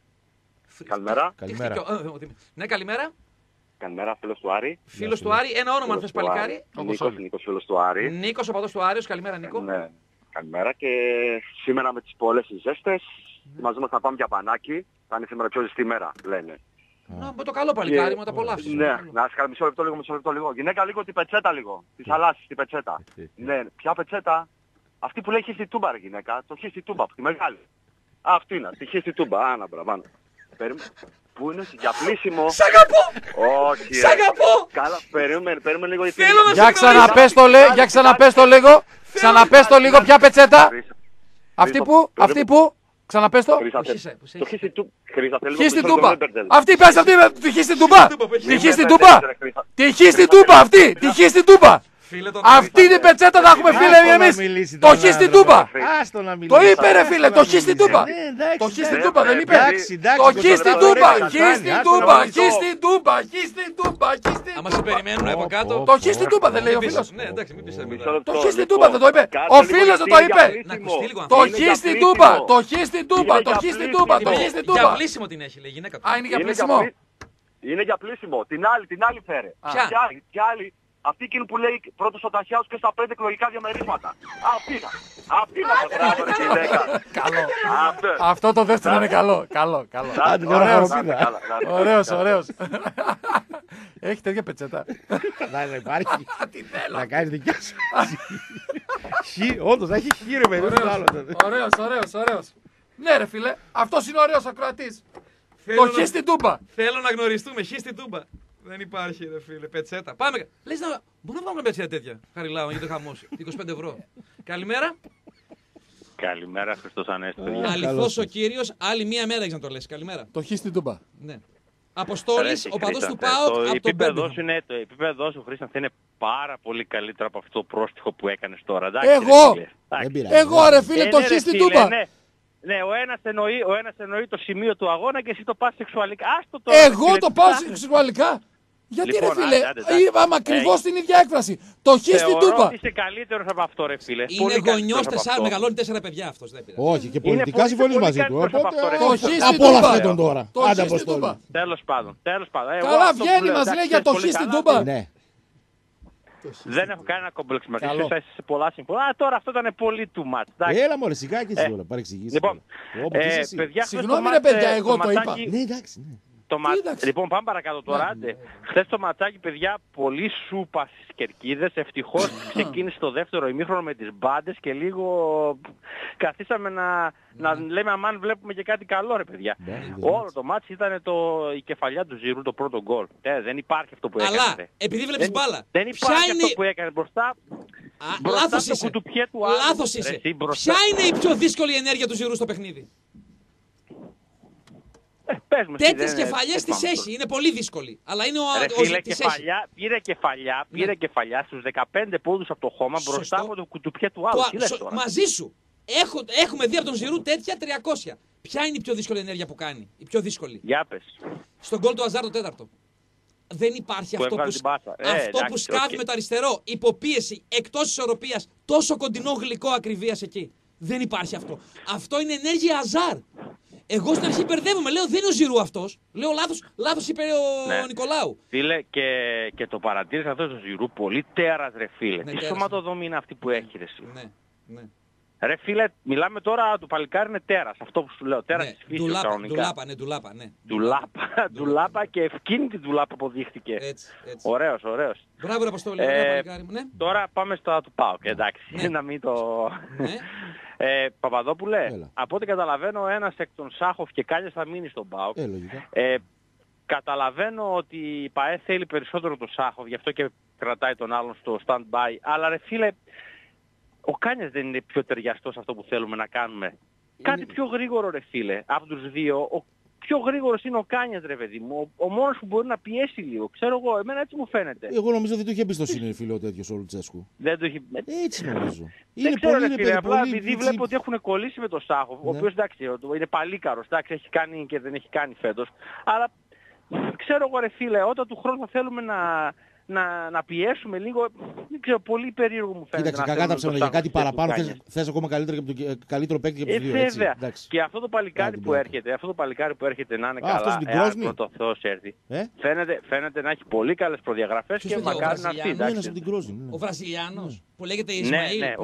Καλημέρα. Ναι, καλημέρα. Καλημέρα, φίλος του Άρη. Φίλος του Άρη, ένα όνομα αν θες παλικάρι. Νίκος, φίλος του Άρη. Νίκος, οπαδός του Άρης, καλημέρα Νίκο. Ναι, καλημέρα και σήμερα με τις πολλές ζέστες, μαζί μας θα πάμε για μπανάκι, θα είναι σήμερα πιο ζεστή μέρα, λένε. Με το καλό παλικάρι μου, τα απολαύσεις. Ναι, να σας μισό λεπτό λίγο. Γυναίκα λίγο την πετσέτα λίγο, τη θαλάσσης την πετσέτα. Ναι, ποια πετσέτα, αυτή που λέει χίστη τούμπα ρε γυναίκα, το χίστη τούμπα, τη μεγάλη. Αυτή είναι, τη χίστη τούμπα, άνα μπραβάνω. Πού είναι για πλήσιμο. Σ' αγαπώ! Όχι. Σ' αγαπώ! Καλά, περίμενε λίγο γιατί... Για ξαναπες το λίγο. Ξαναπες το λίγο, ποια πετσέτα. Αυτή που. Ξαναπες το. Το χίστη τούμπα. Αυτή πες, τη χίστη τούμπα. Τη χίστη τούμπα. Τη χίστη τούμπα αυτή. Τη χίστη τούμπα. Αυτή την πετσέτα θα έχουμε φίλε εμείς. Το χει στην τούμπα. Το είπε ρε φίλε, το χει στην τούμπα. Το χει στην τούμπα δεν είπε. Το χει στην τούμπα. Χει στην τούμπα. Χει στην τούμπα. Χει στην τούμπα. Άμα σε περιμένουν από κάτω. Το χει στην τούμπα δεν λέει ο φίλος. Ναι, εντάξει, μην πεις. Το χει στην τούμπα δεν το είπε. Ο φίλος δεν το είπε. Το χει στην τούμπα. Το χει στην τούμπα. Το χει στην τούμπα. Το χει στην τούμπα. Για πλήσιμο την έχει λέει γυναίκα του. Α, είναι για πλήσιμο. Είναι για πλήσιμο. Την άλλη φέρε. Ποια άλλη. Αυτή εκείνη που λέει πρώτος ο Ταχιάους και στα 5 εκλογικά διαμερίσματα. Αυτή είναι. Καλό. Αυτό το δεύτερο είναι καλό. Ωραίος. Έχει τέτοια πετσέτα. Να υπάρχει. Να κάνεις δικιά σου. Όντως, να έχει χείρε παιδί. Ωραίος. Ναι ρε φίλε, αυτός είναι ωραίος ακροατής. Το χει στην τούμπα. Θέλω να γνωριστούμε, χει στην τούμπα. Δεν υπάρχει ρε φίλε, πετσέτα. Πάμε. Λες να μπορούμε να βγάλουμε πετσέτα τέτοια. Χαριλάω, γίνεται χαμός. 25 ευρώ. Καλημέρα. Καλημέρα, Χριστός Ανέστη. Αληθώς ο κύριος, άλλη μία μέρα έχεις να το λες. Καλημέρα. Το χει στην τούμπα. Ναι. Αποστόλης, ο παδός του ΠΑΟΚ από τον Πέμπτο. Το επίπεδό σου, Χρήστο, είναι πάρα πολύ καλύτερο από αυτό το πρόστιχο που έκανες τώρα. Εγώ ρε φίλε, το χει στην τούμπα. Ναι, ο ένας εννοεί το σημείο του αγώνα και εσύ το πας σεξουαλικά. Εγώ το πάω σεξουαλικά. Γιατί λοιπόν, ρε φίλε, είπαμε ακριβώς την ίδια έκφραση. Το χει στην τούμπα. Ότι είσαι καλύτερος από αυτό ρε φίλε. Είναι γονιός, μεγαλώνει 4 παιδιά αυτός. Όχι, και πολιτικά συμφωνείς μαζί του. Το χει στην τούμπα. Τον τώρα. Τέλος πάντων. Καλά βγαίνει, μας λέει για το χει στην τούμπα. Δεν έχω κανένα κόμπλεξ με αυτό. Είσαι σε πολλά συμφωνία. Τώρα αυτό ήταν πολύ too much. Έλα μωρέ, σιγά και εσύ όλα. Παρεξηγήσεις. Λοιπόν, παιδιά, συγγνώμη ρε παιδιά, εγώ το είπα. Ναι, εντάξει. Λοιπόν, πάμε παρακάτω τώρα. Χθες το ματσάκι, παιδιά, πολύ σούπα στις κερκίδες. Ευτυχώς ξεκίνησε το δεύτερο ημίχρονο με τις μπάντες και λίγο καθίσαμε να λέμε αμάν βλέπουμε και κάτι καλό ρε παιδιά. Όλο το μάτσι ήταν η κεφαλιά του Ζηρού, το πρώτο γκολ. Δεν υπάρχει αυτό που έκανε. Αλλά, επειδή βλέπεις μπάλα. Δεν υπάρχει αυτό που έκανε μπροστά. Λάθος είσαι. Λάθος είσαι. Ποια είναι η πιο δύσκολη ενέργεια του Ζηρού στο παιχνίδι? Τέτοιες κεφαλιές τις έχει. Είναι πολύ δύσκολη. Αλλά είναι ο Ζητής. Πήρε κεφαλιά στους 15 πόντους από το χώμα μπροστά από το κουτουπιέ του άλλου. Μαζί σου. Έχουμε δει από τον Ζηρού τέτοια 300. Ποια είναι η πιο δύσκολη ενέργεια που κάνει? Η πιο δύσκολη. Για πες. Στον γκολ του Αζάρ το τέταρτο. Δεν υπάρχει αυτό που σκάβει με το αριστερό, υποπίεση, εκτός ισορροπίας, τόσο κοντινό γλυκό ακριβίας εκεί. Δεν υπάρχει αυτό. Αυτό είναι ενέργεια Αζάρ. Εγώ στην αρχή μπερδεύομαι, λέω δεν είναι ο Ζηρού αυτός. Λέω λάθος είπε ο Νικολάου. Φίλε, και το παρατήρησα αυτό στο Ζηρού, πολύ τέρας ρε φίλε. Τι σωματοδομή είναι αυτή που έχει ρε φίλε. Ναι. Ρε φίλε, μιλάμε τώρα, το παλικάρι είναι τέρας, αυτό που σου λέω, τέρας της φύσης κανονικά. Ντουλάπα και ευκίνητη ντουλάπα αποδείχτηκε. Έτσι. Ωραίος. Μπράβο ρε Αποστόλη, παλικάρι μου, ναι. Τώρα πάμε στο του ΠΑΟΚ, εντάξει, να μην το... Παπαδόπουλε, από ό,τι καταλαβαίνω ένας εκ των Σάχοφ και Κάλιας θα μείνει στον ΠΑΟΚ. Καταλαβαίνω ότι η ΠΑΕ θέλει περισσότερο τον Σάχοφ, γι' αυτό και κρατάει τον άλλον στο stand-by, αλλά ρε φίλε, ο Κάνιας δεν είναι πιο ταιριαστός αυτό που θέλουμε να κάνουμε. Κάτι πιο γρήγορο ρε φίλε, από τους δύο. Ο πιο γρήγορος είναι ο Κάνιας ρε παιδί μου. Ο μόνος που μπορεί να πιέσει λίγο. Ξέρω εγώ, εμένα έτσι μου φαίνεται. Εγώ νομίζω δεν του είχε εμπιστοσύνη φίλε ο τέτοιος ο Λουτσέσκου. Δεν το έχει... Έτσι νομίζω. Δεν ξέρω ρε φίλε, απλά επειδή βλέπω ότι έχουν κολλήσει με τον Σάχοφ, ο οποίος εντάξει είναι παλίκαρος, εντάξει έχει κάνει και δεν έχει κάνει φέτος. Αλλά ξέρω εγώ ρε φίλε, όταν του χρόνου θα θέλουμε να πιέσουμε λίγο, δεν ξέρω, πολύ περίεργο μου φαίνεται. Κοίταξε, κακά τα ψέματα, για κάτι παραπάνω θες ακόμα καλύτερο παίκτη και από τους δύο, έτσι. Βέβαια. Και αυτό το παλικάρι που έρχεται να είναι καλά, εάν πρώτο ο Θεός έρθει, φαίνεται να έχει πολύ καλές προδιαγραφές και μακάρι να έρθει. Ο Βραζιλιάνος που λέγεται Ισμαήλ. Ναι.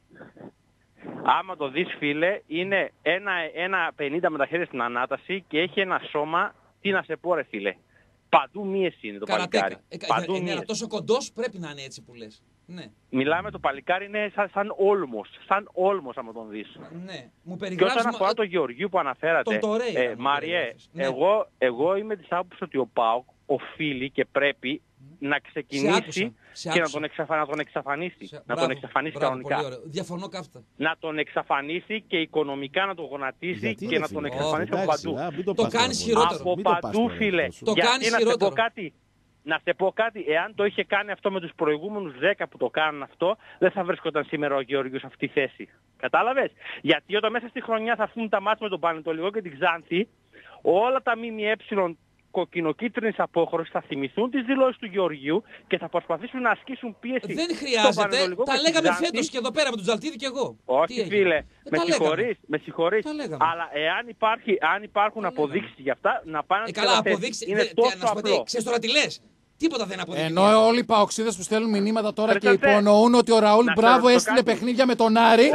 Άμα το δεις φίλε, είναι 1,50 με τα χέρια στην ανάταση και έχει ένα σώμα, τι να σε πω ρε φίλε. Παντού μίεση είναι το παλικάρι. Αλλά τόσο κοντός πρέπει να είναι έτσι που λες. Ναι. Μιλάμε, το παλικάρι είναι σαν όλμος άμα τον δεις. Ναι. Μου περιγράψει... Και όσον αφορά το Γεωργίου που αναφέρατε, Μάριε, εγώ είμαι της άποψης ότι ο ΠΑΟΚ οφείλει και πρέπει να ξεκινήσει και να τον εξαφανίσει. Να τον εξαφανίσει κανονικά. Διαφωνώ καύτα. Να τον εξαφανίσει και οικονομικά να τον γονατίσει και να τον εξαφανίσει από παντού. Το κάνεις χειρότερο. Από παντού φίλε. Το κάνεις χειρότερο. Να σε πω κάτι, εάν το είχε κάνει αυτό με τους προηγούμενους 10 που το κάνουν αυτό, δεν θα βρίσκονταν σήμερα ο Γεωργίος σε αυτή τη θέση. Κατάλαβες? Γιατί όταν μέσα στη χρονιά θα έρθουν τα μάτια με τον Πανετολικό και την Ξάνθη, όλα τα ΜΜΕ κοκκινοκίτρινης απόχρωσης θα θυμηθούν τις δηλώσεις του Γεωργίου και θα προσπαθήσουν να ασκήσουν πίεση. Δεν χρειάζεται. Τα λέγαμε φέτος και εδώ πέρα με τον Τζαλτίδη και εγώ. Όχι φίλε, με συγχωρείς. Αλλά αν υπάρχουν αποδείξεις για αυτά, να πάνε να καλά, αποδείξεις. Είναι τόσο απλό. Ξέρεις τώρα τι λες? Τίποτα δεν αποδείξει. Ενώ όλοι οι παοξίδες που στέλνουν μηνύματα τώρα και υπονοούν ότι ο Ραούλ Μπράβο έστειλε παιχνίδια με τον Άρη.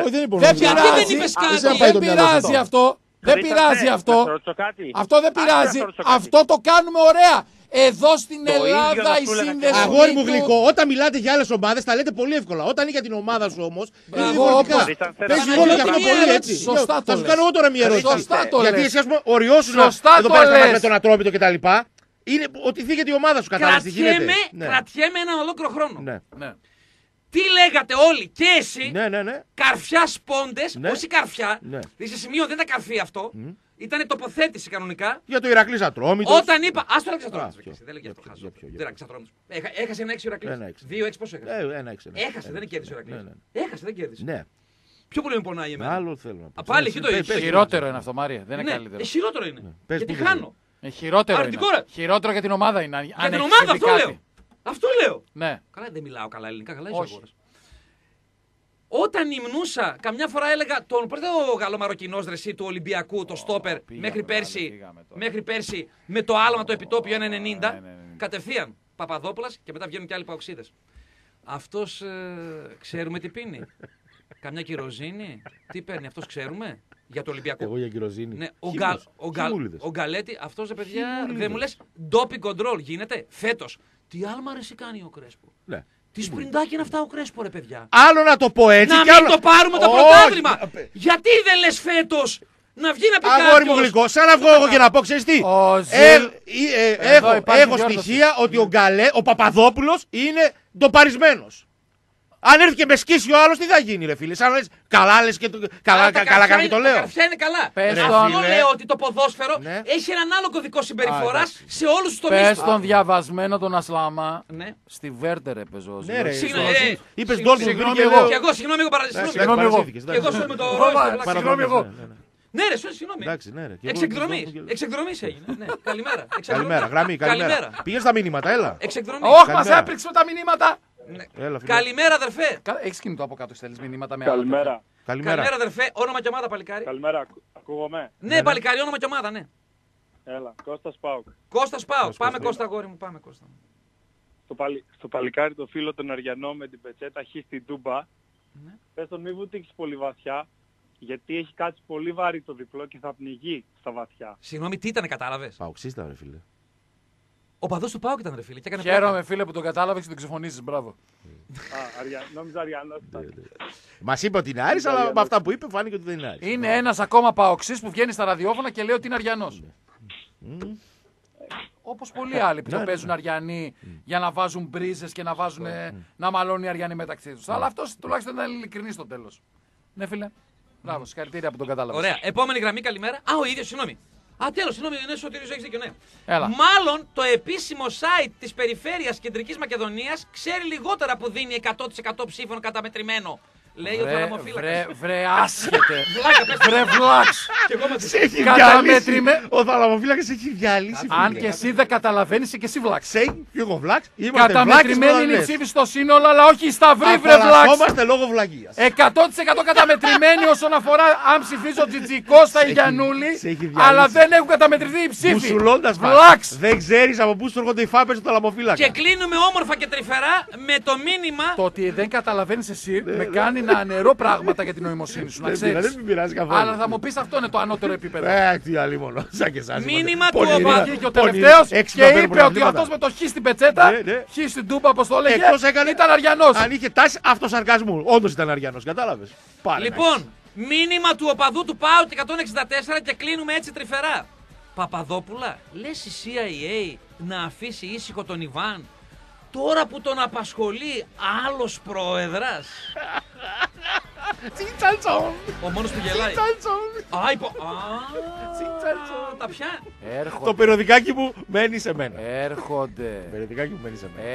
Δεν πειράζει αυτό. Δεν πειράζει αυτό. Αυτό δεν πειράζει. Αυτό το κάνουμε ωραία. Εδώ στην Ελλάδα η σύνδεση. Αγόρι μου γλυκό, όταν μιλάτε για άλλες ομάδες τα λέτε πολύ εύκολα. Όταν είναι για την ομάδα σου όμως. Είναι διαφορετικά. Παίζει ρόλο για αυτό πολύ έτσι. Σωστά το θα σου κάνω εγώ τώρα μια ερώτηση. Γιατί εσύ, ας πούμε, οριώσου εδώ πέρα με τον Ατρόμητο κτλ. Είναι ότι θίγεται η ομάδα σου, κατάλαβες. Κρατιέμαι έναν ολόκληρο χρόνο. Ναι. Τι λέγατε όλοι και εσύ, ναι. καρφιά σπόντες, όχι καρφιά, σε σημείο δεν ήταν καρφί αυτό, ήταν τοποθέτηση κανονικά. Για το Ηρακλής Ατρόμητος. Όταν είπα, ας το Ηρακλής, δεν λέγε αυτό χάζω. Δεν Ηρακλής Ατρόμητος. Έχασε ένα 6 ο Ηρακλής. 2-6 πόσο έχασε. Έχασε, δεν κέρδισε ο Ηρακλής. Έχασε, δεν κέρδισε. Πιο πολύ με πονάει εμένα. Άλλο θέλω να πω. Πάλι εκεί το είπε. Χειρότερο είναι αυτό, Μάρια, δεν είναι καλύτερο. Χειρότερο είναι. Γιατί χάνω. Χειρότερο είναι. Χειρότερο για την ομάδα είναι. Για την ομάδα αυτό λέω. Αυτό λέω. Ναι. Καλά, δεν μιλάω καλά ελληνικά, καλά είσαι αγόρας. Όταν υμνούσα, καμιά φορά έλεγα τον πρώτο γαλλομαροκινός δρεσί του Ολυμπιακού, το στόπερ, μέχρι πέρσι με το άλμα το επιτόπιο 1,90, κατευθείαν Παπαδόπουλας και μετά βγαίνουν και άλλοι παοξίδες. Αυτός ξέρουμε τι πίνει. Καμιά κυροζίνη, τι παίρνει, αυτός ξέρουμε. Για το Ολυμπιακό. Εγώ για κυροζίνη. Ναι, ο Γκαλέτη, αυτός ρε παιδιά, δεν μου λες doping control γίνεται φέτος. Τι άλμα ρε κάνει ο Κρέσπο. Ναι. Τι σπριντάκι είναι αυτά ο Κρέσπο ρε παιδιά. Άλλο να το πω έτσι. Να μην το πάρουμε το πρωτάθλημα. Γιατί δεν λες φέτος να βγει να πει κάποιος. Αγόρι μου γλυκό, σαν να βγω εγώ και να πω, ξέρεις τι. Έχω στοιχεία ότι ο Παπαδόπουλος είναι ντοπαρισμένος. Αν έρθει και με σκίσει ο άλλος, τι θα γίνει, ρε φίλε. Σαν λες, καλά λες και καλά κάνει και το λέω. Τα καρφιά είναι καλά. Αυτό λέω ότι το ποδόσφαιρο έχει έναν άλλο κωδικό συμπεριφοράς σε όλους τους τομείς. Πες τον διαβασμένο τον Ασλάμα. Στη Βέρτερ έπαιζε. Ναι, ρε. Είπες Ντόλφιν και εγώ. Και εγώ, συγγνώμη εγώ. Και εγώ σου με το Συγγνώμη εγώ. Ναι, ρε, συγγνώμη. Εξεκδρομής έγινε. Καλημέρα. Καλημέρα, γραμμή, καλημέρα. Πήγες τα μηνύματα, έλα. Εξεκδρομή. Όχι, μας έπριξε τα μηνύματα. Καλημέρα, αδερφέ. Έχεις κινητό από κάτω, στέλνεις μηνύματα με Καλημέρα. Καλημέρα, αδερφέ. Όνομα και ομάδα, παλικάρι. Καλημέρα, ακούγομαι. Ναι, παλικάρι, όνομα και ομάδα, ναι. Έλα, Κώστας Πάουκ. Κώστας Πάουκ. Πάμε, Κώστα, αγόρι μου, πάμε, Κώστα. Στο παλικάρι το φίλο τον Αριανό με την πετσέτα χ στην Τούμπα. Πες τον μη βουτήξει πολύ βαθιά, γιατί έχει κάτσει πολύ βαρύ το διπλό και θα πνιγεί στα βαθιά. Συγγνώμη, τι ήτανε, κατάλαβες? Παουξίστα, ρε φίλε. Ο παδός του Πάουκ ήταν, ρε φίλε. Χαίρομαι, φίλε, που τον κατάλαβες και τον ξεφωνήσεις. Μπράβο. Νόμιζα Αριανός. Μας είπε ότι είναι Άρης, αλλά με αυτά που είπε φάνηκε ότι δεν είναι Άρης. Είναι ένας ακόμα παοξής που βγαίνει στα ραδιόφωνα και λέει ότι είναι Αριανός. Όπως πολλοί άλλοι που το παίζουν Αριανοί για να βάζουν μπρίζες και να μαλώνουν οι Αριανοί μεταξύ τους. Αλλά αυτός τουλάχιστον ήταν ειλικρινής στο τέλος. Ναι, φίλε. Μπράβο, συγχαρητήρια που τον κατάλαβες. Ωραία. Επόμενη γραμμή, καλημέρα. Α, ο ίδιος, συγγνώμη. Τέλος, συγγνώμη, είναι Σωτήριος, έχεις δίκιο, ναι. Έλα. Μάλλον το επίσημο site της περιφέρειας Κεντρικής Μακεδονίας ξέρει λιγότερα που δίνει 100% ψήφων καταμετρημένο. Λέει ο θαλαμοφύλακας. Βρε άσχετε. Βρε βλάξ. Ο θαλαμοφύλακας έχει διαλύσει. Αν και εσύ δεν καταλαβαίνεις και εσύ βλάξ. Και εγώ βλάξ. Καταμετρημένη είναι η ψήφη στο σύνολο, αλλά όχι στα βρε βλάξ. Απαρασχόμαστε λόγω βλαγίας. 100% καταμετρημένη όσον αφορά αν ψηφίζω Τζιτζικώστα ή Γιαννούλη, αλλά δεν έχουν καταμετρηθεί οι ψήφοι. Μουσουλώντας βλάξ. Δεν ξέρεις από πού σου έρχονται οι φάπες του θαλαμοφύλακα. Και κλείνουμε όμορφα και τρυφερά με το μήνυμα. Το ότι δεν καταλαβαίνεις εσύ με κάνει να αναιρώ πράγματα για την νοημοσύνη σου. Να ξέρεις. Δεν με πειράζει καθόλου. Αλλά θα μου πεις αυτό είναι το ανώτερο επίπεδο. Τι άλλη μόνο. Σαν και εσάς. Μήνυμα του οπαδού. Και ο τελευταίος και είπε ότι αυτός με το χ στην πετσέτα, χ στην Τούμπα, όπως το έλεγε, ήταν Αριανός. Αν είχε τάση αυτοσαρκασμού. Όντως ήταν Αριανός. Κατάλαβες. Λοιπόν, μήνυμα του οπαδού του ΠΑΟΚ 164 και κλείνουμε έτσι τρυφερά. Παπαδόπουλα, λες η CIA να αφήσει ήσυχο τον Ιβάν τώρα που τον απασχολεί άλλος πρόεδρας? Τσιτσαλτσον. Ο μόνος που γελάει. Τα πια. Το περιοδικάκι μου μένει σε μένα. Έρχονται. Περιοδικάκι μου μένει σε μένα.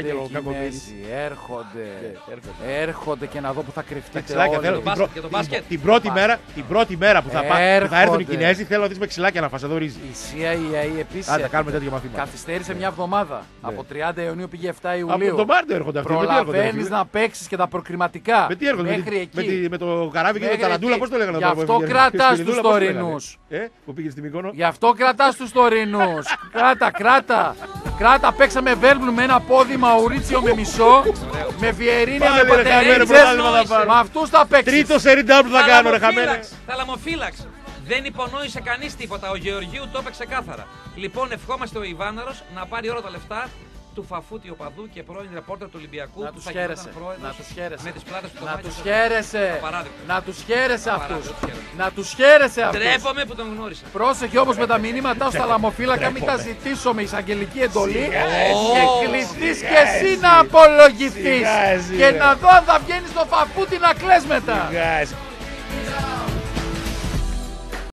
Έρχονται και να δω που θα κρυφτείτε όλοι. Την πρώτη μέρα που θα έρθουν οι Κινέζοι θέλω να δεις με ξυλάκια να φας εδώ ρύζι. Η CIA επίσης καθυστέρησε μια εβδομάδα. Από 30 Ιουνίου πήγε 7 Ιουλίου. Από τον Μάρτιο έρχονται αυτοί. Προλαβαίνεις να παίξεις και τα προκριματικά. Με τι έρχονται, με το καράβι και το ταραντούλα, πώς το λέγανε? Γι' αυτό κρατάς τους τωρινούς. Που πήγε στη Μύκονο. Γι' αυτό κρατάς τους τωρινούς. Κράτα, παίξαμε Βέρμπλου με ένα πόδι Μαουρίτσιο με μισό. Με Βιερίνια με Πατερέτσες. Με αυτούς θα παίξεις. Τρίτο σερίντα που θα κάνω, ρε χαμένε. Θαλαμοφύλαξ. Δεν υπονόησε κανείς τίποτα. Ο Γεωργίου το είπε ξεκάθαρα. Λοιπόν, ευχόμαστε ο Ιβάναρος να πάρει όλα τα λεφτά του Φαφούτη οπαδού και πρώην ρεπόρτερ του Ολυμπιακού. Να τους χαίρεσαι. Με τις πλάτες του να τους χαίρεσαι. Να τους χαίρεσαι αυτούς. Να τους χαίρεσαι αυτούς. Τρέπομαι που τον γνώρισα. Πρόσεχε όμως με τα μηνύματά σου θαλαμοφύλακα, μην τα ζητήσω με εισαγγελική εντολή και κληθείς και εσύ να απολογηθείς. Και να δω αν θα βγαίνεις στο Φαφούτη να κλαις μετά.